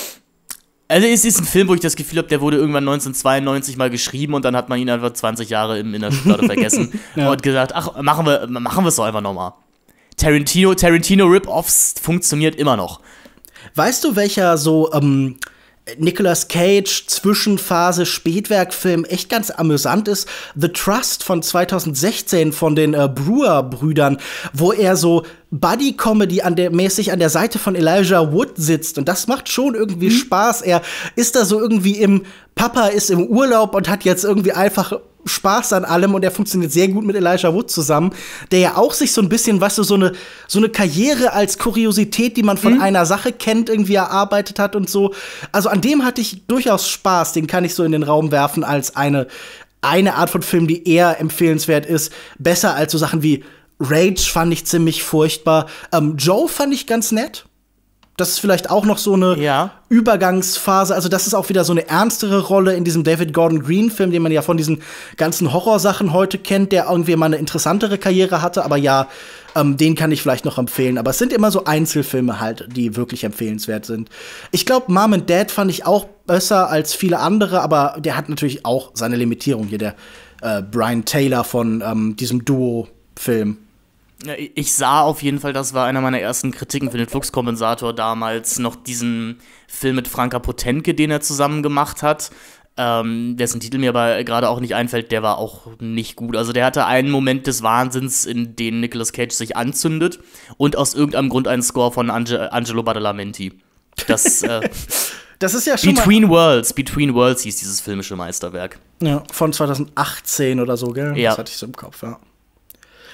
Also es ist ein Film, wo ich das Gefühl habe, der wurde irgendwann neunzehnhundertzweiundneunzig mal geschrieben und dann hat man ihn einfach zwanzig Jahre in, in der Schublade vergessen ja. und gesagt, ach, machen wir machen wir es doch einfach nochmal. Tarantino, Tarantino Rip-Offs funktioniert immer noch. Weißt du, welcher so ähm, Nicolas Cage Zwischenphase Spätwerkfilm echt ganz amüsant ist? The Trust von zweitausendsechzehn von den äh, Brewer-Brüdern, wo er so Buddy-Comedy an der, mäßig an der Seite von Elijah Wood sitzt. Und das macht schon irgendwie mhm. Spaß. Er ist da so irgendwie im Papa ist im Urlaub und hat jetzt irgendwie einfach Spaß an allem, und er funktioniert sehr gut mit Elijah Wood zusammen, der ja auch sich so ein bisschen, weißt du, so eine, so eine Karriere als Kuriosität, die man von mhm. einer Sache kennt, irgendwie erarbeitet hat und so. Also an dem hatte ich durchaus Spaß, den kann ich so in den Raum werfen als eine, eine Art von Film, die eher empfehlenswert ist. Besser als so Sachen wie Rage fand ich ziemlich furchtbar. Ähm, Joe fand ich ganz nett. Das ist vielleicht auch noch so eine ja. Übergangsphase. Also das ist auch wieder so eine ernstere Rolle in diesem David Gordon Green-Film, den man ja von diesen ganzen Horrorsachen heute kennt, der irgendwie mal eine interessantere Karriere hatte. Aber ja, ähm, den kann ich vielleicht noch empfehlen. Aber es sind immer so Einzelfilme halt, die wirklich empfehlenswert sind. Ich glaube, Mom and Dad fand ich auch besser als viele andere, aber der hat natürlich auch seine Limitierung hier, der äh, Brian Taylor von ähm, diesem Duo-Film. Ich sah auf jeden Fall, das war einer meiner ersten Kritiken für den Fluxkompensator damals, noch diesen Film mit Franka Potentke, den er zusammen gemacht hat, ähm, dessen Titel mir aber gerade auch nicht einfällt, der war auch nicht gut. Also der hatte einen Moment des Wahnsinns, in dem Nicolas Cage sich anzündet und aus irgendeinem Grund einen Score von Ange- Angelo Badalamenti. Das, äh, das ist ja schon Between Worlds, Between Worlds hieß dieses filmische Meisterwerk. Ja, von zweitausendachtzehn oder so, gell? Ja. Das hatte ich so im Kopf, ja.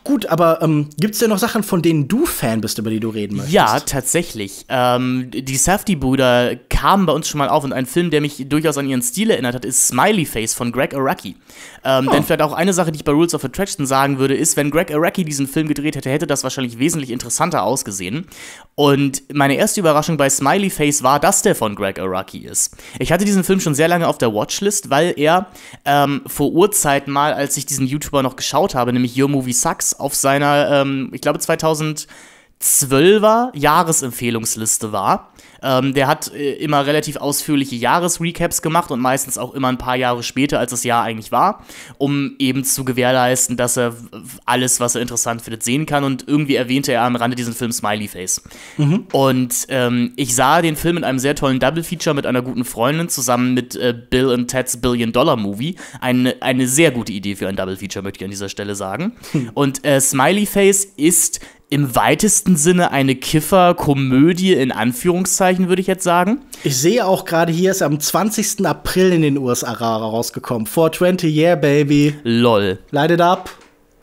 Gut, aber ähm, gibt es denn noch Sachen, von denen du Fan bist, über die du reden möchtest? Ja, tatsächlich. Ähm, die Safdie-Brüder kamen bei uns schon mal auf und ein Film, der mich durchaus an ihren Stil erinnert hat, ist Smiley Face von Greg Araki. Ähm, oh. Denn vielleicht auch eine Sache, die ich bei Rules of Attraction sagen würde, ist, wenn Greg Araki diesen Film gedreht hätte, hätte das wahrscheinlich wesentlich interessanter ausgesehen. Und meine erste Überraschung bei Smiley Face war, dass der von Greg Araki ist. Ich hatte diesen Film schon sehr lange auf der Watchlist, weil er ähm, vor Urzeiten mal, als ich diesen YouTuber noch geschaut habe, nämlich Your Movie Sucks, auf seiner, ähm, ich glaube, zweitausendzwölfer Jahresempfehlungsliste war. Ähm, der hat äh, immer relativ ausführliche Jahresrecaps gemacht und meistens auch immer ein paar Jahre später, als das Jahr eigentlich war, um eben zu gewährleisten, dass er alles, was er interessant findet, sehen kann. Und irgendwie erwähnte er am Rande diesen Film Smiley Face. Mhm. Und ähm, ich sah den Film in einem sehr tollen Double-Feature mit einer guten Freundin zusammen mit äh, Bill and Ted's Billion-Dollar-Movie. Eine, eine sehr gute Idee für ein Double-Feature, möchte ich an dieser Stelle sagen. Hm. Und äh, Smiley Face ist im weitesten Sinne eine Kiffer-Komödie in Anführungszeichen, würde ich jetzt sagen. Ich sehe auch gerade, hier ist am zwanzigsten April in den U S A rausgekommen. four twenty, yeah, baby. Lol. Light it up.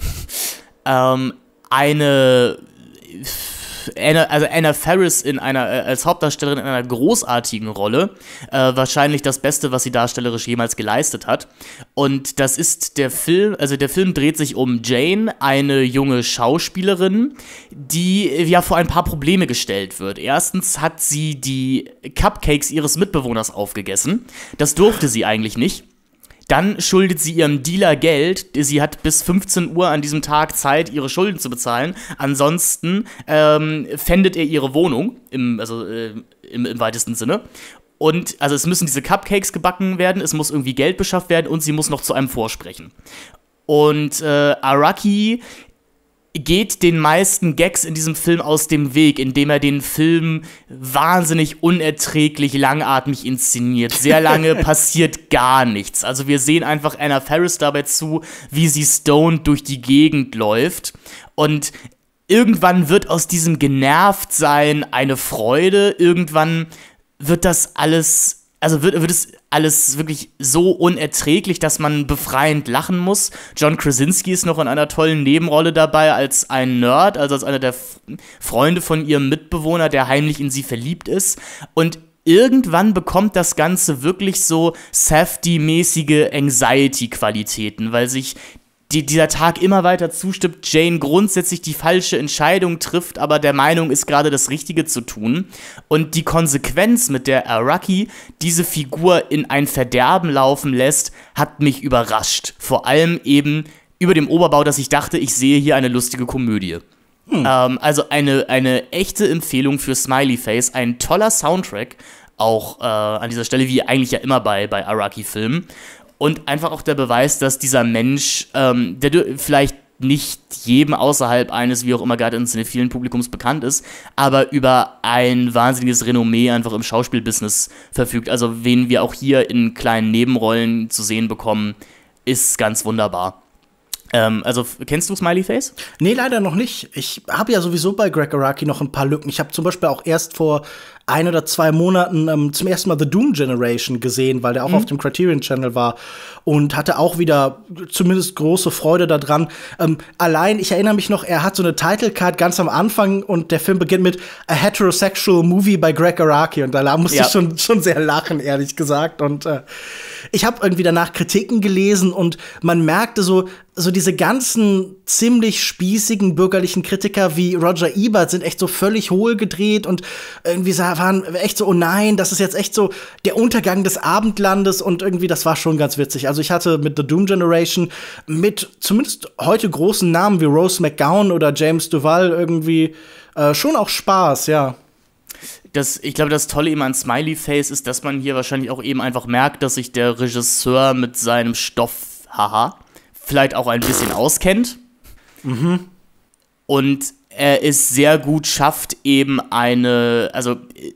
ähm, eine... Anna, also Anna Faris in einer, äh, als Hauptdarstellerin in einer großartigen Rolle. Äh, wahrscheinlich das Beste, was sie darstellerisch jemals geleistet hat. Und das ist der Film, also der Film dreht sich um Jane, eine junge Schauspielerin, die ja vor ein paar Probleme gestellt wird. Erstens hat sie die Cupcakes ihres Mitbewohners aufgegessen. Das durfte sie eigentlich nicht. Dann schuldet sie ihrem Dealer Geld. Sie hat bis fünfzehn Uhr an diesem Tag Zeit, ihre Schulden zu bezahlen. Ansonsten ähm, pfändet er ihre Wohnung, im, also äh, im, im weitesten Sinne. Und also es müssen diese Cupcakes gebacken werden, es muss irgendwie Geld beschafft werden und sie muss noch zu einem vorsprechen. Und äh, Araki geht den meisten Gags in diesem Film aus dem Weg, indem er den Film wahnsinnig unerträglich langatmig inszeniert. Sehr lange passiert gar nichts. Also wir sehen einfach Anna Faris dabei zu, wie sie stoned durch die Gegend läuft. Und irgendwann wird aus diesem Genervtsein eine Freude. Irgendwann wird das alles... Also wird, wird es alles wirklich so unerträglich, dass man befreiend lachen muss. John Krasinski ist noch in einer tollen Nebenrolle dabei als ein Nerd, also als einer der F- Freunde von ihrem Mitbewohner, der heimlich in sie verliebt ist. Und irgendwann bekommt das Ganze wirklich so Safdie-mäßige Anxiety-Qualitäten, weil sich die, dieser Tag immer weiter zustimmt, Jane grundsätzlich die falsche Entscheidung trifft, aber der Meinung ist, gerade das Richtige zu tun. Und die Konsequenz, mit der Araki diese Figur in ein Verderben laufen lässt, hat mich überrascht. Vor allem eben über dem Oberbau, dass ich dachte, ich sehe hier eine lustige Komödie. Hm. Ähm, also eine, eine echte Empfehlung für Smiley Face, ein toller Soundtrack, auch äh, an dieser Stelle, wie eigentlich ja immer bei, bei Araki-Filmen. Und einfach auch der Beweis, dass dieser Mensch, ähm, der vielleicht nicht jedem außerhalb eines, wie auch immer gerade ins vielen Publikums bekannt ist, aber über ein wahnsinniges Renommee einfach im Schauspielbusiness verfügt. Also wen wir auch hier in kleinen Nebenrollen zu sehen bekommen, ist ganz wunderbar. Ähm, also, kennst du Smiley Face? Nee, leider noch nicht. Ich habe ja sowieso bei Greg Araki noch ein paar Lücken. Ich habe zum Beispiel auch erst vor ein oder zwei Monaten ähm, zum ersten Mal The Doom Generation gesehen, weil der auch mhm. auf dem Criterion Channel war und hatte auch wieder zumindest große Freude daran. Ähm, allein, ich erinnere mich noch, er hat so eine Title Card ganz am Anfang und der Film beginnt mit A Heterosexual Movie by Greg Araki und da musste ja. ich schon, schon sehr lachen, ehrlich gesagt. Und äh, ich habe irgendwie danach Kritiken gelesen und man merkte so, so diese ganzen ziemlich spießigen bürgerlichen Kritiker wie Roger Ebert sind echt so völlig hohl gedreht und irgendwie waren echt so, oh nein, das ist jetzt echt so der Untergang des Abendlandes und irgendwie, das war schon ganz witzig. Also ich hatte mit The Doom Generation mit zumindest heute großen Namen wie Rose McGowan oder James Duval irgendwie äh, schon auch Spaß, ja. Das, ich glaube, das Tolle eben an Smiley Face ist, dass man hier wahrscheinlich auch eben einfach merkt, dass sich der Regisseur mit seinem Stoff, haha, vielleicht auch ein bisschen auskennt. Mhm. Und er es sehr gut schafft, eben eine, also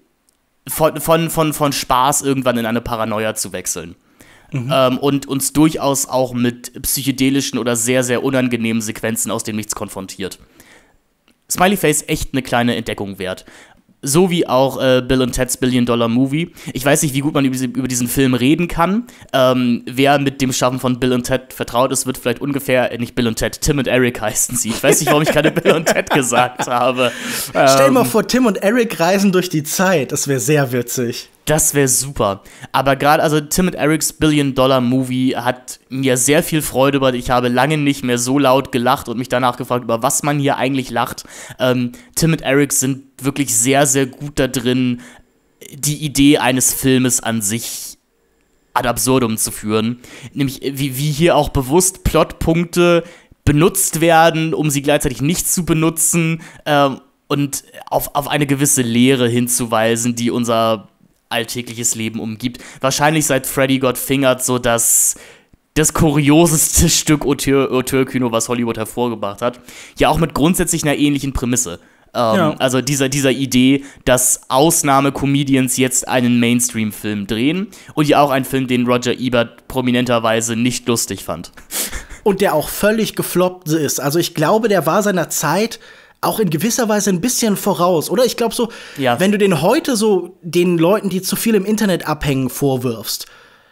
von, von, von, von Spaß irgendwann in eine Paranoia zu wechseln. Mhm. Ähm, und uns durchaus auch mit psychedelischen oder sehr, sehr unangenehmen Sequenzen aus dem Nichts konfrontiert. Smiley Face echt eine kleine Entdeckung wert. so wie auch äh, Bill und Ted's Billion Dollar Movie. Ich weiß nicht, wie gut man über, über diesen Film reden kann. Ähm, wer mit dem Schaffen von Bill und Ted vertraut ist, wird vielleicht ungefähr, äh, nicht Bill und Ted, Tim und Eric heißen sie. Ich weiß nicht, warum ich gerade Bill und Ted gesagt habe. Ähm, Stell dir mal vor, Tim und Eric reisen durch die Zeit. Das wäre sehr witzig. Das wäre super. Aber gerade, also Tim und Erics Billion Dollar Movie hat mir sehr viel Freude bereitet. Ich habe lange nicht mehr so laut gelacht und mich danach gefragt, über was man hier eigentlich lacht. Ähm, Tim und Eric sind wirklich sehr, sehr gut da drin, die Idee eines Filmes an sich ad absurdum zu führen. Nämlich, wie, wie hier auch bewusst Plotpunkte benutzt werden, um sie gleichzeitig nicht zu benutzen ähm, und auf, auf eine gewisse Leere hinzuweisen, die unser alltägliches Leben umgibt. Wahrscheinlich seit Freddy Got Fingered so das, das kurioseste Stück Auteur, Auteurkino, was Hollywood hervorgebracht hat. Ja, auch mit grundsätzlich einer ähnlichen Prämisse. Ähm, ja. Also dieser, dieser Idee, dass Ausnahme-Comedians jetzt einen Mainstream-Film drehen und ja auch einen Film, den Roger Ebert prominenterweise nicht lustig fand. Und der auch völlig gefloppt ist. Also ich glaube, der war seiner Zeit auch in gewisser Weise ein bisschen voraus, oder? Ich glaube so, ja. Wenn du den heute so den Leuten, die zu viel im Internet abhängen, vorwirfst,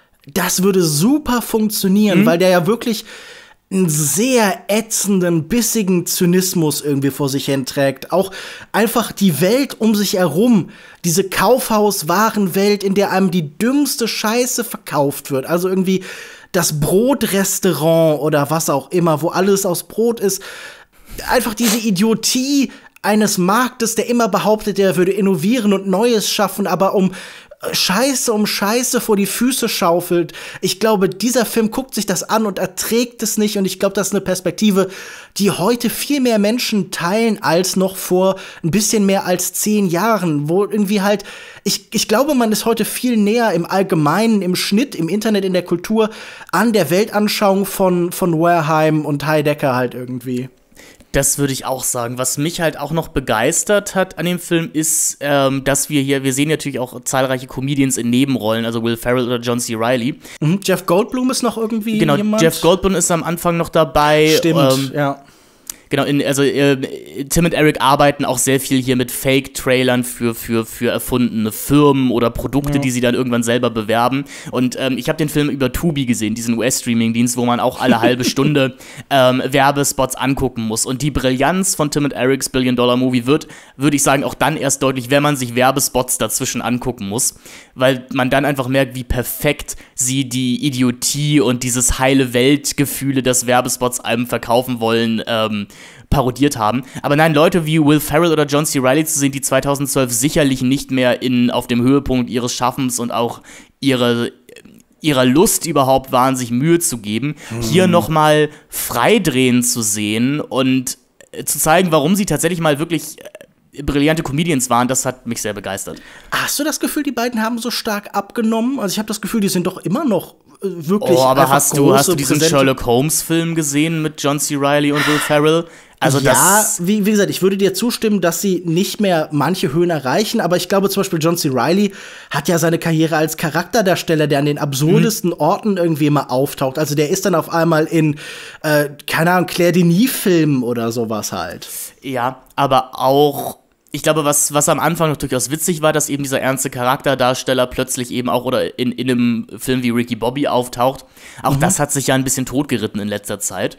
das würde super funktionieren, mhm. weil der ja wirklich einen sehr ätzenden, bissigen Zynismus irgendwie vor sich hinträgt. Auch einfach die Welt um sich herum, diese Kaufhauswarenwelt, in der einem die dümmste Scheiße verkauft wird. Also irgendwie das Brotrestaurant oder was auch immer, wo alles aus Brot ist. Einfach diese Idiotie eines Marktes, der immer behauptet, er würde innovieren und Neues schaffen, aber um Scheiße um Scheiße vor die Füße schaufelt. Ich glaube, dieser Film guckt sich das an und erträgt es nicht. Und ich glaube, das ist eine Perspektive, die heute viel mehr Menschen teilen als noch vor ein bisschen mehr als zehn Jahren. Wo irgendwie halt, ich, ich glaube, man ist heute viel näher im Allgemeinen, im Schnitt, im Internet, in der Kultur an der Weltanschauung von, von Wareheim und Heidecker halt irgendwie. Das würde ich auch sagen. Was mich halt auch noch begeistert hat an dem Film ist, ähm, dass wir hier, wir sehen natürlich auch zahlreiche Comedians in Nebenrollen, also Will Ferrell oder John C. Reilly. Mhm, Jeff Goldblum ist noch irgendwie genau, jemand? Genau, Jeff Goldblum ist am Anfang noch dabei. Stimmt, ähm, ja. Genau, in, also äh, Tim und Eric arbeiten auch sehr viel hier mit Fake-Trailern für, für, für erfundene Firmen oder Produkte, ja. die sie dann irgendwann selber bewerben. Und ähm, ich habe den Film über Tubi gesehen, diesen U S-Streaming-Dienst, wo man auch alle halbe Stunde ähm, Werbespots angucken muss. Und die Brillanz von Tim und Erics Billion Dollar Movie wird, würde ich sagen, auch dann erst deutlich, wenn man sich Werbespots dazwischen angucken muss. Weil man dann einfach merkt, wie perfekt sie die Idiotie und dieses heile Weltgefühle, das Werbespots einem verkaufen wollen, ähm, parodiert haben. Aber nein, Leute wie Will Ferrell oder John C. Reilly zu sehen, die zweitausendzwölf sicherlich nicht mehr in, auf dem Höhepunkt ihres Schaffens und auch ihre, ihrer Lust überhaupt waren, sich Mühe zu geben, mhm. hier nochmal freidrehen zu sehen und äh, zu zeigen, warum sie tatsächlich mal wirklich äh, brillante Comedians waren, das hat mich sehr begeistert. Hast du das Gefühl, die beiden haben so stark abgenommen? Also ich habe das Gefühl, die sind doch immer noch wirklich Oh, aber hast du, hast du diesen präsente Sherlock Holmes-Film gesehen mit John C. Reilly und Will Ferrell? Also ja, das wie, wie gesagt, ich würde dir zustimmen, dass sie nicht mehr manche Höhen erreichen, aber ich glaube zum Beispiel John C. Reilly hat ja seine Karriere als Charakterdarsteller, der an den absurdesten mhm. Orten irgendwie immer auftaucht. Also der ist dann auf einmal in, äh, keine Ahnung, Claire Denis-Filmen oder sowas halt. Ja, aber auch ich glaube, was, was am Anfang noch durchaus witzig war, dass eben dieser ernste Charakterdarsteller plötzlich eben auch oder in, in einem Film wie Ricky Bobby auftaucht. Auch mhm. das hat sich ja ein bisschen totgeritten in letzter Zeit.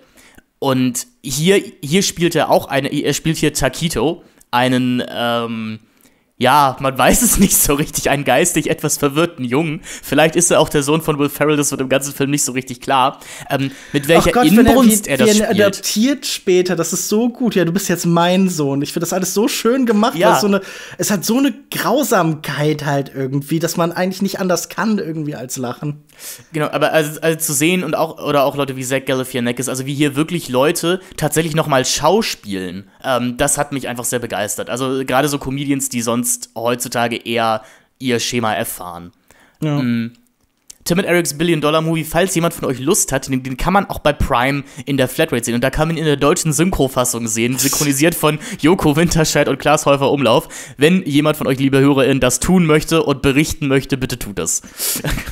Und hier, hier spielt er auch eine, er spielt hier Taquito, einen, ähm, ja, man weiß es nicht so richtig, einen geistig etwas verwirrten Jungen. Vielleicht ist er auch der Sohn von Will Ferrell, das wird im ganzen Film nicht so richtig klar. Ähm, mit welcher Gott, Inbrunst er, wie, er das wie spielt. adaptiert später, das ist so gut. Ja, du bist jetzt mein Sohn. Ich finde das alles so schön gemacht. Ja. So eine, es hat so eine Grausamkeit halt irgendwie, dass man eigentlich nicht anders kann irgendwie als lachen. Genau, aber also, also zu sehen und auch, oder auch Leute wie Zach Galifianakis, also wie hier wirklich Leute tatsächlich nochmal schauspielen, ähm, das hat mich einfach sehr begeistert. Also gerade so Comedians, die sonst heutzutage eher ihr Schema F fahren. Ja. Mhm. Tim und Erics Billion Dollar Movie, falls jemand von euch Lust hat, den, den kann man auch bei Prime in der Flatrate sehen. Und da kann man ihn in der deutschen Synchrofassung sehen, synchronisiert von Joko Winterscheid und Klaas Häufer Umlauf. Wenn jemand von euch, liebe HörerInnen, das tun möchte und berichten möchte, bitte tut das.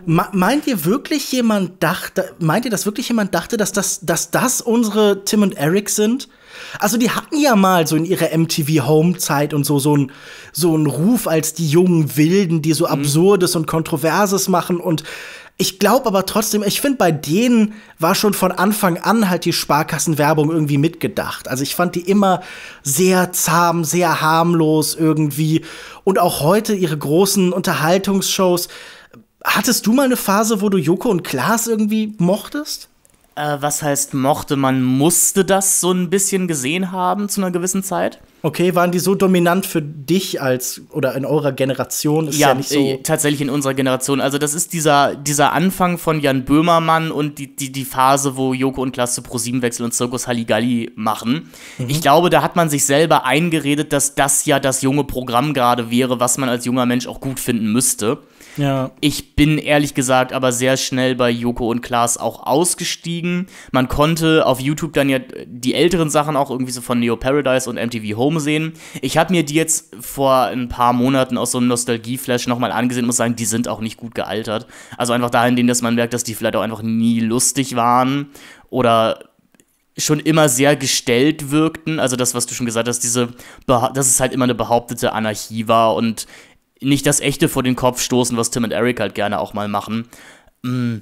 Ma- meint ihr wirklich jemand dachte, meint ihr, dass wirklich jemand dachte, dass das, dass das unsere Tim und Eric sind? Also die hatten ja mal so in ihrer M T V-Home-Zeit und so so ein so ein Ruf als die jungen Wilden, die so Absurdes und Kontroverses machen. Und ich glaube aber trotzdem, ich finde, bei denen war schon von Anfang an halt die Sparkassenwerbung irgendwie mitgedacht. Also ich fand die immer sehr zahm, sehr harmlos irgendwie. Und auch heute ihre großen Unterhaltungsshows. Hattest du mal eine Phase, wo du Joko und Klaas irgendwie mochtest? Äh, was heißt mochte? Man musste das so ein bisschen gesehen haben zu einer gewissen Zeit. Okay, waren die so dominant für dich als oder in eurer Generation? Ist ja, ja nicht so. Äh, tatsächlich in unserer Generation. Also das ist dieser, dieser Anfang von Jan Böhmermann und die, die, die Phase, wo Joko und Klaas zu ProSieben wechseln und Zirkus Halligalli machen. Mhm. Ich glaube, da hat man sich selber eingeredet, dass das ja das junge Programm gerade wäre, was man als junger Mensch auch gut finden müsste. Ja. Ich bin ehrlich gesagt aber sehr schnell bei Joko und Klaas auch ausgestiegen. Man konnte auf YouTube dann ja die älteren Sachen auch irgendwie so von Neo Paradise und M T V Home sehen. Ich habe mir die jetzt vor ein paar Monaten aus so einem Nostalgie-Flash nochmal angesehen und muss sagen, die sind auch nicht gut gealtert. Also einfach dahingehend, dass man merkt, dass die vielleicht auch einfach nie lustig waren oder schon immer sehr gestellt wirkten. Also das, was du schon gesagt hast, diese Beha- dass es halt immer eine behauptete Anarchie war und nicht das Echte vor den Kopf stoßen, was Tim und Eric halt gerne auch mal machen. Hm.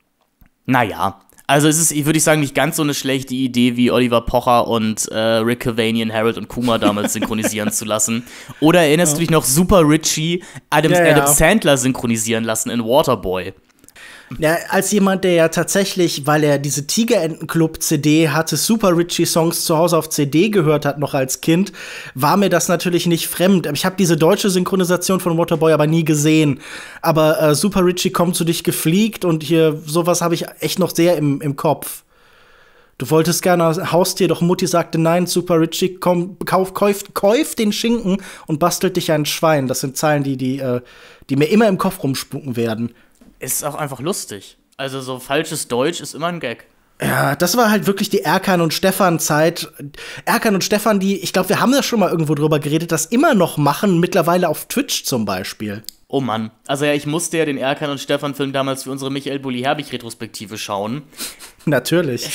Naja, also es ist, würde ich sagen, nicht ganz so eine schlechte Idee, wie Oliver Pocher und äh, Rick Cavanian, Harold und Kumar damals synchronisieren zu lassen. Oder erinnerst ja. du dich noch, Super Richie Adam, ja, ja. Adam Sandler synchronisieren lassen in Waterboy? Ja, als jemand, der ja tatsächlich, weil er diese Tigerenten-Club-C D hatte, Super Richie-Songs zu Hause auf C D gehört hat, noch als Kind, war mir das natürlich nicht fremd. Ich habe diese deutsche Synchronisation von Waterboy aber nie gesehen. Aber äh, Super Richie kommt zu dich gefliegt und hier, sowas habe ich echt noch sehr im, im Kopf. Du wolltest gerne ein Haustier, doch Mutti sagte nein, Super Richie, komm, kauf, kauf, kauf den Schinken und bastelt dich ein Schwein. Das sind Zeilen, die, die, äh, die mir immer im Kopf rumspucken werden. Ist auch einfach lustig. Also so falsches Deutsch ist immer ein Gag. Ja, das war halt wirklich die Erkan und Stefan-Zeit. Erkan und Stefan, die, ich glaube, wir haben da schon mal irgendwo drüber geredet, das immer noch machen, mittlerweile auf Twitch zum Beispiel. Oh Mann. Also ja, ich musste ja den Erkan und Stefan-Film damals für unsere Michael Bulli-Herbig-Retrospektive schauen. Natürlich.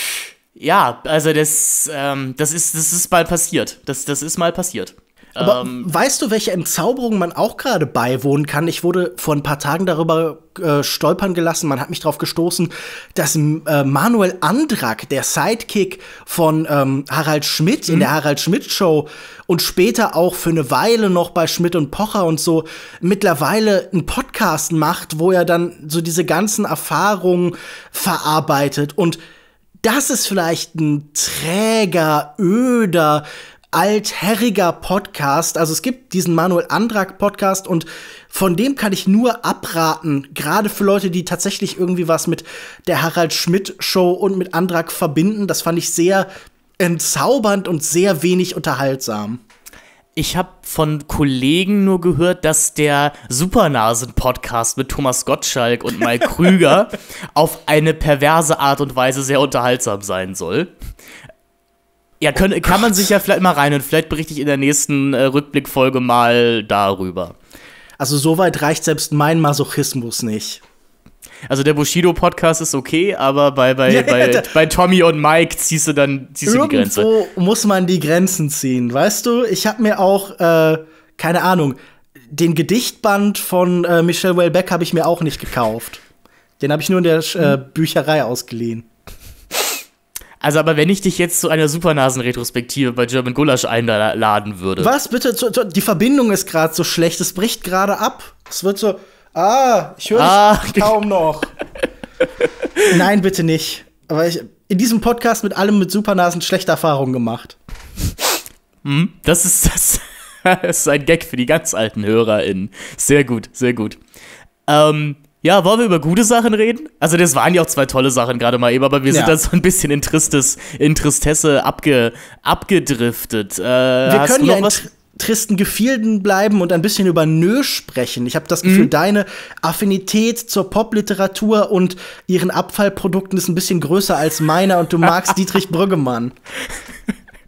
Ja, also das, ähm, das ist, das ist mal passiert. Das, das ist mal passiert. Aber ähm, weißt du, welche Entzauberung man auch gerade beiwohnen kann? Ich wurde vor ein paar Tagen darüber äh, stolpern gelassen, man hat mich drauf gestoßen, dass äh, Manuel Andrak, der Sidekick von ähm, Harald Schmidt, mhm. in der Harald Schmidt Show und später auch für eine Weile noch bei Schmidt und Pocher und so, mittlerweile einen Podcast macht, wo er dann so diese ganzen Erfahrungen verarbeitet. Und das ist vielleicht ein träger, öder, altherriger Podcast. Also es gibt diesen Manuel Andrak Podcast und von dem kann ich nur abraten, gerade für Leute, die tatsächlich irgendwie was mit der Harald Schmidt Show und mit Andrak verbinden. Das fand ich sehr entzaubernd und sehr wenig unterhaltsam. Ich habe von Kollegen nur gehört, dass der Supernasen-Podcast mit Thomas Gottschalk und Mike Krüger auf eine perverse Art und Weise sehr unterhaltsam sein soll. Ja, können, kann man sich ja vielleicht mal rein und vielleicht berichte ich in der nächsten äh, Rückblickfolge mal darüber. Also soweit reicht selbst mein Masochismus nicht. Also der Bushido-Podcast ist okay, aber bei, bei, ja, bei, ja, bei Tommy und Mike ziehst du dann ziehst du die Grenze. Irgendwo muss man die Grenzen ziehen, weißt du? Ich habe mir auch, äh, keine Ahnung, den Gedichtband von äh, Michel Houellebecq habe ich mir auch nicht gekauft. Den habe ich nur in der äh, Bücherei ausgeliehen. Also, aber wenn ich dich jetzt zu einer Supernasen-Retrospektive bei German Gulasch einladen würde. Was, bitte? Die Verbindung ist gerade so schlecht, es bricht gerade ab. Es wird so, ah, ich höre ah. dich kaum noch. Nein, bitte nicht. Aber ich in diesem Podcast mit allem mit Supernasen schlechte Erfahrungen gemacht. Hm, das ist das, das ist ein Gag für die ganz alten HörerInnen. Sehr gut, sehr gut. Ähm, Ja, wollen wir über gute Sachen reden? Also das waren ja auch zwei tolle Sachen gerade mal eben, aber wir sind ja. dann so ein bisschen in, Tristes, in Tristesse abge, abgedriftet. Äh, wir können ja in tr- tristen Gefilden bleiben und ein bisschen über Nö sprechen. Ich habe das Gefühl, mhm. deine Affinität zur Popliteratur und ihren Abfallprodukten ist ein bisschen größer als meiner und du magst Dietrich Brüggemann.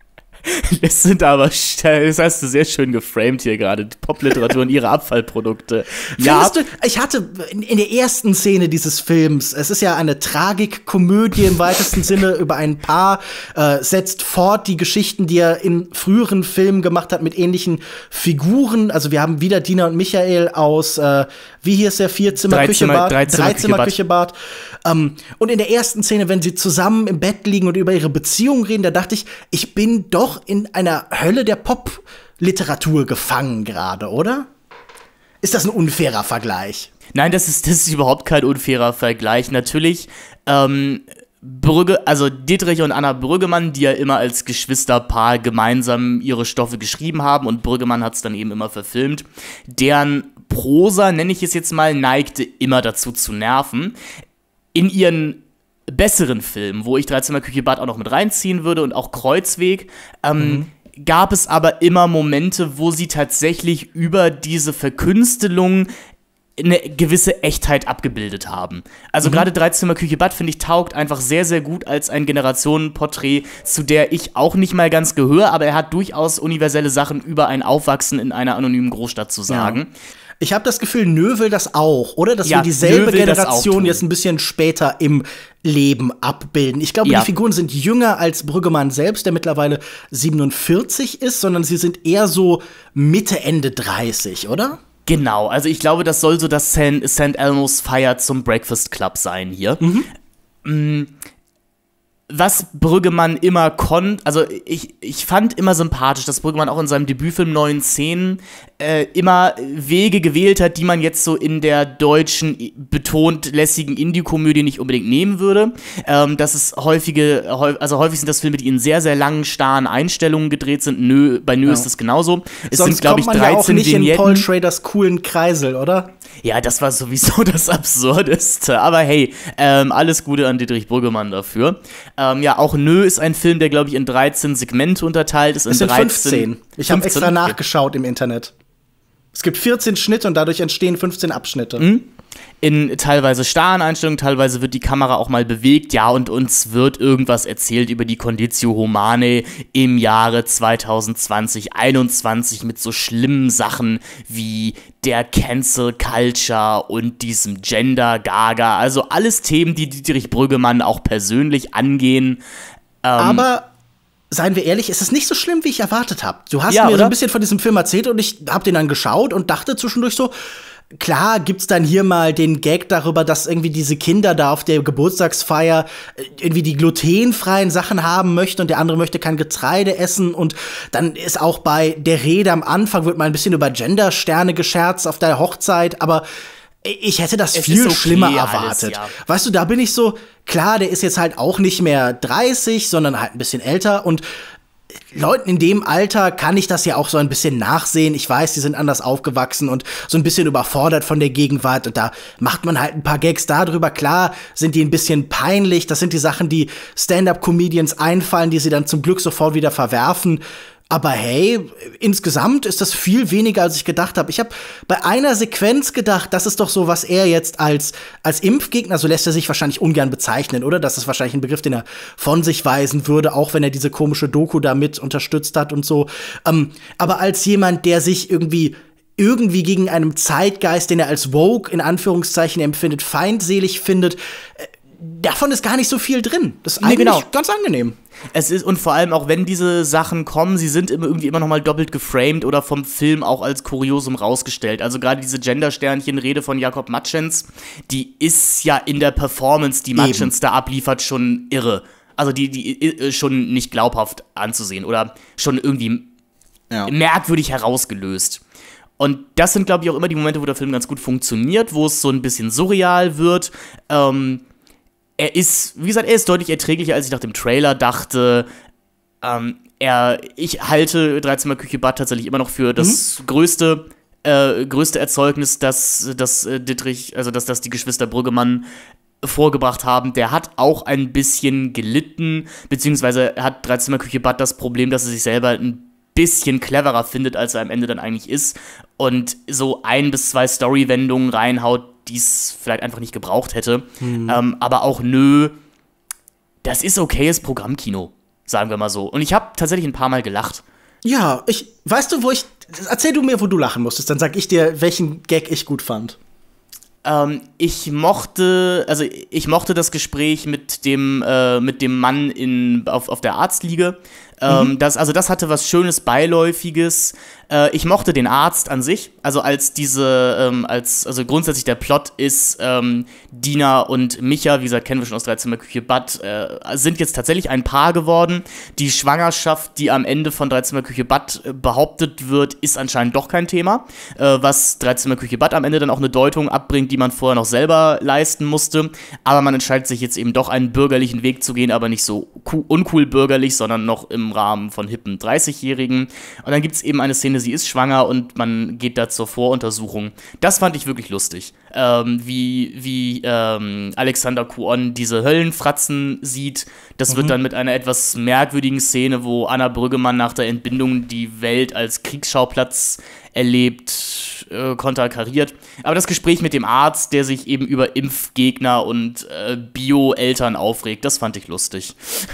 Das sind aber, das hast du sehr schön geframed hier gerade, Popliteratur und ihre Abfallprodukte. Ja, du, ich hatte in, in der ersten Szene dieses Films, es ist ja eine Tragikkomödie im weitesten Sinne über ein Paar, äh, setzt fort die Geschichten, die er in früheren Filmen gemacht hat mit ähnlichen Figuren. Also wir haben wieder Dina und Michael aus, äh, wie hieß der, Vierzimmer-Küche-Bad? Dreizimmer-Küche-Bad. Ähm, und in der ersten Szene, wenn sie zusammen im Bett liegen und über ihre Beziehung reden, da dachte ich, ich bin doch in einer Hölle der Pop-Literatur gefangen gerade, oder? Ist das ein unfairer Vergleich? Nein, das ist, das ist überhaupt kein unfairer Vergleich. Natürlich, ähm, Brügge, also Dietrich und Anna Brüggemann, die ja immer als Geschwisterpaar gemeinsam ihre Stoffe geschrieben haben und Brüggemann hat es dann eben immer verfilmt, deren Prosa, nenne ich es jetzt mal, neigte immer dazu zu nerven. In ihren besseren Filmen, wo ich Dreizimmer-Küche-Bad auch noch mit reinziehen würde und auch Kreuzweg, ähm, mhm. gab es aber immer Momente, wo sie tatsächlich über diese Verkünstelung eine gewisse Echtheit abgebildet haben. Also mhm. gerade Dreizimmer-Küche-Bad, finde ich, taugt einfach sehr, sehr gut als ein Generationenporträt, zu der ich auch nicht mal ganz gehöre, aber er hat durchaus universelle Sachen über ein Aufwachsen in einer anonymen Großstadt zu sagen. Ja. Ich habe das Gefühl, Nö will das auch, oder? Dass ja, wir dieselbe Generation jetzt ein bisschen später im Leben abbilden. Ich glaube, ja. die Figuren sind jünger als Brüggemann selbst, der mittlerweile siebenundvierzig ist, sondern sie sind eher so Mitte, Ende dreißig, oder? Genau, also ich glaube, das soll so das Saint Elmo's Fire zum Breakfast Club sein hier. Mhm. Mm. Was Brüggemann immer konnte, also ich, ich fand immer sympathisch, dass Brüggemann auch in seinem Debütfilm Neun Szenen äh, immer Wege gewählt hat, die man jetzt so in der deutschen betont lässigen Indie-Komödie nicht unbedingt nehmen würde. Ähm, das ist häufige, also häufig sind das Filme, die in sehr, sehr langen, starren Einstellungen gedreht sind. Nö, bei Nö ja. ist das genauso. Es Sonst sind, glaube ich, dreizehn ja auch nicht Vignetten. In Paul Schraders coolen Kreisel, oder? Ja, das war sowieso das Absurdeste. Aber hey, ähm, alles Gute an Dietrich Brüggemann dafür. Ähm, ja, auch Nö ist ein Film, der, glaube ich, in dreizehn Segmente unterteilt ist. In es sind dreizehn, fünfzehn. Ich habe extra nachgeschaut im Internet. Es gibt vierzehn Schnitte und dadurch entstehen fünfzehn Abschnitte. Mhm. In teilweise starren Einstellungen, teilweise wird die Kamera auch mal bewegt. Ja, und uns wird irgendwas erzählt über die Conditio Humanae im Jahre zwanzig zwanzig, einundzwanzig mit so schlimmen Sachen wie der Cancel Culture und diesem Gender Gaga. Also alles Themen, die Dietrich Brüggemann auch persönlich angehen. Ähm, Aber seien wir ehrlich, es ist nicht so schlimm, wie ich erwartet habe. Du hast ja, mir oder? so ein bisschen von diesem Film erzählt und ich habe den dann geschaut und dachte zwischendurch so, klar gibt's dann hier mal den Gag darüber, dass irgendwie diese Kinder da auf der Geburtstagsfeier irgendwie die glutenfreien Sachen haben möchten und der andere möchte kein Getreide essen und dann ist auch bei der Rede am Anfang wird mal ein bisschen über Gendersterne gescherzt auf der Hochzeit, aber ich hätte das es viel okay, schlimmer alles, erwartet. ja. Weißt du, da bin ich so, klar, der ist jetzt halt auch nicht mehr dreißig, sondern halt ein bisschen älter und Leuten in dem Alter kann ich das ja auch so ein bisschen nachsehen. Ich weiß, die sind anders aufgewachsen und so ein bisschen überfordert von der Gegenwart. Und da macht man halt ein paar Gags darüber. Klar sind die ein bisschen peinlich. Das sind die Sachen, die Stand-up-Comedians einfallen, die sie dann zum Glück sofort wieder verwerfen. Aber hey, insgesamt ist das viel weniger, als ich gedacht habe. Ich habe bei einer Sequenz gedacht, das ist doch so, was er jetzt als, als Impfgegner, so lässt er sich wahrscheinlich ungern bezeichnen, oder? Das ist wahrscheinlich ein Begriff, den er von sich weisen würde, auch wenn er diese komische Doku da mit unterstützt hat und so. Ähm, aber als jemand, der sich irgendwie irgendwie gegen einen Zeitgeist, den er als woke in Anführungszeichen empfindet, feindselig findet, äh, davon ist gar nicht so viel drin. Das ist eigentlich nee, genau. ganz angenehm. Es ist, und vor allem auch wenn diese Sachen kommen, sie sind immer irgendwie immer noch mal doppelt geframed oder vom Film auch als Kuriosum rausgestellt. Also gerade diese Gender-Sternchen-Rede von Jakob Matschens, die ist ja in der Performance, die Matschens da abliefert, schon irre. Also die, die ist schon nicht glaubhaft anzusehen oder schon irgendwie ja. merkwürdig herausgelöst. Und das sind, glaube ich, auch immer die Momente, wo der Film ganz gut funktioniert, wo es so ein bisschen surreal wird. Ähm, Er ist, wie gesagt, er ist deutlich erträglicher, als ich nach dem Trailer dachte. Ähm, er, ich halte Dreizimmer-Küche-Bad tatsächlich immer noch für das mhm. größte, äh, größte Erzeugnis, das, das äh, Dietrich, also dass das die Geschwister Brüggemann vorgebracht haben. Der hat auch ein bisschen gelitten, beziehungsweise hat Dreizimmer-Küche-Bad das Problem, dass er sich selber ein bisschen cleverer findet, als er am Ende dann eigentlich ist und so ein bis zwei Story-Wendungen reinhaut, die es vielleicht einfach nicht gebraucht hätte. Hm. Ähm, aber auch nö, das ist okayes Programmkino. sagen wir mal so. Und ich habe tatsächlich ein paar Mal gelacht. Ja, ich, weißt du, wo ich, erzähl du mir, wo du lachen musstest, dann sag ich dir, welchen Gag ich gut fand. Ähm, ich mochte, also ich mochte das Gespräch mit dem, äh, mit dem Mann in, auf, auf der Arztliege. Ähm, mhm. das, also das hatte was Schönes, Beiläufiges. Äh, ich mochte den Arzt an sich, also als diese, ähm, als, also grundsätzlich der Plot ist, ähm, Dina und Micha, wie gesagt, kennen wir schon aus Dreizimmerküche Bad, äh, sind jetzt tatsächlich ein Paar geworden. Die Schwangerschaft, die am Ende von Dreizimmerküche Bad äh, behauptet wird, ist anscheinend doch kein Thema, äh, was Dreizimmerküche Bad am Ende dann auch eine Deutung abbringt, die man vorher noch selber leisten musste. Aber man entscheidet sich jetzt eben doch einen bürgerlichen Weg zu gehen, aber nicht so uncool bürgerlich, sondern noch im Rahmen von hippen dreißigjährigen. Und dann gibt es eben eine Szene, sie ist schwanger und man geht da zur Voruntersuchung. Das fand ich wirklich lustig. Ähm, wie wie ähm, Alexander Kuon diese Höllenfratzen sieht. Das mhm. wird dann mit einer etwas merkwürdigen Szene, wo Anna Brüggemann nach der Entbindung die Welt als Kriegsschauplatz erlebt, äh, konterkariert. Aber das Gespräch mit dem Arzt, der sich eben über Impfgegner und äh, Bio-Eltern aufregt, das fand ich lustig.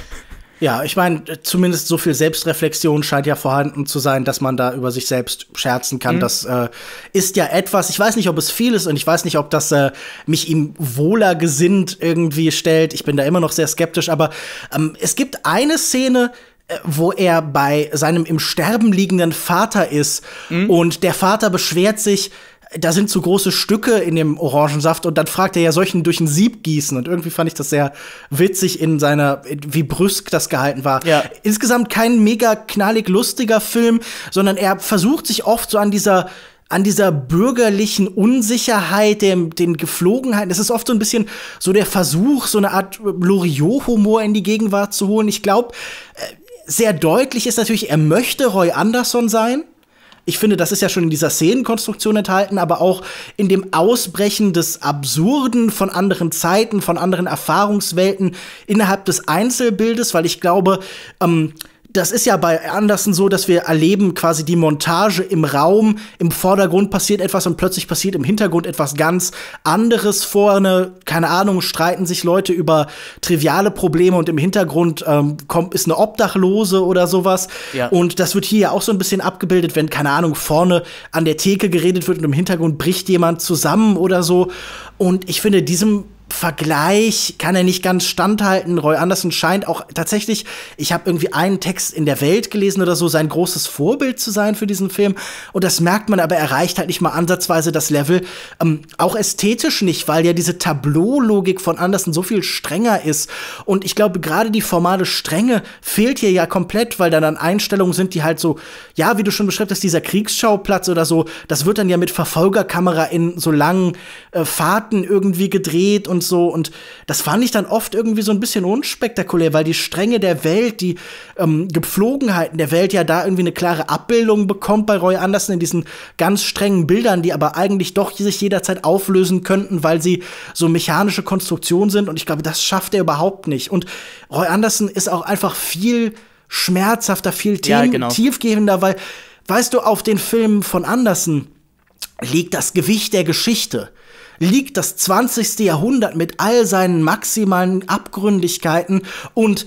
Ja, ich meine, zumindest so viel Selbstreflexion scheint ja vorhanden zu sein, dass man da über sich selbst scherzen kann. Mhm. Das äh, ist ja etwas, ich weiß nicht, ob es viel ist und ich weiß nicht, ob das äh, mich ihm wohler gesinnt irgendwie stellt. Ich bin da immer noch sehr skeptisch, aber ähm, es gibt eine Szene, wo er bei seinem im Sterben liegenden Vater ist mhm. und der Vater beschwert sich, da sind zu große Stücke in dem Orangensaft und dann fragt er ja, soll ich ihn durch ein Sieb gießen? Und irgendwie fand ich das sehr witzig in seiner, wie brüsk das gehalten war. Ja. Insgesamt kein mega knallig lustiger Film, sondern er versucht sich oft so an dieser an dieser bürgerlichen Unsicherheit, dem, den Geflogenheiten. Es ist oft so ein bisschen so der Versuch, so eine Art Loriot-Humor in die Gegenwart zu holen. Ich glaube, sehr deutlich ist natürlich, er möchte Roy Andersson sein. Ich finde, das ist ja schon in dieser Szenenkonstruktion enthalten, aber auch in dem Ausbrechen des Absurden von anderen Zeiten, von anderen Erfahrungswelten innerhalb des Einzelbildes, weil ich glaube, ähm, das ist ja bei Anderson so, dass wir erleben quasi die Montage im Raum, im Vordergrund passiert etwas und plötzlich passiert im Hintergrund etwas ganz anderes. Vorne, keine Ahnung, streiten sich Leute über triviale Probleme und im Hintergrund ähm, kommt, ist eine Obdachlose oder sowas. Ja. Und das wird hier ja auch so ein bisschen abgebildet, wenn, keine Ahnung, vorne an der Theke geredet wird und im Hintergrund bricht jemand zusammen oder so. Und ich finde, diesem Vergleich kann er nicht ganz standhalten. Roy Andersson scheint auch tatsächlich, ich habe irgendwie einen Text in der Welt gelesen oder so, sein großes Vorbild zu sein für diesen Film. Und das merkt man, aber er erreicht halt nicht mal ansatzweise das Level. Ähm, auch ästhetisch nicht, weil ja diese Tableau-Logik von Andersson so viel strenger ist. Und ich glaube, gerade die formale Strenge fehlt hier ja komplett, weil da dann Einstellungen sind, die halt so, ja, wie du schon beschreibst, dieser Kriegsschauplatz oder so, das wird dann ja mit Verfolgerkamera in so langen äh, Fahrten irgendwie gedreht und so, und das fand ich dann oft irgendwie so ein bisschen unspektakulär, weil die Strenge der Welt, die ähm, Gepflogenheiten der Welt ja da irgendwie eine klare Abbildung bekommt bei Roy Andersson in diesen ganz strengen Bildern, die aber eigentlich doch sich jederzeit auflösen könnten, weil sie so mechanische Konstruktionen sind, und ich glaube, das schafft er überhaupt nicht. Und Roy Andersson ist auch einfach viel schmerzhafter, viel ja, genau. tiefgehender, weil, weißt du, auf den Filmen von Andersson liegt das Gewicht der Geschichte. Liegt das zwanzigste Jahrhundert mit all seinen maximalen Abgründigkeiten, und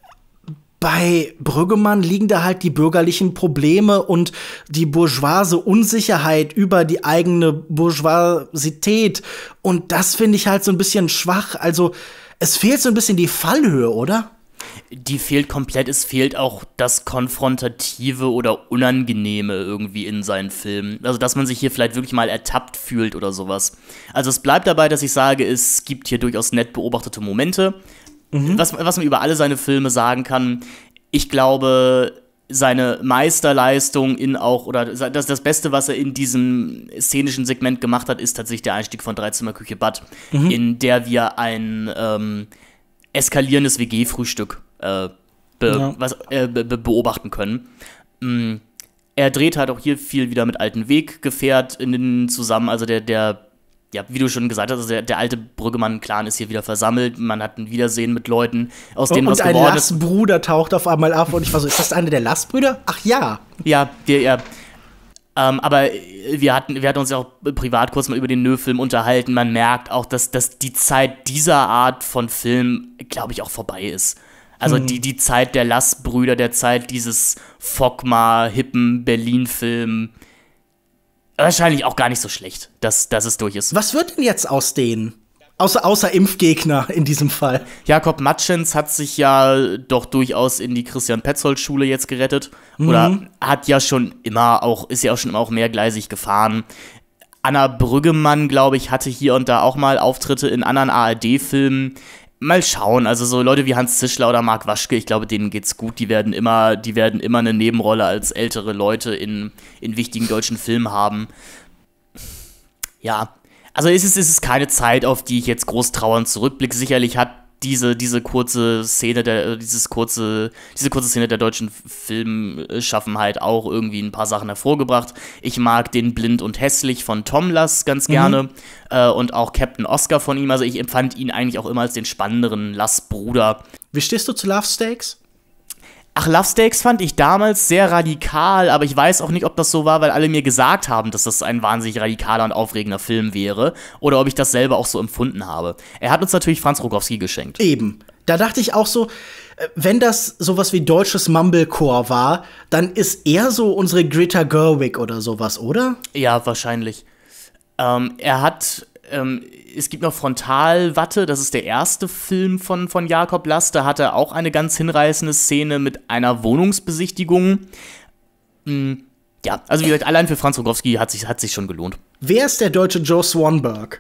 bei Brüggemann liegen da halt die bürgerlichen Probleme und die bourgeoise Unsicherheit über die eigene Bourgeoisität, und das finde ich halt so ein bisschen schwach. Also es fehlt so ein bisschen die Fallhöhe, oder? Die fehlt komplett. Es fehlt auch das Konfrontative oder Unangenehme irgendwie in seinen Filmen. Also, dass man sich hier vielleicht wirklich mal ertappt fühlt oder sowas. Also, es bleibt dabei, dass ich sage, es gibt hier durchaus nett beobachtete Momente. Mhm. Was, was man über alle seine Filme sagen kann, ich glaube, seine Meisterleistung in auch, oder das, das Beste, was er in diesem szenischen Segment gemacht hat, ist tatsächlich der Einstieg von Dreizimmerküche Bad, mhm. in der wir ein ähm, eskalierendes W G-Frühstück äh, be ja. was, äh, be beobachten können. Mm, er dreht halt auch hier viel wieder mit alten Weggefährtinnen zusammen, also der, der, ja, wie du schon gesagt hast, also der, der alte Brüggemann-Clan ist hier wieder versammelt, man hat ein Wiedersehen mit Leuten, aus denen was geworden ist. Und ein Lassbruder taucht auf einmal auf, und ich war so, ist das einer der Lassbrüder? Ach ja. Ja, der, ja. Ähm, aber wir hatten, wir hatten uns ja auch privat kurz mal über den Nö-Film unterhalten. Man merkt auch, dass, dass die Zeit dieser Art von Film, glaube ich, auch vorbei ist. Also die, die Zeit der Lass-Brüder, der Zeit dieses Fogma, hippen Berlin-Film. Wahrscheinlich auch gar nicht so schlecht, dass, dass es durch ist. Was wird denn jetzt aus denen? Außer, außer Impfgegner in diesem Fall. Jakob Matschens hat sich ja doch durchaus in die Christian-Petzold-Schule jetzt gerettet. Mhm. Oder hat ja schon immer auch, ist ja auch schon immer auch mehrgleisig gefahren. Anna Brüggemann, glaube ich, hatte hier und da auch mal Auftritte in anderen A R D-Filmen. Mal schauen, also so Leute wie Hans Zischler oder Marc Waschke, ich glaube, denen geht's gut. Die werden immer, die werden immer eine Nebenrolle als ältere Leute in, in wichtigen deutschen Filmen haben. Ja, also es ist, es ist keine Zeit, auf die ich jetzt groß trauernd zurückblicke. Sicherlich hat diese, diese kurze Szene der, dieses kurze, diese kurze Szene der deutschen Filmschaffenheit auch irgendwie ein paar Sachen hervorgebracht. Ich mag den Blind und Hässlich von Tom Lass ganz gerne mhm. äh, und auch Captain Oscar von ihm. Also ich empfand ihn eigentlich auch immer als den spannenderen Lass-Bruder. Wie stehst du zu Love Stakes? Ach, Love Stakes fand ich damals sehr radikal, aber ich weiß auch nicht, ob das so war, weil alle mir gesagt haben, dass das ein wahnsinnig radikaler und aufregender Film wäre, oder ob ich das selber auch so empfunden habe. Er hat uns natürlich Franz Rogowski geschenkt. Eben. Da dachte ich auch so, wenn das sowas wie deutsches Mumblecore war, dann ist er so unsere Greta Gerwig oder sowas, oder? Ja, wahrscheinlich. Ähm, er hat Ähm, es gibt noch Frontalwatte, das ist der erste Film von, von Jakob Lass. Da hat er auch eine ganz hinreißende Szene mit einer Wohnungsbesichtigung. Hm, ja, also wie gesagt, allein für Franz Rogowski hat sich, hat sich schon gelohnt. Wer ist der deutsche Joe Swanberg?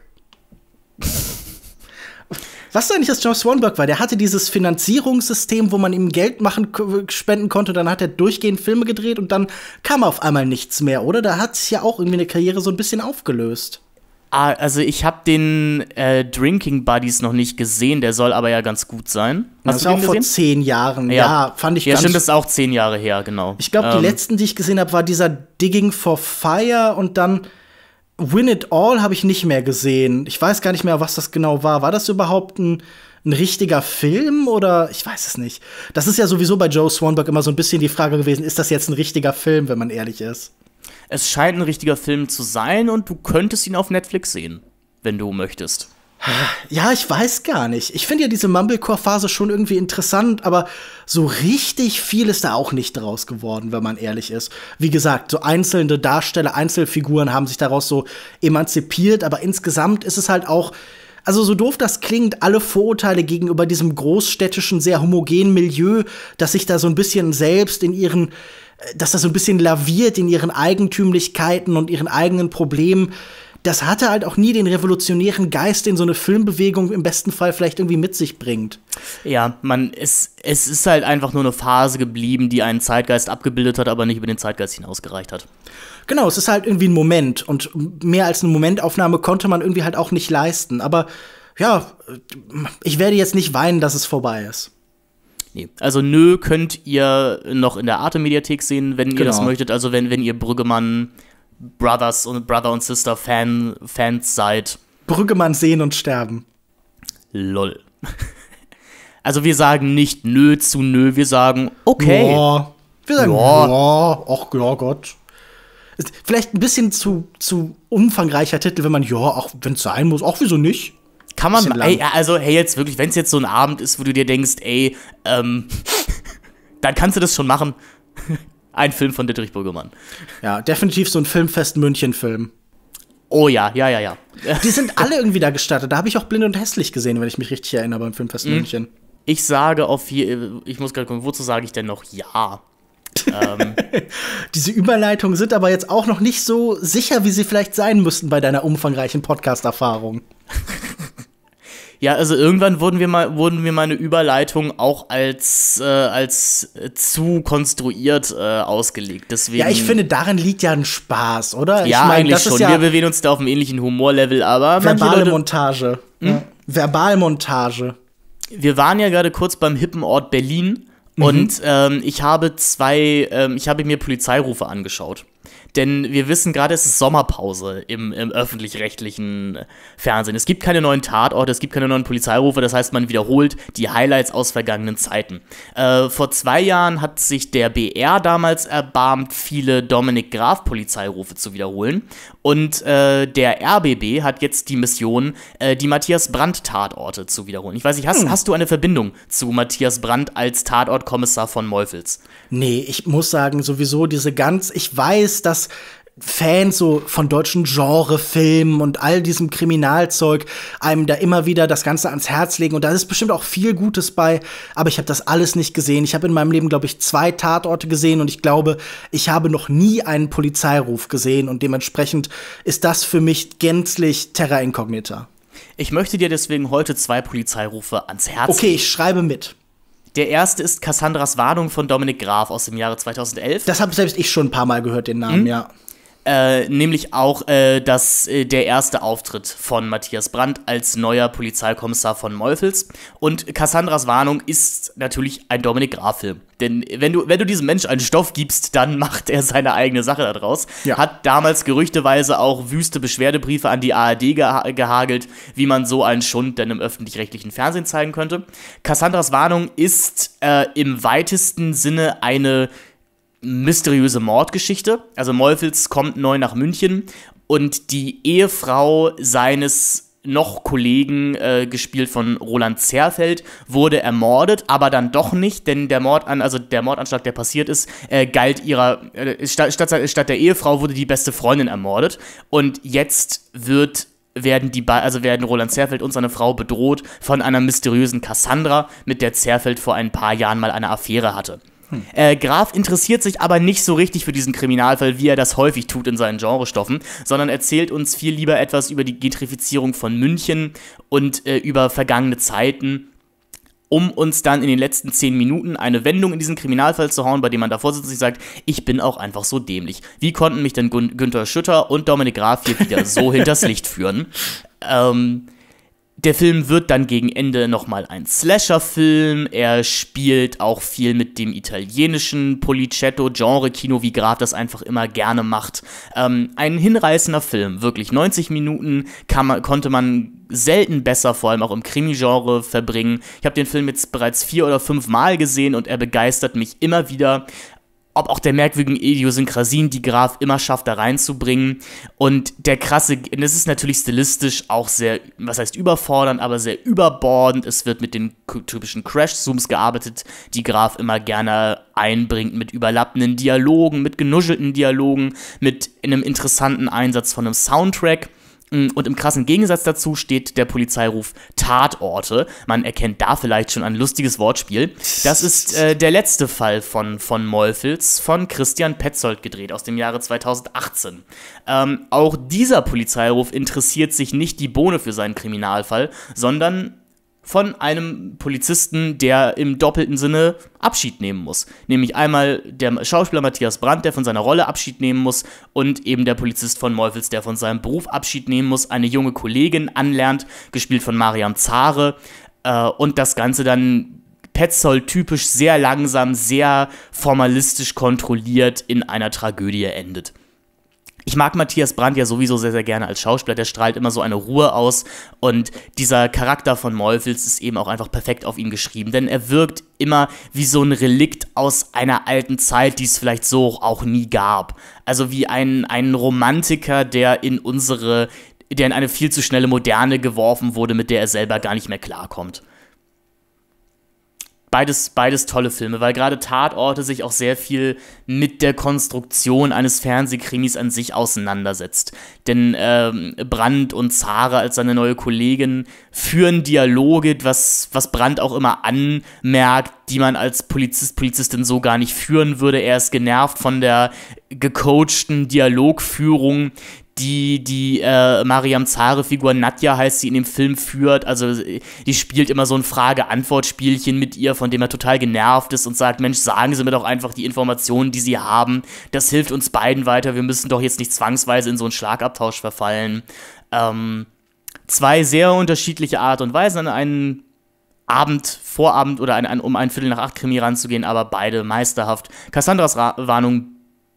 Was eigentlich das Joe Swanberg war? Der hatte dieses Finanzierungssystem, wo man ihm Geld machen, spenden konnte. Dann hat er durchgehend Filme gedreht und dann kam auf einmal nichts mehr, oder? Da hat sich ja auch irgendwie eine Karriere so ein bisschen aufgelöst. Also ich habe den äh, Drinking Buddies noch nicht gesehen, der soll aber ja ganz gut sein. Hast das ist auch gesehen? Vor zehn Jahren, ja, ja fand ich ja, ganz... Ja, stimmt, das ist auch zehn Jahre her, genau. Ich glaube, die ähm, letzten, die ich gesehen habe, war dieser Digging for Fire und dann Win It All habe ich nicht mehr gesehen. Ich weiß gar nicht mehr, was das genau war. War das überhaupt ein, ein richtiger Film oder ich weiß es nicht. Das ist ja sowieso bei Joe Swanberg immer so ein bisschen die Frage gewesen, ist das jetzt ein richtiger Film, wenn man ehrlich ist? Es scheint ein richtiger Film zu sein und du könntest ihn auf Netflix sehen, wenn du möchtest. Ja, ich weiß gar nicht. Ich finde ja diese Mumblecore-Phase schon irgendwie interessant, aber so richtig viel ist da auch nicht draus geworden, wenn man ehrlich ist. Wie gesagt, so einzelne Darsteller, Einzelfiguren haben sich daraus so emanzipiert, aber insgesamt ist es halt auch, also so doof das klingt, alle Vorurteile gegenüber diesem großstädtischen, sehr homogenen Milieu, dass sich da so ein bisschen selbst in ihren dass das so ein bisschen laviert in ihren Eigentümlichkeiten und ihren eigenen Problemen. Das hatte halt auch nie den revolutionären Geist, den so eine Filmbewegung im besten Fall vielleicht irgendwie mit sich bringt. Ja, man, es, es ist halt einfach nur eine Phase geblieben, die einen Zeitgeist abgebildet hat, aber nicht über den Zeitgeist hinausgereicht hat. Genau, es ist halt irgendwie ein Moment und mehr als eine Momentaufnahme konnte man irgendwie halt auch nicht leisten. Aber ja, ich werde jetzt nicht weinen, dass es vorbei ist. Nee. Also Nö könnt ihr noch in der Arte-Mediathek sehen, wenn ihr genau. das möchtet. Also wenn, wenn ihr Brüggemann Brothers und Brother und Sister Fan, Fans seid. Brüggemann sehen und sterben. Lol. Also wir sagen nicht Nö zu Nö, wir sagen okay. Ja. Wir sagen ja, ja. Ach ja Gott. Ist vielleicht ein bisschen zu, zu umfangreicher Titel, wenn man, ja, auch wenn es sein muss, auch wieso nicht? Kann man, ey, also, hey, jetzt wirklich, wenn es jetzt so ein Abend ist, wo du dir denkst, ey, ähm, dann kannst du das schon machen. Ein Film von Dietrich Brüggemann. Ja, definitiv so ein Filmfest-München-Film. Oh ja, ja, ja, ja. Die sind alle irgendwie da gestartet. Da habe ich auch Blind und Hässlich gesehen, wenn ich mich richtig erinnere, beim Filmfest mhm. München. Ich sage auf hier, ich muss gerade gucken, wozu sage ich denn noch ja? ähm. Diese Überleitungen sind aber jetzt auch noch nicht so sicher, wie sie vielleicht sein müssten bei deiner umfangreichen Podcast-Erfahrung. Ja, also irgendwann wurden wir mal, wurden wir mal eine Überleitung auch als, äh, als zu konstruiert äh, ausgelegt. Deswegen, ja, ich finde, darin liegt ja ein Spaß, oder? Ja, ich mein, eigentlich das schon. Ist ja wir bewegen uns da auf einem ähnlichen Humorlevel, aber verbale Leute, Montage. Hm? Ja. Verbalmontage. Wir waren ja gerade kurz beim hippen Ort Berlin mhm. und ähm, ich habe zwei, ähm, ich habe mir Polizeirufe angeschaut. Denn wir wissen gerade, es ist Sommerpause im, im öffentlich-rechtlichen Fernsehen. Es gibt keine neuen Tatorte, es gibt keine neuen Polizeirufe, das heißt, man wiederholt die Highlights aus vergangenen Zeiten. Äh, vor zwei Jahren hat sich der B R damals erbarmt, viele Dominik Graf-Polizeirufe zu wiederholen. Und äh, der R B B hat jetzt die Mission, äh, die Matthias Brandt-Tatorte zu wiederholen. Ich weiß nicht, hast, hm. hast du eine Verbindung zu Matthias Brandt als Tatortkommissar von Meuffels? Nee, ich muss sagen, sowieso diese ganz, ich weiß, dass Fans so von deutschen Genrefilmen und all diesem Kriminalzeug einem da immer wieder das Ganze ans Herz legen. Und da ist bestimmt auch viel Gutes bei, aber ich habe das alles nicht gesehen. Ich habe in meinem Leben, glaube ich, zwei Tatorte gesehen und ich glaube, ich habe noch nie einen Polizeiruf gesehen und dementsprechend ist das für mich gänzlich terra incognita. Ich möchte dir deswegen heute zwei Polizeirufe ans Herz legen. Okay, ich schreibe mit. Der erste ist Cassandras Warnung von Dominik Graf aus dem Jahre zweitausendelf. Das habe selbst ich schon ein paar Mal gehört, den Namen, hm? ja. Äh, nämlich auch äh, das, äh, der erste Auftritt von Matthias Brandt als neuer Polizeikommissar von Meuffels. Und Cassandras Warnung ist natürlich ein Dominik Graf-Film. Denn wenn du, wenn du diesem Menschen einen Stoff gibst, dann macht er seine eigene Sache daraus. Ja. Hat damals gerüchteweise auch wüste Beschwerdebriefe an die A R D geha- gehagelt, wie man so einen Schund denn im öffentlich-rechtlichen Fernsehen zeigen könnte. Cassandras Warnung ist äh, im weitesten Sinne eine mysteriöse Mordgeschichte. Also Meuffels kommt neu nach München und die Ehefrau seines noch Kollegen, äh, gespielt von Roland Zerfeld, wurde ermordet, aber dann doch nicht, denn der Mord an, also der Mordanschlag, der passiert ist, äh, galt ihrer, äh, statt, statt, statt der Ehefrau wurde die beste Freundin ermordet und jetzt wird werden die ba- also werden Roland Zerfeld und seine Frau bedroht von einer mysteriösen Cassandra, mit der Zerfeld vor ein paar Jahren mal eine Affäre hatte. Hm. Äh, Graf interessiert sich aber nicht so richtig für diesen Kriminalfall, wie er das häufig tut in seinen Genrestoffen, sondern erzählt uns viel lieber etwas über die Gentrifizierung von München und äh, über vergangene Zeiten, um uns dann in den letzten zehn Minuten eine Wendung in diesen Kriminalfall zu hauen, bei dem man davor sitzt und sich sagt, ich bin auch einfach so dämlich. Wie konnten mich denn Gün- Günther Schütter und Dominik Graf hier wieder so hinters Licht führen? Ähm... Der Film wird dann gegen Ende nochmal ein Slasher-Film. Er spielt auch viel mit dem italienischen Policetto-Genre-Kino, wie Graf das einfach immer gerne macht. Ähm, ein hinreißender Film, wirklich. neunzig Minuten kann man, konnte man selten besser, vor allem auch im Krimi-Genre, verbringen. Ich habe den Film jetzt bereits vier oder fünf Mal gesehen und er begeistert mich immer wieder. Ob auch der merkwürdigen Idiosynkrasien, die Graf immer schafft, da reinzubringen. Und der krasse, das ist natürlich stilistisch auch sehr, was heißt überfordernd, aber sehr überbordend. Es wird mit den typischen Crash-Zooms gearbeitet, die Graf immer gerne einbringt, mit überlappenden Dialogen, mit genuschelten Dialogen, mit einem interessanten Einsatz von einem Soundtrack. Und im krassen Gegensatz dazu steht der Polizeiruf Tatorte. Man erkennt da vielleicht schon ein lustiges Wortspiel. Das ist äh, der letzte Fall von, von Meuffels, von Christian Petzold gedreht, aus dem Jahre zweitausendachtzehn. Ähm, auch dieser Polizeiruf interessiert sich nicht die Bohne für seinen Kriminalfall, sondern von einem Polizisten, der im doppelten Sinne Abschied nehmen muss. Nämlich einmal der Schauspieler Matthias Brandt, der von seiner Rolle Abschied nehmen muss, und eben der Polizist von Meuffels, der von seinem Beruf Abschied nehmen muss, eine junge Kollegin anlernt, gespielt von Mariam Zahre, äh, und das Ganze dann Petzold-typisch sehr langsam, sehr formalistisch kontrolliert in einer Tragödie endet. Ich mag Matthias Brandt ja sowieso sehr, sehr gerne als Schauspieler, der strahlt immer so eine Ruhe aus und dieser Charakter von Meuffels ist eben auch einfach perfekt auf ihn geschrieben, denn er wirkt immer wie so ein Relikt aus einer alten Zeit, die es vielleicht so auch nie gab. Also wie ein, ein Romantiker, der in unsere, der in eine viel zu schnelle Moderne geworfen wurde, mit der er selber gar nicht mehr klarkommt. Beides, beides tolle Filme, weil gerade Tatorte sich auch sehr viel mit der Konstruktion eines Fernsehkrimis an sich auseinandersetzt. Denn ähm, Brandt und Zahre als seine neue Kollegin führen Dialoge, was, was Brandt auch immer anmerkt, die man als Polizist, Polizistin so gar nicht führen würde. Er ist genervt von der gecoachten Dialogführung, die die äh, Mariam Zahre-Figur, Nadja heißt sie, in dem Film führt. Also die spielt immer so ein Frage-Antwort-Spielchen mit ihr, von dem er total genervt ist und sagt, Mensch, sagen Sie mir doch einfach die Informationen, die Sie haben. Das hilft uns beiden weiter. Wir müssen doch jetzt nicht zwangsweise in so einen Schlagabtausch verfallen. Ähm, zwei sehr unterschiedliche Art und Weisen an einen Abend, Vorabend oder ein, ein, um ein Viertel nach acht Krimi ranzugehen, aber beide meisterhaft. Cassandras Ra- Warnung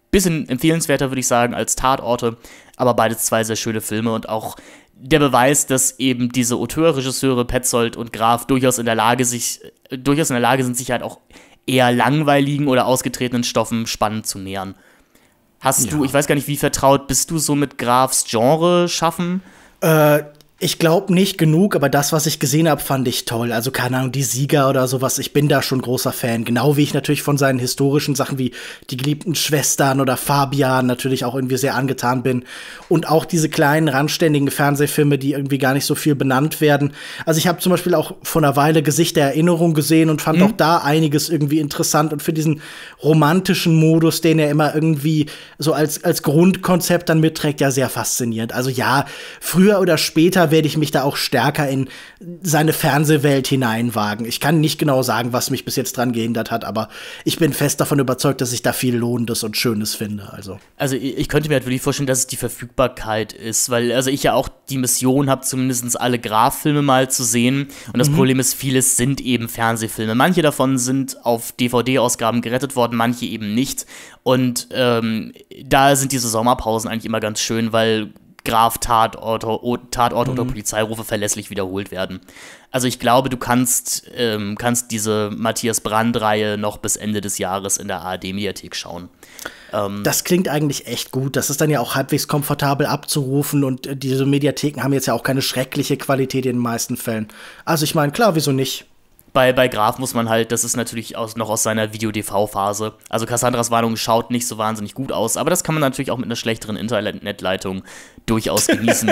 bisschen empfehlenswerter, würde ich sagen, als Tatorte, aber beides zwei sehr schöne Filme und auch der Beweis, dass eben diese Auteurregisseure Petzold und Graf durchaus in der Lage sich, äh, durchaus in der Lage sind, sich halt auch eher langweiligen oder ausgetretenen Stoffen spannend zu nähern. Hast ja. du, ich weiß gar nicht, wie vertraut bist du so mit Grafs Genre schaffen? Äh, ich glaube nicht genug, aber das, was ich gesehen habe, fand ich toll. Also keine Ahnung, die Sieger oder sowas, ich bin da schon großer Fan. Genau wie ich natürlich von seinen historischen Sachen wie Die geliebten Schwestern oder Fabian natürlich auch irgendwie sehr angetan bin. Und auch diese kleinen, randständigen Fernsehfilme, die irgendwie gar nicht so viel benannt werden. Also ich habe zum Beispiel auch vor einer Weile Gesicht der Erinnerung gesehen und fand mhm. auch da einiges irgendwie interessant. Und für diesen romantischen Modus, den er immer irgendwie so als, als Grundkonzept dann mitträgt, ja sehr faszinierend. Also ja, früher oder später werde ich mich da auch stärker in seine Fernsehwelt hineinwagen. Ich kann nicht genau sagen, was mich bis jetzt dran gehindert hat, aber ich bin fest davon überzeugt, dass ich da viel Lohnendes und Schönes finde. Also, also ich könnte mir halt wirklich vorstellen, dass es die Verfügbarkeit ist, weil also ich ja auch die Mission habe, zumindest alle Graf-Filme mal zu sehen. Und das mhm. Problem ist, vieles sind eben Fernsehfilme. Manche davon sind auf D V D-Ausgaben gerettet worden, manche eben nicht. Und ähm, da sind diese Sommerpausen eigentlich immer ganz schön, weil Graf Tatort, Tatort mhm. oder Polizeirufe verlässlich wiederholt werden. Also ich glaube, du kannst, ähm, kannst diese Matthias Brand-Reihe noch bis Ende des Jahres in der A R D-Mediathek schauen. Ähm, das klingt eigentlich echt gut. Das ist dann ja auch halbwegs komfortabel abzurufen und äh, diese Mediatheken haben jetzt ja auch keine schreckliche Qualität in den meisten Fällen. Also ich meine, klar, wieso nicht? Bei, bei Graf muss man halt, das ist natürlich aus, noch aus seiner Video-D V-Phase. Also Cassandras Warnung schaut nicht so wahnsinnig gut aus, aber das kann man natürlich auch mit einer schlechteren Internetleitung durchaus genießen.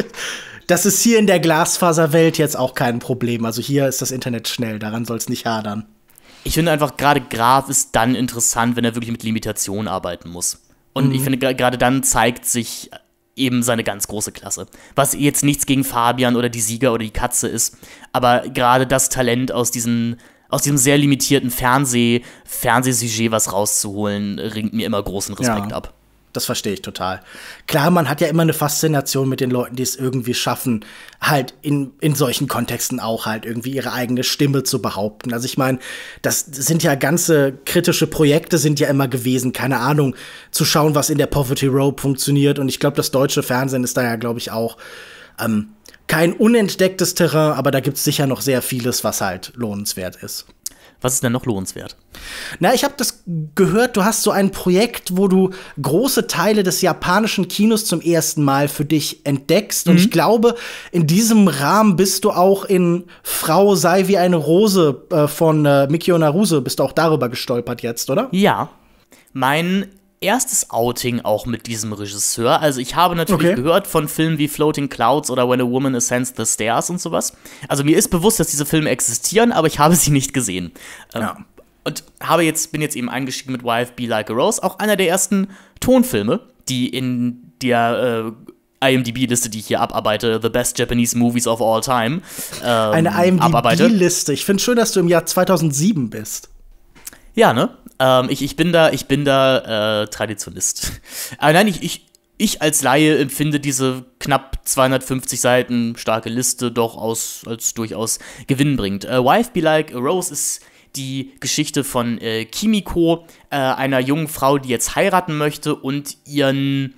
Das ist hier in der Glasfaserwelt jetzt auch kein Problem. Also hier ist das Internet schnell, daran soll es nicht hadern. Ich finde einfach, gerade Graf ist dann interessant, wenn er wirklich mit Limitationen arbeiten muss. Und mhm. ich finde, gerade dann zeigt sich eben seine ganz große Klasse. Was jetzt nichts gegen Fabian oder die Sieger oder die Katze ist, aber gerade das Talent aus diesen, aus diesem sehr limitierten Fernseh, Fernsehsujet was rauszuholen, ringt mir immer großen Respekt ja. ab. Das verstehe ich total. Klar, man hat ja immer eine Faszination mit den Leuten, die es irgendwie schaffen, halt in, in solchen Kontexten auch halt irgendwie ihre eigene Stimme zu behaupten. Also ich meine, das sind ja ganze kritische Projekte sind ja immer gewesen, keine Ahnung, zu schauen, was in der Poverty Row funktioniert. Und ich glaube, das deutsche Fernsehen ist da ja, glaube ich, auch ähm, kein unentdecktes Terrain, aber da gibt es sicher noch sehr vieles, was halt lohnenswert ist. Was ist denn noch lohnenswert? Na, ich habe das gehört, du hast so ein Projekt, wo du große Teile des japanischen Kinos zum ersten Mal für dich entdeckst. Mhm. Und ich glaube, in diesem Rahmen bist du auch in Frau sei wie eine Rose äh, von äh, Mikio Naruse, bist du auch darüber gestolpert jetzt, oder? Ja. Mein erstes Outing auch mit diesem Regisseur. Also ich habe natürlich okay. gehört von Filmen wie Floating Clouds oder When a Woman Ascends the Stairs und sowas. Also mir ist bewusst, dass diese Filme existieren, aber ich habe sie nicht gesehen. Ja. Ähm, und habe jetzt, bin jetzt eben eingestiegen mit Wife Be Like a Rose, auch einer der ersten Tonfilme, die in der äh, I M D B-Liste, die ich hier abarbeite, The Best Japanese Movies of All Time, ähm, eine I M D B-Liste. Ich finde schön, dass du im Jahr zweitausendsieben bist. Ja, ne? Ähm, ich, ich bin da, ich bin da äh, Traditionist. Aber nein, ich, ich, ich als Laie empfinde diese knapp zweihundertfünfzig Seiten starke Liste doch aus, als durchaus gewinnbringend. Äh, Wife Be Like a Rose ist die Geschichte von äh, Kimiko, äh, einer jungen Frau, die jetzt heiraten möchte und ihren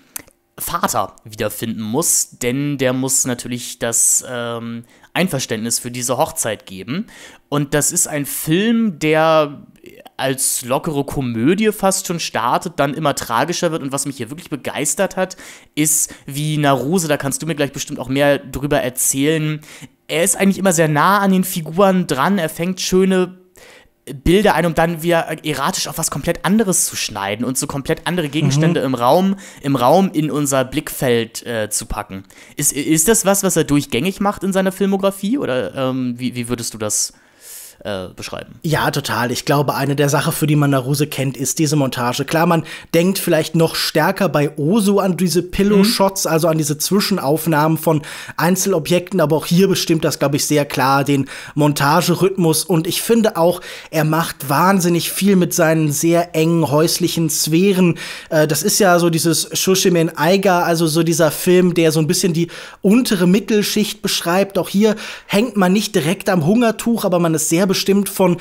Vater wiederfinden muss, denn der muss natürlich das ähm, Einverständnis für diese Hochzeit geben. Und das ist ein Film, der als lockere Komödie fast schon startet, dann immer tragischer wird. Und was mich hier wirklich begeistert hat, ist, wie Naruse, da kannst du mir gleich bestimmt auch mehr drüber erzählen, er ist eigentlich immer sehr nah an den Figuren dran, er fängt schöne Bilder ein, um dann wieder erratisch auf was komplett anderes zu schneiden und so komplett andere Gegenstände mhm. im Raum, im Raum in unser Blickfeld äh, zu packen. Ist, ist das was, was er durchgängig macht in seiner Filmografie? Oder ähm, wie, wie würdest du das äh, beschreiben? Ja, total. Ich glaube, eine der Sachen, für die man Naruse kennt, ist diese Montage. Klar, man denkt vielleicht noch stärker bei Ozu an diese Pillow-Shots, mhm. also an diese Zwischenaufnahmen von Einzelobjekten, aber auch hier bestimmt das, glaube ich, sehr klar den Montagerhythmus. Und ich finde auch, er macht wahnsinnig viel mit seinen sehr engen häuslichen Sphären. Äh, das ist ja so dieses Shoshimen Eiga, also so dieser Film, der so ein bisschen die untere Mittelschicht beschreibt. Auch hier hängt man nicht direkt am Hungertuch, aber man ist sehr bestimmt von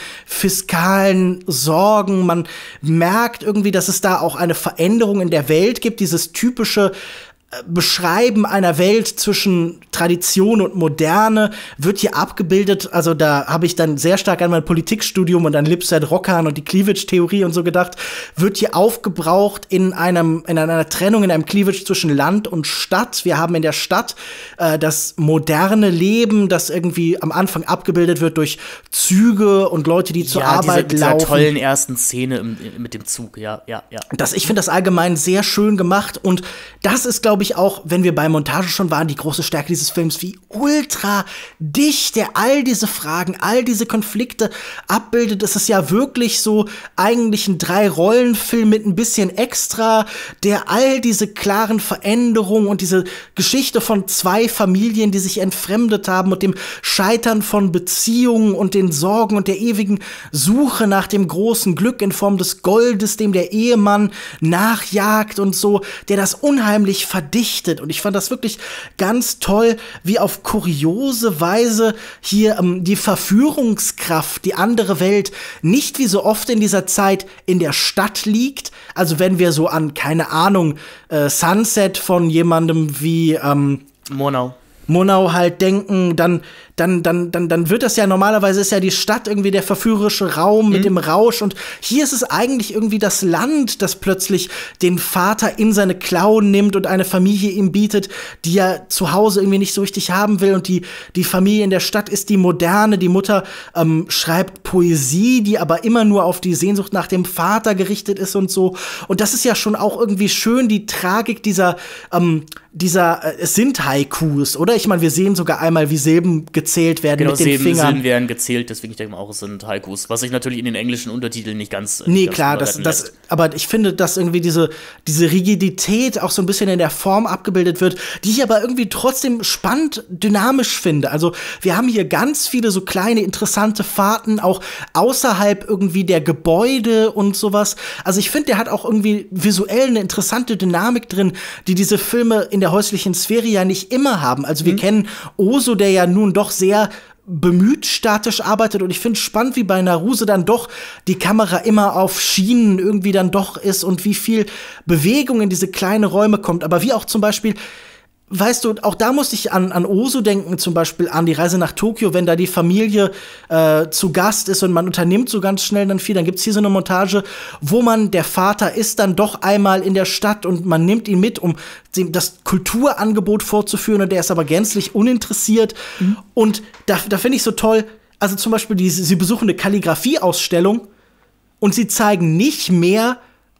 fiskalen Sorgen. Man merkt irgendwie, dass es da auch eine Veränderung in der Welt gibt, dieses typische Beschreiben einer Welt zwischen Tradition und Moderne wird hier abgebildet. Also da habe ich dann sehr stark an mein Politikstudium und an Lipset Rockhahn und die Cleavage-Theorie und so gedacht. Wird hier aufgebraucht in einem in einer Trennung, in einem Cleavage zwischen Land und Stadt. Wir haben in der Stadt äh, das moderne Leben, das irgendwie am Anfang abgebildet wird durch Züge und Leute, die zur ja, Arbeit diese, laufen. Dieser tollen ersten Szene im, mit dem Zug, ja, ja, ja. Das, ich finde das allgemein sehr schön gemacht und das ist, glaube ich, auch, wenn wir bei Montage schon waren, die große Stärke dieses Films, wie ultra dicht der all diese Fragen, all diese Konflikte abbildet. Es ist ja wirklich so eigentlich ein Drei-Rollen-Film mit ein bisschen extra, der all diese klaren Veränderungen und diese Geschichte von zwei Familien, die sich entfremdet haben und dem Scheitern von Beziehungen und den Sorgen und der ewigen Suche nach dem großen Glück in Form des Goldes, dem der Ehemann nachjagt und so, der das unheimlich verdichtet. Und ich fand das wirklich ganz toll, wie auf kuriose Weise hier ähm, die Verführungskraft, die andere Welt, nicht wie so oft in dieser Zeit in der Stadt liegt. Also wenn wir so an, keine Ahnung, äh, Sunset von jemandem wie ähm, Murnau. Murnau halt denken, dann Dann, dann, dann, dann wird das ja normalerweise ist ja die Stadt irgendwie der verführerische Raum mit mhm. dem Rausch. Und hier ist es eigentlich irgendwie das Land, das plötzlich den Vater in seine Klauen nimmt und eine Familie ihm bietet, die er zu Hause irgendwie nicht so richtig haben will. Und die, die Familie in der Stadt ist die moderne. Die Mutter ähm, schreibt Poesie, die aber immer nur auf die Sehnsucht nach dem Vater gerichtet ist und so. Und das ist ja schon auch irgendwie schön, die Tragik dieser, ähm, dieser, äh, es sind Haikus, oder? Ich meine, wir sehen sogar einmal, wie Silben gezählt werden genau, mit den Silben, Fingern. Silben werden gezählt, deswegen ich denke mal auch, es sind Haikus, was sich natürlich in den englischen Untertiteln nicht ganz äh, Nee, ganz klar, das, das, aber ich finde, dass irgendwie diese, diese Rigidität auch so ein bisschen in der Form abgebildet wird, die ich aber irgendwie trotzdem spannend, dynamisch finde. Also wir haben hier ganz viele so kleine, interessante Fahrten, auch außerhalb irgendwie der Gebäude und sowas. Also ich finde, der hat auch irgendwie visuell eine interessante Dynamik drin, die diese Filme in der häuslichen Sphäre ja nicht immer haben. Also wir mhm. kennen Ozu, der ja nun doch sehr bemüht statisch arbeitet, und ich finde es spannend, wie bei Naruse dann doch die Kamera immer auf Schienen irgendwie dann doch ist und wie viel Bewegung in diese kleinen Räume kommt. Aber wie auch zum Beispiel, weißt du, auch da musste ich an, an Ozu denken, zum Beispiel an die Reise nach Tokio, wenn da die Familie äh, zu Gast ist und man unternimmt so ganz schnell dann viel, dann gibt's hier so eine Montage, wo man, der Vater ist dann doch einmal in der Stadt und man nimmt ihn mit, um dem das Kulturangebot vorzuführen, und der ist aber gänzlich uninteressiert. Mhm. Und da, da finde ich so toll, also zum Beispiel, die, sie besuchen eine Kalligrafie-Ausstellung und sie zeigen nicht mehr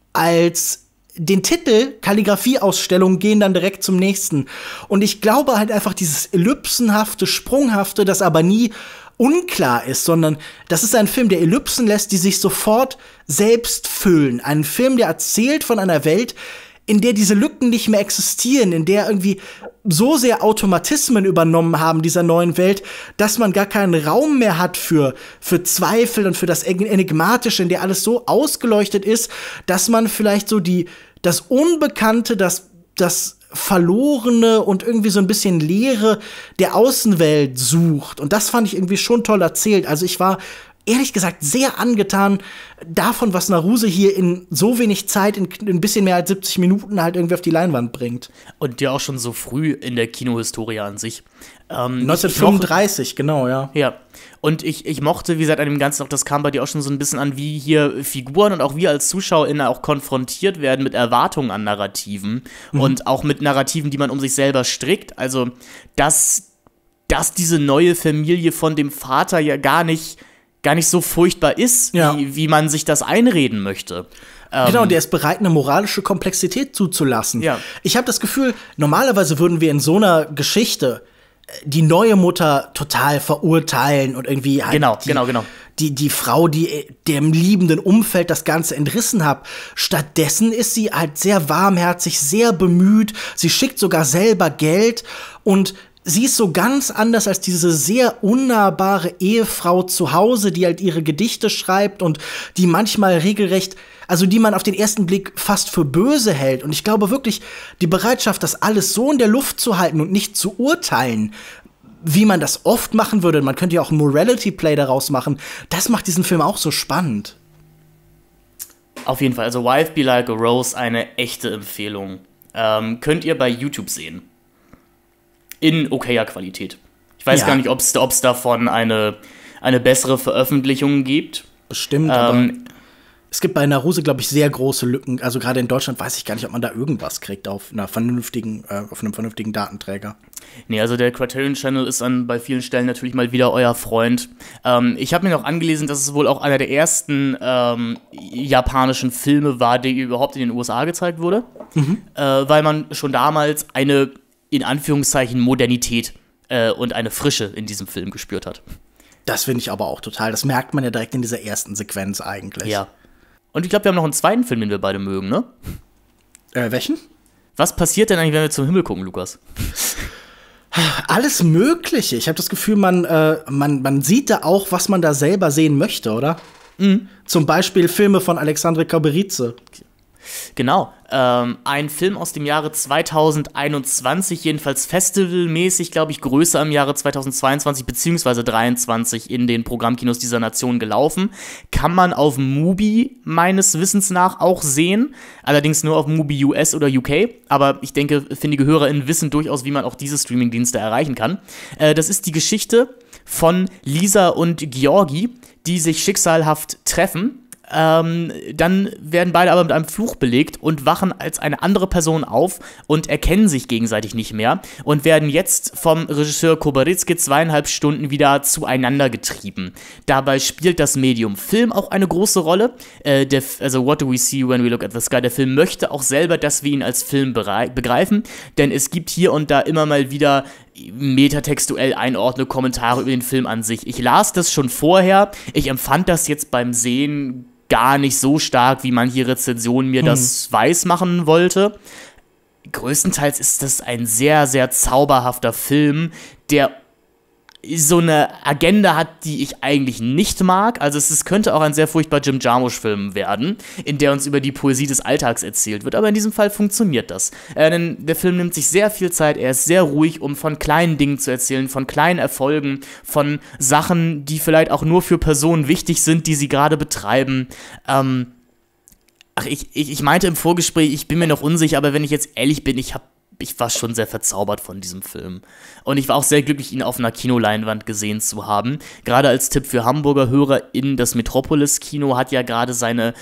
als den Titel Kalligrafie-Ausstellung, gehen dann direkt zum nächsten. Und ich glaube halt einfach dieses ellipsenhafte, sprunghafte, das aber nie unklar ist, sondern das ist ein Film, der Ellipsen lässt, die sich sofort selbst füllen. Ein Film, der erzählt von einer Welt, in der diese Lücken nicht mehr existieren, in der irgendwie so sehr Automatismen übernommen haben dieser neuen Welt, dass man gar keinen Raum mehr hat für, für Zweifel und für das Enigmatische, in der alles so ausgeleuchtet ist, dass man vielleicht so die, das Unbekannte, das, das Verlorene und irgendwie so ein bisschen Leere der Außenwelt sucht. Und das fand ich irgendwie schon toll erzählt. Also ich war ehrlich gesagt sehr angetan davon, was Naruse hier in so wenig Zeit, in ein bisschen mehr als siebzig Minuten halt irgendwie auf die Leinwand bringt. Und ja auch schon so früh in der Kinohistorie an sich. Ähm, neunzehnhundertfünfunddreißig, ich, genau, ja. Ja, und ich, ich mochte, wie gesagt, an dem Ganzen auch, das kam bei dir auch schon so ein bisschen an, wie hier Figuren und auch wir als ZuschauerInnen auch konfrontiert werden mit Erwartungen an Narrativen mhm. und auch mit Narrativen, die man um sich selber strickt. Also, dass, dass diese neue Familie von dem Vater ja gar nicht gar nicht so furchtbar ist, ja. wie, wie man sich das einreden möchte. Genau, der ist bereit, eine moralische Komplexität zuzulassen. Ja. Ich habe das Gefühl, normalerweise würden wir in so einer Geschichte die neue Mutter total verurteilen und irgendwie halt genau, die, genau, genau. die, die Frau, die dem liebenden Umfeld das Ganze entrissen hat. Stattdessen ist sie halt sehr warmherzig, sehr bemüht. Sie schickt sogar selber Geld, und sie ist so ganz anders als diese sehr unnahbare Ehefrau zu Hause, die halt ihre Gedichte schreibt und die manchmal regelrecht, also die man auf den ersten Blick fast für böse hält. Und ich glaube wirklich, die Bereitschaft, das alles so in der Luft zu halten und nicht zu urteilen, wie man das oft machen würde. Man könnte ja auch ein Morality-Play daraus machen. Das macht diesen Film auch so spannend. Auf jeden Fall, also Wife Be Like a Rose, eine echte Empfehlung. Ähm, könnt ihr bei YouTube sehen. In okayer Qualität. Ich weiß ja. gar nicht, ob es davon eine, eine bessere Veröffentlichung gibt. Bestimmt, ähm, aber es gibt bei Naruse, glaube ich, sehr große Lücken. Also gerade in Deutschland weiß ich gar nicht, ob man da irgendwas kriegt auf einer vernünftigen, äh, auf einem vernünftigen Datenträger. Nee, also der Criterion Channel ist an bei vielen Stellen natürlich mal wieder euer Freund. Ähm, ich habe mir noch angelesen, dass es wohl auch einer der ersten ähm, japanischen Filme war, der überhaupt in den U S A gezeigt wurde. Mhm. Äh, weil man schon damals eine, in Anführungszeichen, Modernität äh, und eine Frische in diesem Film gespürt hat. Das finde ich aber auch total. Das merkt man ja direkt in dieser ersten Sequenz eigentlich. Ja. Und ich glaube, wir haben noch einen zweiten Film, den wir beide mögen, ne? Äh, welchen? Was passiert denn eigentlich, wenn wir zum Himmel gucken, Lukas? Alles Mögliche. Ich habe das Gefühl, man, äh, man, man sieht da auch, was man da selber sehen möchte, oder? Mhm. Zum Beispiel Filme von Alexandre Kaberitze. Genau, ähm, ein Film aus dem Jahre zweitausendeinundzwanzig, jedenfalls festivalmäßig, glaube ich, größer im Jahre zweitausendzweiundzwanzig bzw. dreiundzwanzig in den Programmkinos dieser Nation gelaufen. Kann man auf Mubi meines Wissens nach auch sehen, allerdings nur auf Mubi U S oder U K, aber ich denke, findige HörerInnen wissen durchaus, wie man auch diese Streamingdienste erreichen kann. Äh, das ist die Geschichte von Lisa und Georgi, die sich schicksalhaft treffen. Ähm, dann werden beide aber mit einem Fluch belegt und wachen als eine andere Person auf und erkennen sich gegenseitig nicht mehr und werden jetzt vom Regisseur Kobarizki zweieinhalb Stunden wieder zueinander getrieben. Dabei spielt das Medium Film auch eine große Rolle. Äh, der, also What Do We See When We Look at the Sky? Der Film möchte auch selber, dass wir ihn als Film begreifen, denn es gibt hier und da immer mal wieder metatextuell einordnende Kommentare über den Film an sich. Ich las das schon vorher, ich empfand das jetzt beim Sehen gar nicht so stark, wie manche Rezension mir hm. das weiß machen wollte. Größtenteils ist das ein sehr, sehr zauberhafter Film, der so eine Agenda hat, die ich eigentlich nicht mag. Also es, es könnte auch ein sehr furchtbar Jim Jarmusch-Film werden, in der uns über die Poesie des Alltags erzählt wird. Aber in diesem Fall funktioniert das. Äh, denn der Film nimmt sich sehr viel Zeit, er ist sehr ruhig, um von kleinen Dingen zu erzählen, von kleinen Erfolgen, von Sachen, die vielleicht auch nur für Personen wichtig sind, die sie gerade betreiben. Ähm, ach, ich, ich, ich meinte im Vorgespräch, ich bin mir noch unsicher, aber wenn ich jetzt ehrlich bin, ich habe Ich war schon sehr verzaubert von diesem Film. Und ich war auch sehr glücklich, ihn auf einer Kinoleinwand gesehen zu haben. Gerade als Tipp für Hamburger HörerInnen, das Metropolis-Kino hat ja gerade seine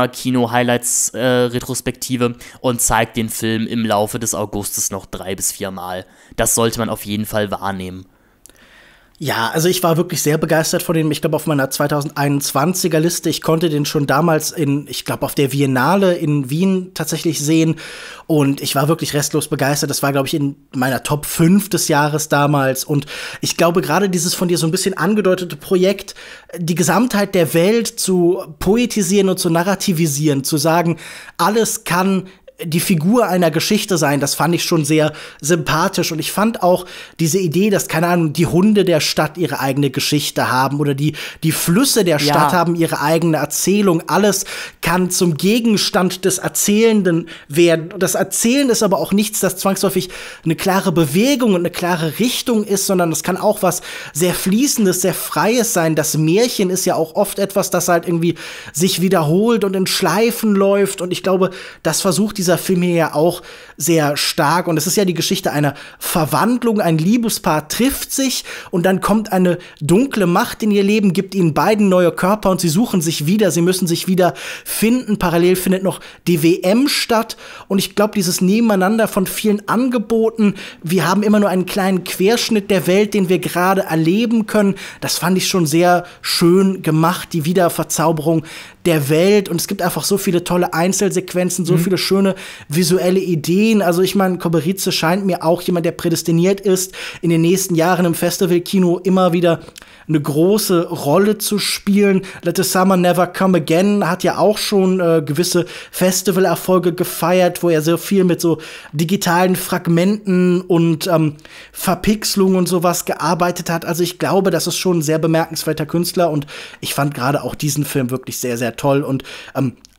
Sommerkino-Highlights-Retrospektive äh, und zeigt den Film im Laufe des Augustes noch drei bis vier Mal. Das sollte man auf jeden Fall wahrnehmen. Ja, also ich war wirklich sehr begeistert von dem, ich glaube auf meiner zweitausendeinundzwanziger Liste, ich konnte den schon damals in, ich glaube auf der Biennale in Wien tatsächlich sehen und ich war wirklich restlos begeistert, das war glaube ich in meiner Top fünf des Jahres damals und ich glaube gerade dieses von dir so ein bisschen angedeutete Projekt, die Gesamtheit der Welt zu poetisieren und zu narrativisieren, zu sagen, alles kann die Figur einer Geschichte sein, das fand ich schon sehr sympathisch und ich fand auch diese Idee, dass, keine Ahnung, die Hunde der Stadt ihre eigene Geschichte haben oder die, die Flüsse der Stadt ja. haben ihre eigene Erzählung, alles kann zum Gegenstand des Erzählenden werden. Das Erzählen ist aber auch nichts, das zwangsläufig eine klare Bewegung und eine klare Richtung ist, sondern es kann auch was sehr Fließendes, sehr Freies sein. Das Märchen ist ja auch oft etwas, das halt irgendwie sich wiederholt und in Schleifen läuft und ich glaube, das versucht dieser Film hier ja auch sehr stark und es ist ja die Geschichte einer Verwandlung, ein Liebespaar trifft sich und dann kommt eine dunkle Macht in ihr Leben, gibt ihnen beiden neue Körper und sie suchen sich wieder, sie müssen sich wieder finden, parallel findet noch die W M statt und ich glaube, dieses Nebeneinander von vielen Angeboten, wir haben immer nur einen kleinen Querschnitt der Welt, den wir gerade erleben können, das fand ich schon sehr schön gemacht, die Wiederverzauberung der Welt und es gibt einfach so viele tolle Einzelsequenzen, so mhm. viele schöne visuelle Ideen. Also ich meine, Koberizzi scheint mir auch jemand, der prädestiniert ist, in den nächsten Jahren im Festivalkino immer wieder eine große Rolle zu spielen. Let the Summer Never Come Again hat ja auch schon äh, gewisse Festivalerfolge gefeiert, wo er so viel mit so digitalen Fragmenten und ähm, Verpixelung und sowas gearbeitet hat. Also ich glaube, das ist schon ein sehr bemerkenswerter Künstler und ich fand gerade auch diesen Film wirklich sehr, sehr toll und ähm,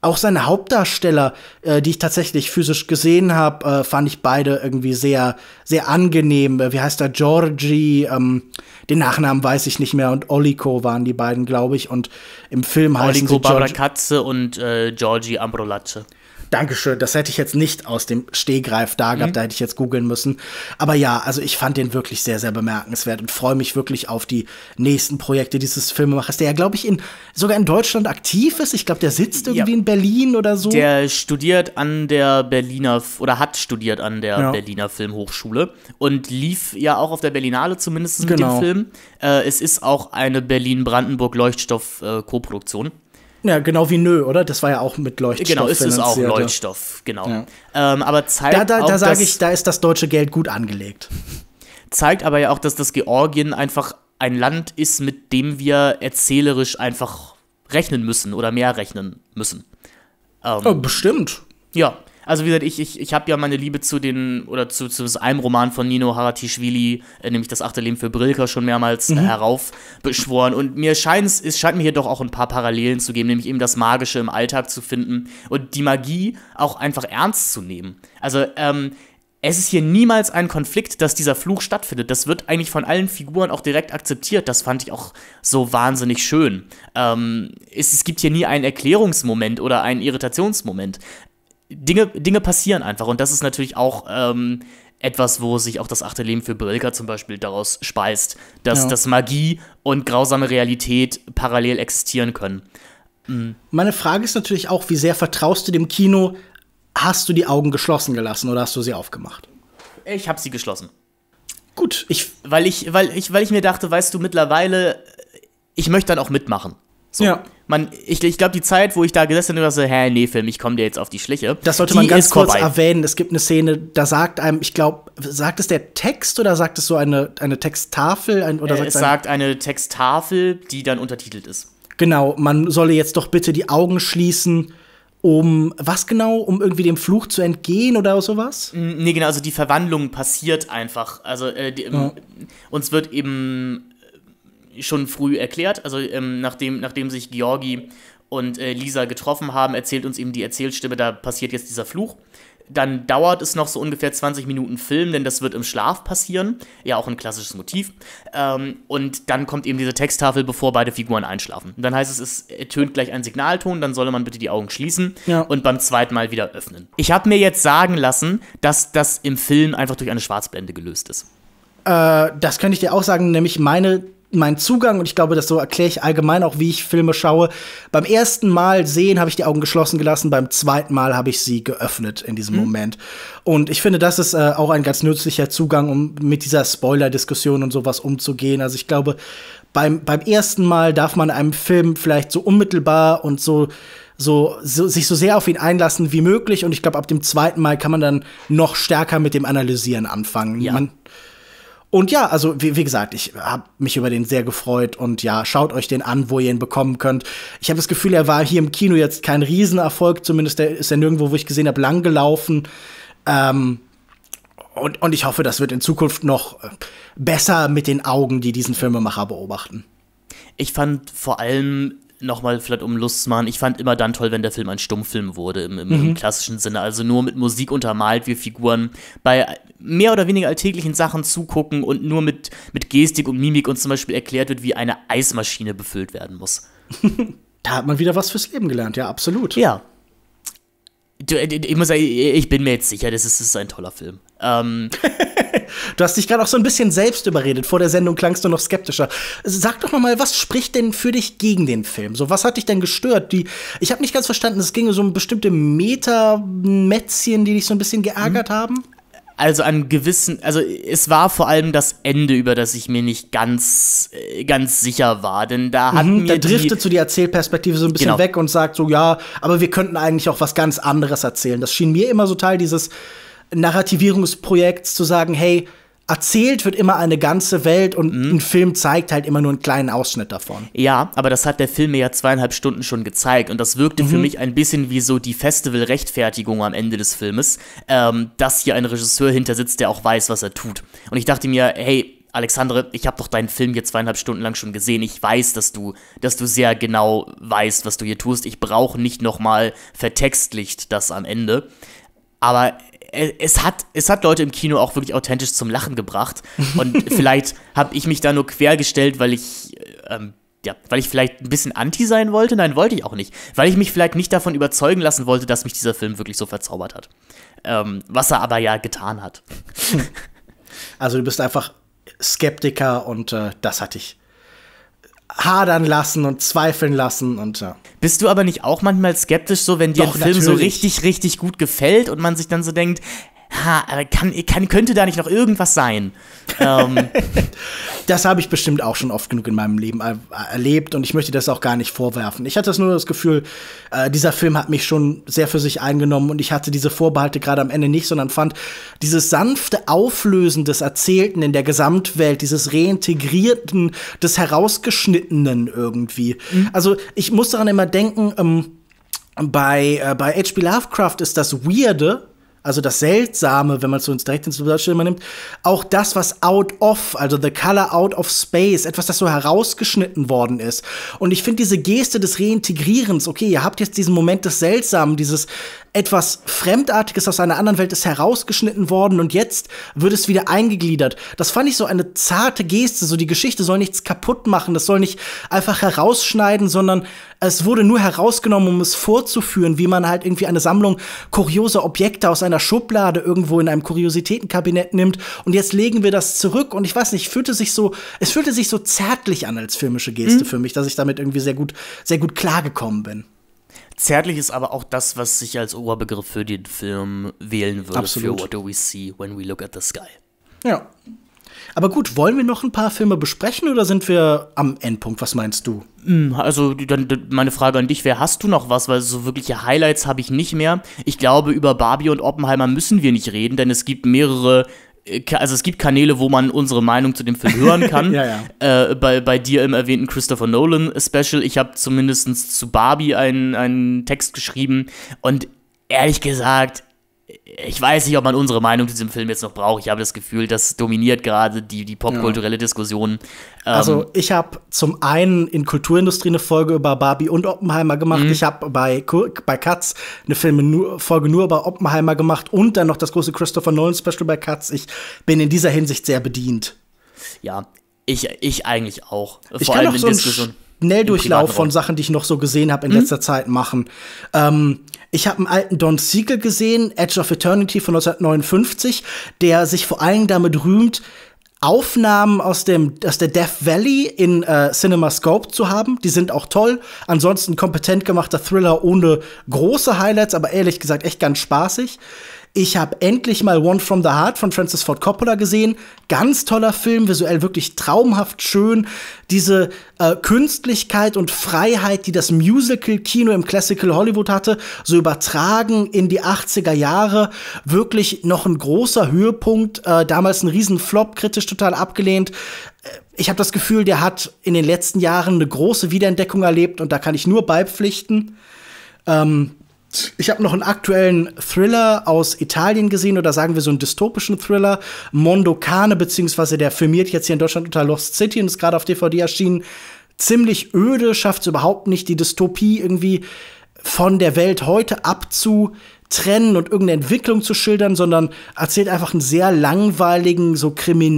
Auch seine Hauptdarsteller, äh, die ich tatsächlich physisch gesehen habe, äh, fand ich beide irgendwie sehr, sehr angenehm. Äh, wie heißt er? Georgi, ähm, den Nachnamen weiß ich nicht mehr. Und Oliko waren die beiden, glaube ich. Und im Film heißen Oliko sie Georgi. Barbara Katze und äh, Georgi Ambrolace. Dankeschön, das hätte ich jetzt nicht aus dem Stehgreif da gehabt, mhm. da hätte ich jetzt googeln müssen. Aber ja, also ich fand den wirklich sehr, sehr bemerkenswert und freue mich wirklich auf die nächsten Projekte dieses Filmemachers, der ja, glaube ich, in, sogar in Deutschland aktiv ist. Ich glaube, der sitzt irgendwie ja. in Berlin oder so. Der studiert an der Berliner, oder hat studiert an der ja. Berliner Filmhochschule und lief ja auch auf der Berlinale zumindest mit genau. dem Film. Äh, es ist auch eine Berlin-Brandenburg-Leuchtstoff-Koproduktion. Ja, genau wie Nö, oder? Das war ja auch mit Leuchtstoff. Genau, es ist auch Leuchtstoff, genau. Ja. Ähm, aber zeigt da, da, auch, da sage dass, ich, da ist das deutsche Geld gut angelegt. Zeigt aber ja auch, dass das Georgien einfach ein Land ist, mit dem wir erzählerisch einfach rechnen müssen oder mehr rechnen müssen. Ähm, oh, bestimmt. Ja, also wie gesagt, ich, ich, ich habe ja meine Liebe zu den, oder zu, zu einem Roman von Nino Haratischvili, äh, nämlich Das achte Leben für Brilka, schon mehrmals mhm. äh, heraufbeschworen. Und mir scheint es scheint mir hier doch auch ein paar Parallelen zu geben, nämlich eben das Magische im Alltag zu finden und die Magie auch einfach ernst zu nehmen. Also, ähm, es ist hier niemals ein Konflikt, dass dieser Fluch stattfindet. Das wird eigentlich von allen Figuren auch direkt akzeptiert. Das fand ich auch so wahnsinnig schön. Ähm, es, es gibt hier nie einen Erklärungsmoment oder einen Irritationsmoment. Dinge, Dinge passieren einfach und das ist natürlich auch ähm, etwas, wo sich auch das achte Leben für Brilka zum Beispiel daraus speist, dass, ja. dass Magie und grausame Realität parallel existieren können. Mhm. Meine Frage ist natürlich auch, wie sehr vertraust du dem Kino? Hast du die Augen geschlossen gelassen oder hast du sie aufgemacht? Ich habe sie geschlossen. Gut, ich weil ich, weil ich, weil ich mir dachte, weißt du, mittlerweile, ich möchte dann auch mitmachen. So. Ja. Man, ich ich glaube, die Zeit, wo ich da gesessen habe, so, hä, nee, Film, ich komme dir jetzt auf die Schliche. Das sollte die man ganz kurz vorbei. erwähnen. Es gibt eine Szene, da sagt einem, ich glaube, sagt es der Text oder sagt es so eine, eine Texttafel? Ein, oder äh, sagt es ein, sagt eine Texttafel, die dann untertitelt ist. Genau, man solle jetzt doch bitte die Augen schließen, um, was genau, um irgendwie dem Fluch zu entgehen oder sowas? Nee, genau, also die Verwandlung passiert einfach. Also äh, die, ja. uns wird eben schon früh erklärt, also ähm, nachdem, nachdem sich Georgi und äh, Lisa getroffen haben, erzählt uns eben die Erzählstimme, da passiert jetzt dieser Fluch. Dann dauert es noch so ungefähr zwanzig Minuten Film, denn das wird im Schlaf passieren. Ja, auch ein klassisches Motiv. Ähm, und dann kommt eben diese Texttafel, bevor beide Figuren einschlafen. Und dann heißt es, es ertönt gleich ein Signalton, dann solle man bitte die Augen schließen ja. und beim zweiten Mal wieder öffnen. Ich habe mir jetzt sagen lassen, dass das im Film einfach durch eine Schwarzblende gelöst ist. Äh, das könnte ich dir auch sagen, nämlich meine mein Zugang, und ich glaube, das so erkläre ich allgemein auch, wie ich Filme schaue. Beim ersten Mal sehen habe ich die Augen geschlossen gelassen, beim zweiten Mal habe ich sie geöffnet in diesem mhm. Moment. Und ich finde, das ist äh, auch ein ganz nützlicher Zugang, um mit dieser Spoiler-Diskussion und sowas umzugehen. Also ich glaube, beim, beim ersten Mal darf man einem Film vielleicht so unmittelbar und so So, so, sich so sehr auf ihn einlassen wie möglich. Und ich glaube, ab dem zweiten Mal kann man dann noch stärker mit dem Analysieren anfangen. Ja. Man, und ja, also wie, wie gesagt, ich habe mich über den sehr gefreut. Und ja, schaut euch den an, wo ihr ihn bekommen könnt. Ich habe das Gefühl, er war hier im Kino jetzt kein Riesenerfolg. Zumindest der ist er nirgendwo, wo ich gesehen habe, lang gelaufen. Ähm, und, und ich hoffe, das wird in Zukunft noch besser mit den Augen, die diesen Filmemacher beobachten. Ich fand vor allem nochmal vielleicht um Lust zu machen, ich fand immer dann toll, wenn der Film ein Stummfilm wurde, im, im, mhm. im klassischen Sinne, also nur mit Musik untermalt, wir Figuren bei mehr oder weniger alltäglichen Sachen zugucken und nur mit, mit Gestik und Mimik uns zum Beispiel erklärt wird, wie eine Eismaschine befüllt werden muss. Da hat man wieder was fürs Leben gelernt, ja, absolut. Ja. Du, ich muss sagen, ich bin mir jetzt sicher, das ist, das ist ein toller Film. Ähm Du hast dich gerade auch so ein bisschen selbst überredet. Vor der Sendung klangst du noch skeptischer. Sag doch noch mal, was spricht denn für dich gegen den Film? So, was hat dich denn gestört? Die, ich habe nicht ganz verstanden, es ging so um bestimmte Meta-Mätzchen, die dich so ein bisschen geärgert mhm. haben. Also an gewissen, also es war vor allem das Ende, über das ich mir nicht ganz, ganz sicher war, denn da hat mhm, mir da driftet so die Erzählperspektive so ein bisschen genau. weg und sagt so, ja, aber wir könnten eigentlich auch was ganz anderes erzählen. Das schien mir immer so Teil dieses Narrativierungsprojekts zu sagen, hey, erzählt wird immer eine ganze Welt und mhm. ein Film zeigt halt immer nur einen kleinen Ausschnitt davon. Ja, aber das hat der Film mir ja zweieinhalb Stunden schon gezeigt und das wirkte mhm. für mich ein bisschen wie so die Festival-Rechtfertigung am Ende des Filmes, ähm, dass hier ein Regisseur hinter sitzt, der auch weiß, was er tut. Und ich dachte mir, hey, Alexandre, ich habe doch deinen Film hier zweieinhalb Stunden lang schon gesehen. Ich weiß, dass du, dass du sehr genau weißt, was du hier tust. Ich brauche nicht nochmal vertextlicht das am Ende. Aber es hat, es hat Leute im Kino auch wirklich authentisch zum Lachen gebracht. Und vielleicht habe ich mich da nur quergestellt, weil ich, ähm, ja, weil ich vielleicht ein bisschen anti sein wollte. Nein, wollte ich auch nicht. Weil ich mich vielleicht nicht davon überzeugen lassen wollte, dass mich dieser Film wirklich so verzaubert hat. Ähm, was er aber ja getan hat. Also du bist einfach Skeptiker und äh, das hat dich hadern lassen und zweifeln lassen und ja. Bist du aber nicht auch manchmal skeptisch, so wenn dir Doch, ein Film natürlich. so richtig, richtig gut gefällt und man sich dann so denkt, ha, kann, kann, könnte da nicht noch irgendwas sein? ähm. Das habe ich bestimmt auch schon oft genug in meinem Leben er erlebt und ich möchte das auch gar nicht vorwerfen. Ich hatte das nur das Gefühl, äh, dieser Film hat mich schon sehr für sich eingenommen und ich hatte diese Vorbehalte gerade am Ende nicht, sondern fand dieses sanfte Auflösen des Erzählten in der Gesamtwelt, dieses Reintegrierten, des Herausgeschnittenen irgendwie. Mhm. Also ich muss daran immer denken, ähm, bei, äh, bei H P Lovecraft ist das Weirde, also das Seltsame, wenn man es uns direkt ins Deutsche nimmt, auch das, was out of, also the color out of space, etwas, das so herausgeschnitten worden ist. Und ich finde diese Geste des Reintegrierens, okay, ihr habt jetzt diesen Moment des Seltsamen, dieses etwas Fremdartiges aus einer anderen Welt ist herausgeschnitten worden und jetzt wird es wieder eingegliedert. Das fand ich so eine zarte Geste, so die Geschichte soll nichts kaputt machen, das soll nicht einfach herausschneiden, sondern es wurde nur herausgenommen, um es vorzuführen, wie man halt irgendwie eine Sammlung kurioser Objekte aus einer Schublade irgendwo in einem Kuriositätenkabinett nimmt und jetzt legen wir das zurück und ich weiß nicht, fühlte sich so, es fühlte sich so zärtlich an als filmische Geste mhm. für mich, dass ich damit irgendwie sehr gut, sehr gut klargekommen bin. Zärtlich ist aber auch das, was ich als Oberbegriff für den Film wählen würde. Absolut. Für What Do We See When We Look at the Sky. Ja. Aber gut, wollen wir noch ein paar Filme besprechen oder sind wir am Endpunkt? Was meinst du? Also dann meine Frage an dich wäre, hast du noch was? Weil so wirkliche Highlights habe ich nicht mehr. Ich glaube, über Barbie und Oppenheimer müssen wir nicht reden, denn es gibt mehrere Also es gibt Kanäle, wo man unsere Meinung zu dem Film hören kann. ja, ja. Äh, bei, bei dir im erwähnten Christopher Nolan Special. Ich habe zumindest zu Barbie einen, einen Text geschrieben. Und ehrlich gesagt, ich weiß nicht, ob man unsere Meinung zu diesem Film jetzt noch braucht. Ich habe das Gefühl, das dominiert gerade die, die popkulturelle ja. Diskussion. Ähm, also ich habe zum einen in Kulturindustrie eine Folge über Barbie und Oppenheimer gemacht. Mhm. Ich habe bei, bei Katz eine Filme nur, Folge nur über Oppenheimer gemacht und dann noch das große Christopher Nolan Special bei Katz. Ich bin in dieser Hinsicht sehr bedient. Ja, ich, ich eigentlich auch. Ich Vor kann allem auch in so einen Diskussion. Schnelldurchlauf von Sachen, die ich noch so gesehen habe in mhm. letzter Zeit machen. Ähm, ich habe einen alten Don Siegel gesehen, Edge of Eternity von neunzehnhundertneunundfünfzig, der sich vor allem damit rühmt, Aufnahmen aus dem aus der Death Valley in äh, CinemaScope zu haben. Die sind auch toll. Ansonsten kompetent gemachter Thriller ohne große Highlights, aber ehrlich gesagt echt ganz spaßig. Ich habe endlich mal One from the Heart von Francis Ford Coppola gesehen. Ganz toller Film, visuell wirklich traumhaft schön. Diese äh, Künstlichkeit und Freiheit, die das Musical-Kino im Classical Hollywood hatte, so übertragen in die achtziger Jahre. Wirklich noch ein großer Höhepunkt. Äh, damals ein Riesenflop, kritisch total abgelehnt. Ich habe das Gefühl, der hat in den letzten Jahren eine große Wiederentdeckung erlebt und da kann ich nur beipflichten. Ähm, Ich habe noch einen aktuellen Thriller aus Italien gesehen, oder sagen wir so einen dystopischen Thriller, Mondo Cane, beziehungsweise der filmiert jetzt hier in Deutschland unter Lost City und ist gerade auf D V D erschienen. Ziemlich öde, schafft es überhaupt nicht, die Dystopie irgendwie von der Welt heute abzutrennen und irgendeine Entwicklung zu schildern, sondern erzählt einfach einen sehr langweiligen, so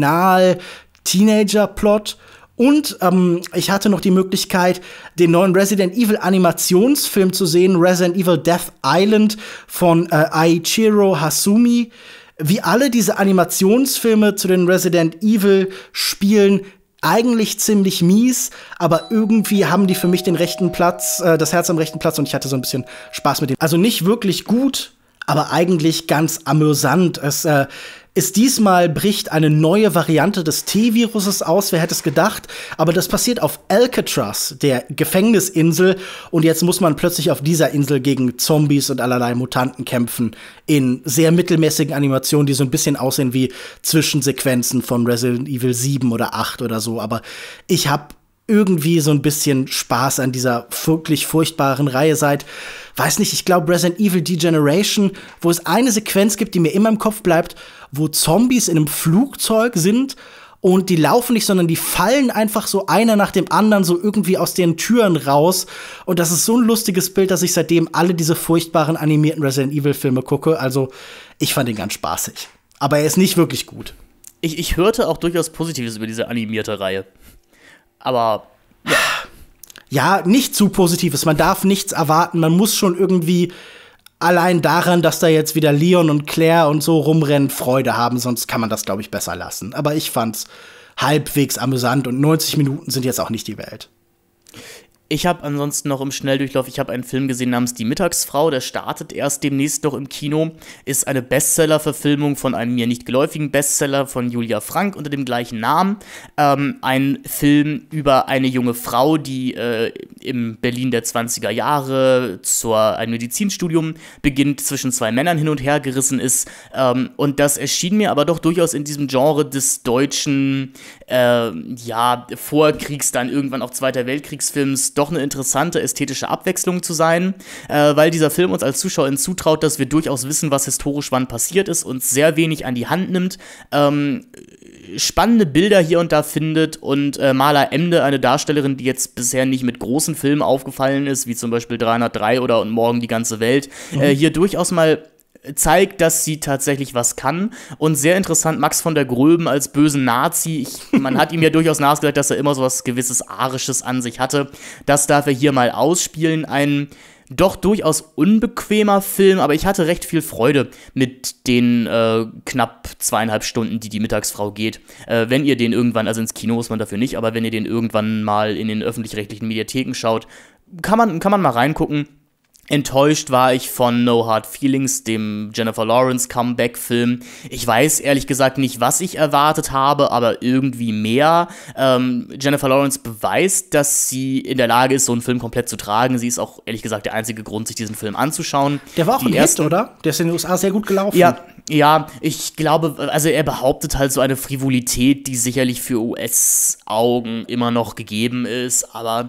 Kriminal-Teenager-Plot. Und ähm, ich hatte noch die Möglichkeit, den neuen Resident Evil Animationsfilm zu sehen, Resident Evil Death Island von äh, Eiichiro Hasumi. Wie alle diese Animationsfilme zu den Resident Evil Spielen eigentlich ziemlich mies, aber irgendwie haben die für mich den rechten Platz, äh, das Herz am rechten Platz und ich hatte so ein bisschen Spaß mit dem. Also nicht wirklich gut, aber eigentlich ganz amüsant. Es äh, ist diesmal bricht eine neue Variante des T-Viruses aus, wer hätte es gedacht, aber das passiert auf Alcatraz, der Gefängnisinsel, und jetzt muss man plötzlich auf dieser Insel gegen Zombies und allerlei Mutanten kämpfen, in sehr mittelmäßigen Animationen, die so ein bisschen aussehen wie Zwischensequenzen von Resident Evil sieben oder acht oder so, aber ich habe irgendwie so ein bisschen Spaß an dieser wirklich furchtbaren Reihe seit, weiß nicht, ich glaube Resident Evil Degeneration, wo es eine Sequenz gibt, die mir immer im Kopf bleibt, wo Zombies in einem Flugzeug sind und die laufen nicht, sondern die fallen einfach so einer nach dem anderen so irgendwie aus den Türen raus. Und das ist so ein lustiges Bild, dass ich seitdem alle diese furchtbaren animierten Resident Evil Filme gucke. Also ich fand ihn ganz spaßig. Aber er ist nicht wirklich gut. Ich, ich hörte auch durchaus Positives über diese animierte Reihe. Aber ja. Ja, nicht zu Positives. Man darf nichts erwarten. Man muss schon irgendwie allein daran, dass da jetzt wieder Leon und Claire und so rumrennen, Freude haben. Sonst kann man das, glaube ich, besser lassen. Aber ich fand's halbwegs amüsant und neunzig Minuten sind jetzt auch nicht die Welt. Ich habe ansonsten noch im Schnelldurchlauf, ich habe einen Film gesehen namens Die Mittagsfrau, der startet erst demnächst noch im Kino, ist eine Bestseller-Verfilmung von einem mir nicht geläufigen Bestseller von Julia Frank unter dem gleichen Namen. Ähm, ein Film über eine junge Frau, die äh, im Berlin der zwanziger Jahre zur ein Medizinstudium beginnt, zwischen zwei Männern hin und her gerissen ist. Ähm, und das erschien mir aber doch durchaus in diesem Genre des deutschen, äh, ja, Vorkriegs, dann irgendwann auch Zweiter Weltkriegsfilms doch eine interessante ästhetische Abwechslung zu sein, äh, weil dieser Film uns als ZuschauerInnen zutraut, dass wir durchaus wissen, was historisch wann passiert ist, uns sehr wenig an die Hand nimmt, ähm, spannende Bilder hier und da findet und äh, Mala Emde, eine Darstellerin, die jetzt bisher nicht mit großen Filmen aufgefallen ist, wie zum Beispiel dreihundertdrei oder Und morgen die ganze Welt, mhm. äh, hier durchaus mal zeigt, dass sie tatsächlich was kann. Und sehr interessant, Max von der Gröben als bösen Nazi. Ich, man hat ihm ja durchaus nachgesagt, dass er immer so was gewisses Arisches an sich hatte. Das darf er hier mal ausspielen. Ein doch durchaus unbequemer Film, aber ich hatte recht viel Freude mit den äh, knapp zweieinhalb Stunden, die die Mittagsfrau geht. Äh, wenn ihr den irgendwann, also ins Kino muss man dafür nicht, aber wenn ihr den irgendwann mal in den öffentlich-rechtlichen Mediatheken schaut, kann man, kann man mal reingucken. Enttäuscht war ich von No Hard Feelings, dem Jennifer Lawrence Comeback-Film. Ich weiß ehrlich gesagt nicht, was ich erwartet habe, aber irgendwie mehr. Ähm, Jennifer Lawrence beweist, dass sie in der Lage ist, so einen Film komplett zu tragen. Sie ist auch ehrlich gesagt der einzige Grund, sich diesen Film anzuschauen. Der war auch Die ein ersten, Hit, oder? Der ist in den U S A sehr gut gelaufen. Ja, ja, ich glaube, also er behauptet halt so eine Frivolität, die sicherlich für U S-Augen immer noch gegeben ist, aber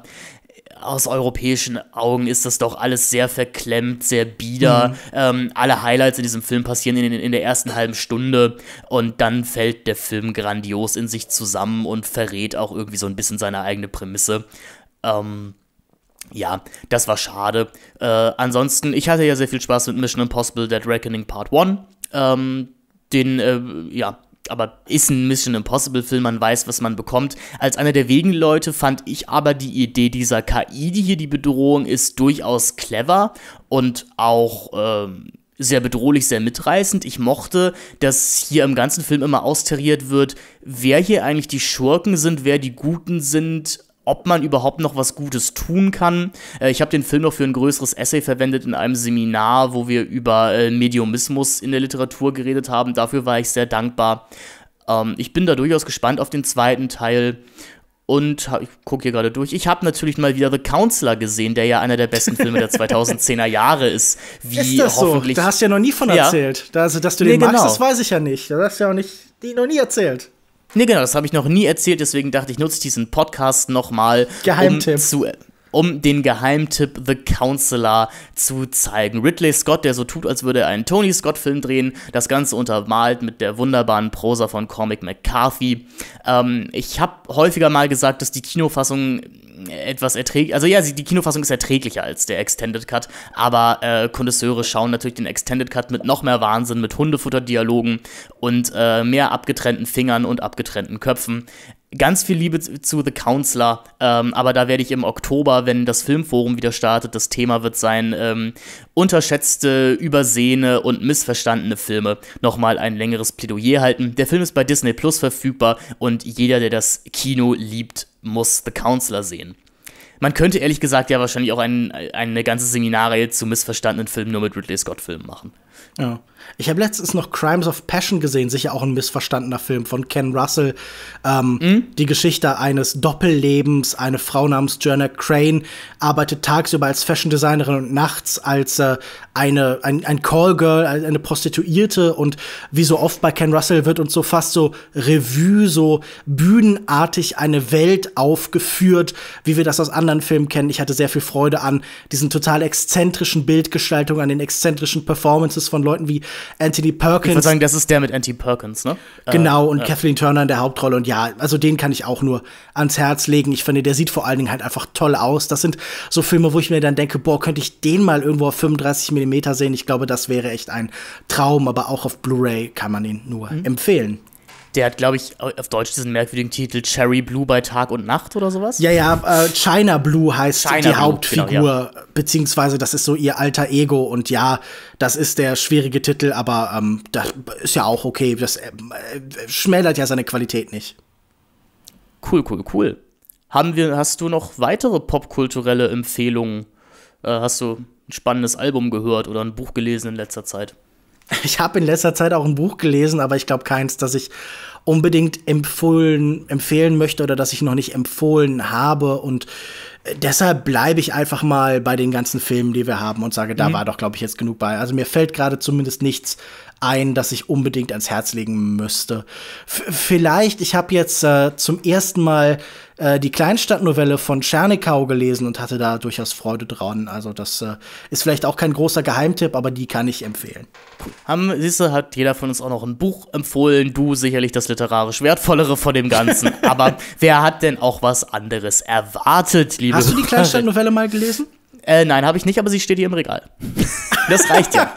aus europäischen Augen ist das doch alles sehr verklemmt, sehr bieder. Mhm. Ähm, alle Highlights in diesem Film passieren in, in der ersten halben Stunde und dann fällt der Film grandios in sich zusammen und verrät auch irgendwie so ein bisschen seine eigene Prämisse. Ähm, ja, das war schade. Äh, ansonsten, ich hatte ja sehr viel Spaß mit Mission Impossible Dead Reckoning Part eins. Ähm, den, äh, ja, aber ist ein Mission Impossible-Film, man weiß, was man bekommt. Als einer der wenigen Leute fand ich aber die Idee dieser K I, die hier die Bedrohung ist, durchaus clever und auch ähm, sehr bedrohlich, sehr mitreißend. Ich mochte, dass hier im ganzen Film immer austariert wird, wer hier eigentlich die Schurken sind, wer die Guten sind, ob man überhaupt noch was Gutes tun kann. Äh, ich habe den Film noch für ein größeres Essay verwendet in einem Seminar, wo wir über äh, Mediumismus in der Literatur geredet haben. Dafür war ich sehr dankbar. Ähm, ich bin da durchaus gespannt auf den zweiten Teil. Und ich gucke hier gerade durch. Ich habe natürlich mal wieder The Counselor gesehen, der ja einer der besten Filme der zweitausendzehner Jahre ist. Wie ist das so? hoffentlich Da hast du ja noch nie von erzählt. Ja. Also, dass du den nee, magst, genau. Das weiß ich ja nicht. Das hast du ja auch nicht, die noch nie erzählt. Nee, genau, das habe ich noch nie erzählt, deswegen dachte ich, nutze diesen Podcast nochmal, Geheimtipp. Um, zu, um den Geheimtipp The Counselor zu zeigen. Ridley Scott, der so tut, als würde er einen Tony Scott-Film drehen, das Ganze untermalt mit der wunderbaren Prosa von Cormac McCarthy. Ähm, ich habe häufiger mal gesagt, dass die Kinofassung etwas erträglich, also ja, die Kinofassung ist erträglicher als der Extended Cut, aber äh, Konnoisseure schauen natürlich den Extended Cut mit noch mehr Wahnsinn, mit Hundefutter-Dialogen und äh, mehr abgetrennten Fingern und abgetrennten Köpfen. Ganz viel Liebe zu The Counselor, ähm, aber da werde ich im Oktober, wenn das Filmforum wieder startet, das Thema wird sein, ähm, unterschätzte, übersehene und missverstandene Filme, nochmal ein längeres Plädoyer halten. Der Film ist bei Disney Plus verfügbar und jeder, der das Kino liebt, muss The Counselor sehen. Man könnte ehrlich gesagt ja wahrscheinlich auch ein, eine ganze Seminarreihe zu missverstandenen Filmen nur mit Ridley Scott-Filmen machen. Ja. Ich habe letztens noch Crimes of Passion gesehen, sicher auch ein missverstandener Film von Ken Russell. Ähm, mhm. Die Geschichte eines Doppellebens. Eine Frau namens Joanna Crane arbeitet tagsüber als Fashion-Designerin und nachts als äh, eine, ein, ein Callgirl, eine Prostituierte. Und wie so oft bei Ken Russell wird uns so fast so Revue, so bühnenartig eine Welt aufgeführt, wie wir das aus anderen anderen Filmen kennen. Ich hatte sehr viel Freude an diesen total exzentrischen Bildgestaltungen, an den exzentrischen Performances von Leuten wie Anthony Perkins. Ich würde sagen, das ist der mit Anthony Perkins, ne? Genau, äh, und ja. Kathleen Turner in der Hauptrolle. Und ja, also den kann ich auch nur ans Herz legen. Ich finde, der sieht vor allen Dingen halt einfach toll aus. Das sind so Filme, wo ich mir dann denke, boah, könnte ich den mal irgendwo auf fünfunddreißig Millimeter sehen? Ich glaube, das wäre echt ein Traum. Aber auch auf Blu-ray kann man ihn nur mhm. empfehlen. Der hat, glaube ich, auf Deutsch diesen merkwürdigen Titel Cherry Blue bei Tag und Nacht oder sowas. Ja, ja, äh, China Blue heißt China die Blue, Hauptfigur, genau, ja. beziehungsweise das ist so ihr alter Ego. Und ja, das ist der schwierige Titel, aber ähm, das ist ja auch okay. Das äh, schmälert ja seine Qualität nicht. Cool, cool, cool. Haben wir, hast du noch weitere popkulturelle Empfehlungen? Äh, hast du ein spannendes Album gehört oder ein Buch gelesen in letzter Zeit? Ich habe in letzter Zeit auch ein Buch gelesen, aber ich glaube keins, das ich unbedingt empfohlen, empfehlen möchte oder das ich noch nicht empfohlen habe. Und deshalb bleibe ich einfach mal bei den ganzen Filmen, die wir haben und sage, da mhm. war doch, glaube ich, jetzt genug bei. Also mir fällt gerade zumindest nichts ein, das ich unbedingt ans Herz legen müsste. F- vielleicht, ich habe jetzt äh, zum ersten Mal äh, die Kleinstadtnovelle von Czernikau gelesen und hatte da durchaus Freude dran. Also das äh, ist vielleicht auch kein großer Geheimtipp, aber die kann ich empfehlen. Haben, siehst du, hat jeder von uns auch noch ein Buch empfohlen. Du sicherlich das literarisch wertvollere von dem Ganzen. Aber wer hat denn auch was anderes erwartet, liebe Hast du die Kleinstadtnovelle mal gelesen? Äh, nein, habe ich nicht, aber sie steht hier im Regal. Das reicht ja.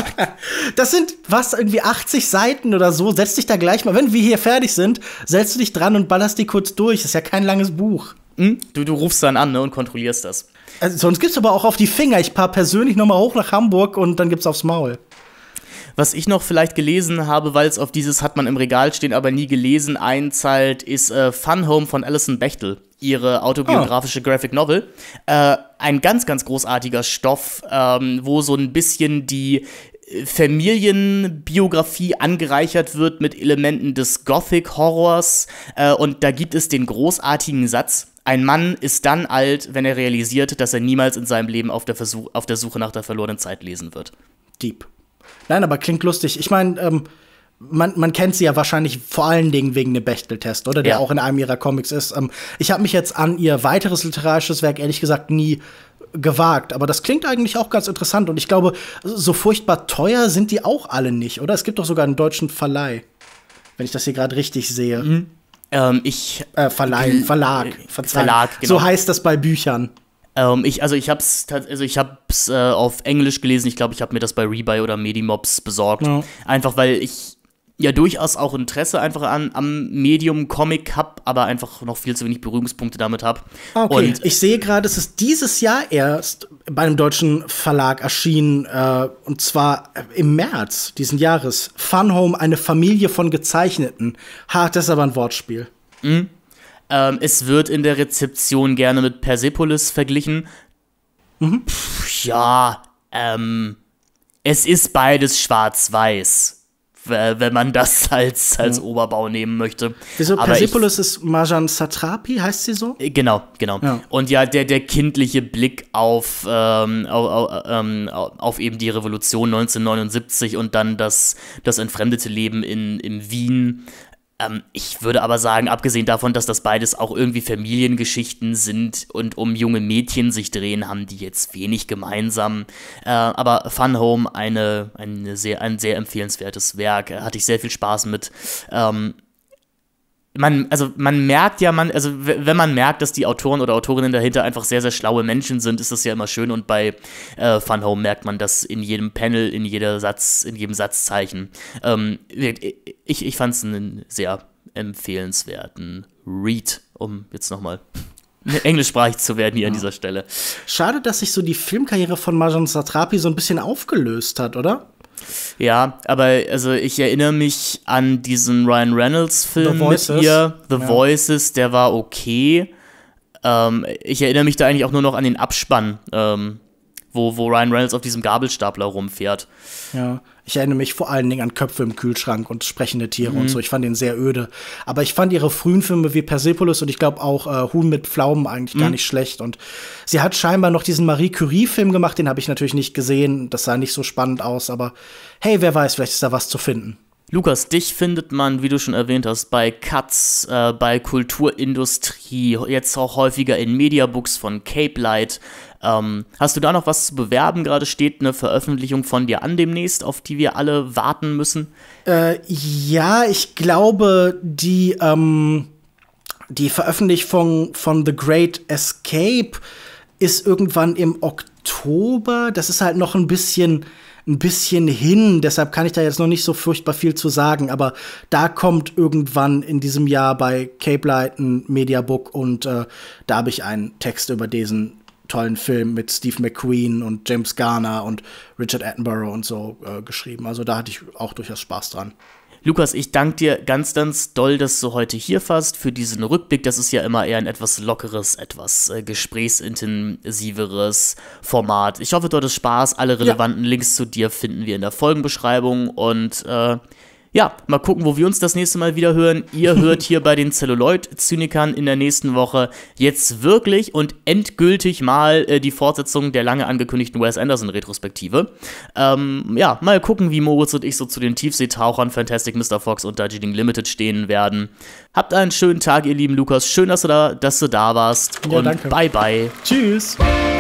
Das sind, was, irgendwie achtzig Seiten oder so. Setz dich da gleich mal, wenn wir hier fertig sind, setzt du dich dran und ballerst die kurz durch. Das ist ja kein langes Buch. Hm? Du, du rufst dann an, ne, und kontrollierst das. Also, sonst gibt's aber auch auf die Finger. Ich fahr persönlich noch mal hoch nach Hamburg und dann gibt's aufs Maul. Was ich noch vielleicht gelesen habe, weil es auf dieses hat man im Regal stehen, aber nie gelesen, einzahlt, ist äh, Fun Home von Alison Bechtel. Ihre autobiografische oh. Graphic Novel. Äh, ein ganz, ganz großartiger Stoff, ähm, wo so ein bisschen die Familienbiografie angereichert wird mit Elementen des Gothic-Horrors. Äh, und da gibt es den großartigen Satz: Ein Mann ist dann alt, wenn er realisiert, dass er niemals in seinem Leben auf der, Versuch- auf der Suche nach der verlorenen Zeit lesen wird. Deep. Nein, aber klingt lustig. Ich meine, ähm, man, man kennt sie ja wahrscheinlich vor allen Dingen wegen dem Bechtel-Test, oder? Der ja. auch in einem ihrer Comics ist. Ähm, ich habe mich jetzt an ihr weiteres literarisches Werk ehrlich gesagt nie gewagt. Aber das klingt eigentlich auch ganz interessant. Und ich glaube, so furchtbar teuer sind die auch alle nicht, oder? Es gibt doch sogar einen deutschen Verleih, wenn ich das hier gerade richtig sehe. Mhm. Ähm, ich äh, Verleih, Verlag. Verzeihung. Verlag, genau. So heißt das bei Büchern. Ähm, ich, also ich hab's, also ich hab's äh, auf Englisch gelesen. Ich glaube, ich habe mir das bei Rebuy oder Medimobs besorgt. Ja. Einfach, weil ich ja durchaus auch Interesse einfach an, am Medium Comic habe, aber einfach noch viel zu wenig Berührungspunkte damit habe. Okay, und ich sehe gerade, es ist dieses Jahr erst bei einem deutschen Verlag erschienen, äh, und zwar im März diesen Jahres. Fun Home, eine Familie von Gezeichneten. Ha, das ist aber ein Wortspiel. Mhm. Ähm, es wird in der Rezeption gerne mit Persepolis verglichen. Mhm. Pff, ja, ähm, es ist beides schwarz-weiß, wenn man das als, als mhm. Oberbau nehmen möchte. Wieso? Aber Persepolis ich, ist Marjane Satrapi, heißt sie so? Genau, genau. Ja. Und ja, der, der kindliche Blick auf, ähm, auf, auf, ähm, auf eben die Revolution neunzehnhundertneunundsiebzig und dann das, das entfremdete Leben in, in Wien. Ähm, ich würde aber sagen, abgesehen davon, dass das beides auch irgendwie Familiengeschichten sind und um junge Mädchen sich drehen, haben die jetzt wenig gemeinsam. Äh, aber Fun Home, eine, eine sehr, ein sehr empfehlenswertes Werk, hatte ich sehr viel Spaß mit. Ähm, man, also man merkt ja, man, also w- wenn man merkt, dass die Autoren oder Autorinnen dahinter einfach sehr, sehr schlaue Menschen sind, ist das ja immer schön. Und bei äh, Fun Home merkt man das in jedem Panel, in jeder Satz, in jedem Satzzeichen. Ähm, ich ich fand es einen sehr empfehlenswerten Read, um jetzt nochmal englischsprachig zu werden hier ja. an dieser Stelle. Schade, dass sich so die Filmkarriere von Marjane Satrapi so ein bisschen aufgelöst hat, oder? Ja, aber also ich erinnere mich an diesen Ryan Reynolds-Film mit ihr, The ja. Voices, der war okay. Ähm, ich erinnere mich da eigentlich auch nur noch an den Abspann, ähm, wo, wo Ryan Reynolds auf diesem Gabelstapler rumfährt. Ja, ich erinnere mich vor allen Dingen an Köpfe im Kühlschrank und sprechende Tiere mhm. und so. Ich fand den sehr öde. Aber ich fand ihre frühen Filme wie Persepolis und ich glaube auch äh, Huhn mit Pflaumen eigentlich mhm. gar nicht schlecht. Und sie hat scheinbar noch diesen Marie Curie-Film gemacht, den habe ich natürlich nicht gesehen. Das sah nicht so spannend aus, aber hey, wer weiß, vielleicht ist da was zu finden. Lukas, dich findet man, wie du schon erwähnt hast, bei Katz, äh, bei Kulturindustrie, jetzt auch häufiger in Mediabooks von Cape Light. Ähm, hast du da noch was zu bewerben? Gerade steht eine Veröffentlichung von dir an demnächst, auf die wir alle warten müssen. Äh, ja, ich glaube, die, ähm, die Veröffentlichung von The Great Escape ist irgendwann im Oktober. Das ist halt noch ein bisschen ein bisschen hin, deshalb kann ich da jetzt noch nicht so furchtbar viel zu sagen, aber da kommt irgendwann in diesem Jahr bei Cape Light ein Mediabook und äh, da habe ich einen Text über diesen tollen Film mit Steve McQueen und James Garner und Richard Attenborough und so äh, geschrieben. Also da hatte ich auch durchaus Spaß dran. Lukas, ich danke dir ganz, ganz doll, dass du heute hier warst für diesen Rückblick. Das ist ja immer eher ein etwas lockeres, etwas äh, gesprächsintensiveres Format. Ich hoffe, du hattest Spaß. Alle relevanten ja. Links zu dir finden wir in der Folgenbeschreibung. Und äh, ja, mal gucken, wo wir uns das nächste Mal wieder hören. Ihr hört hier bei den Celluloid-Zynikern in der nächsten Woche jetzt wirklich und endgültig mal äh, die Fortsetzung der lange angekündigten Wes Anderson-Retrospektive. Ähm, ja, mal gucken, wie Moritz und ich so zu den Tiefseetauchern Fantastic Mister Fox und Darjeeling Limited stehen werden. Habt einen schönen Tag, ihr lieben Lukas. Schön, dass du da, dass du da warst. Ja, und danke. Bye, bye. Tschüss.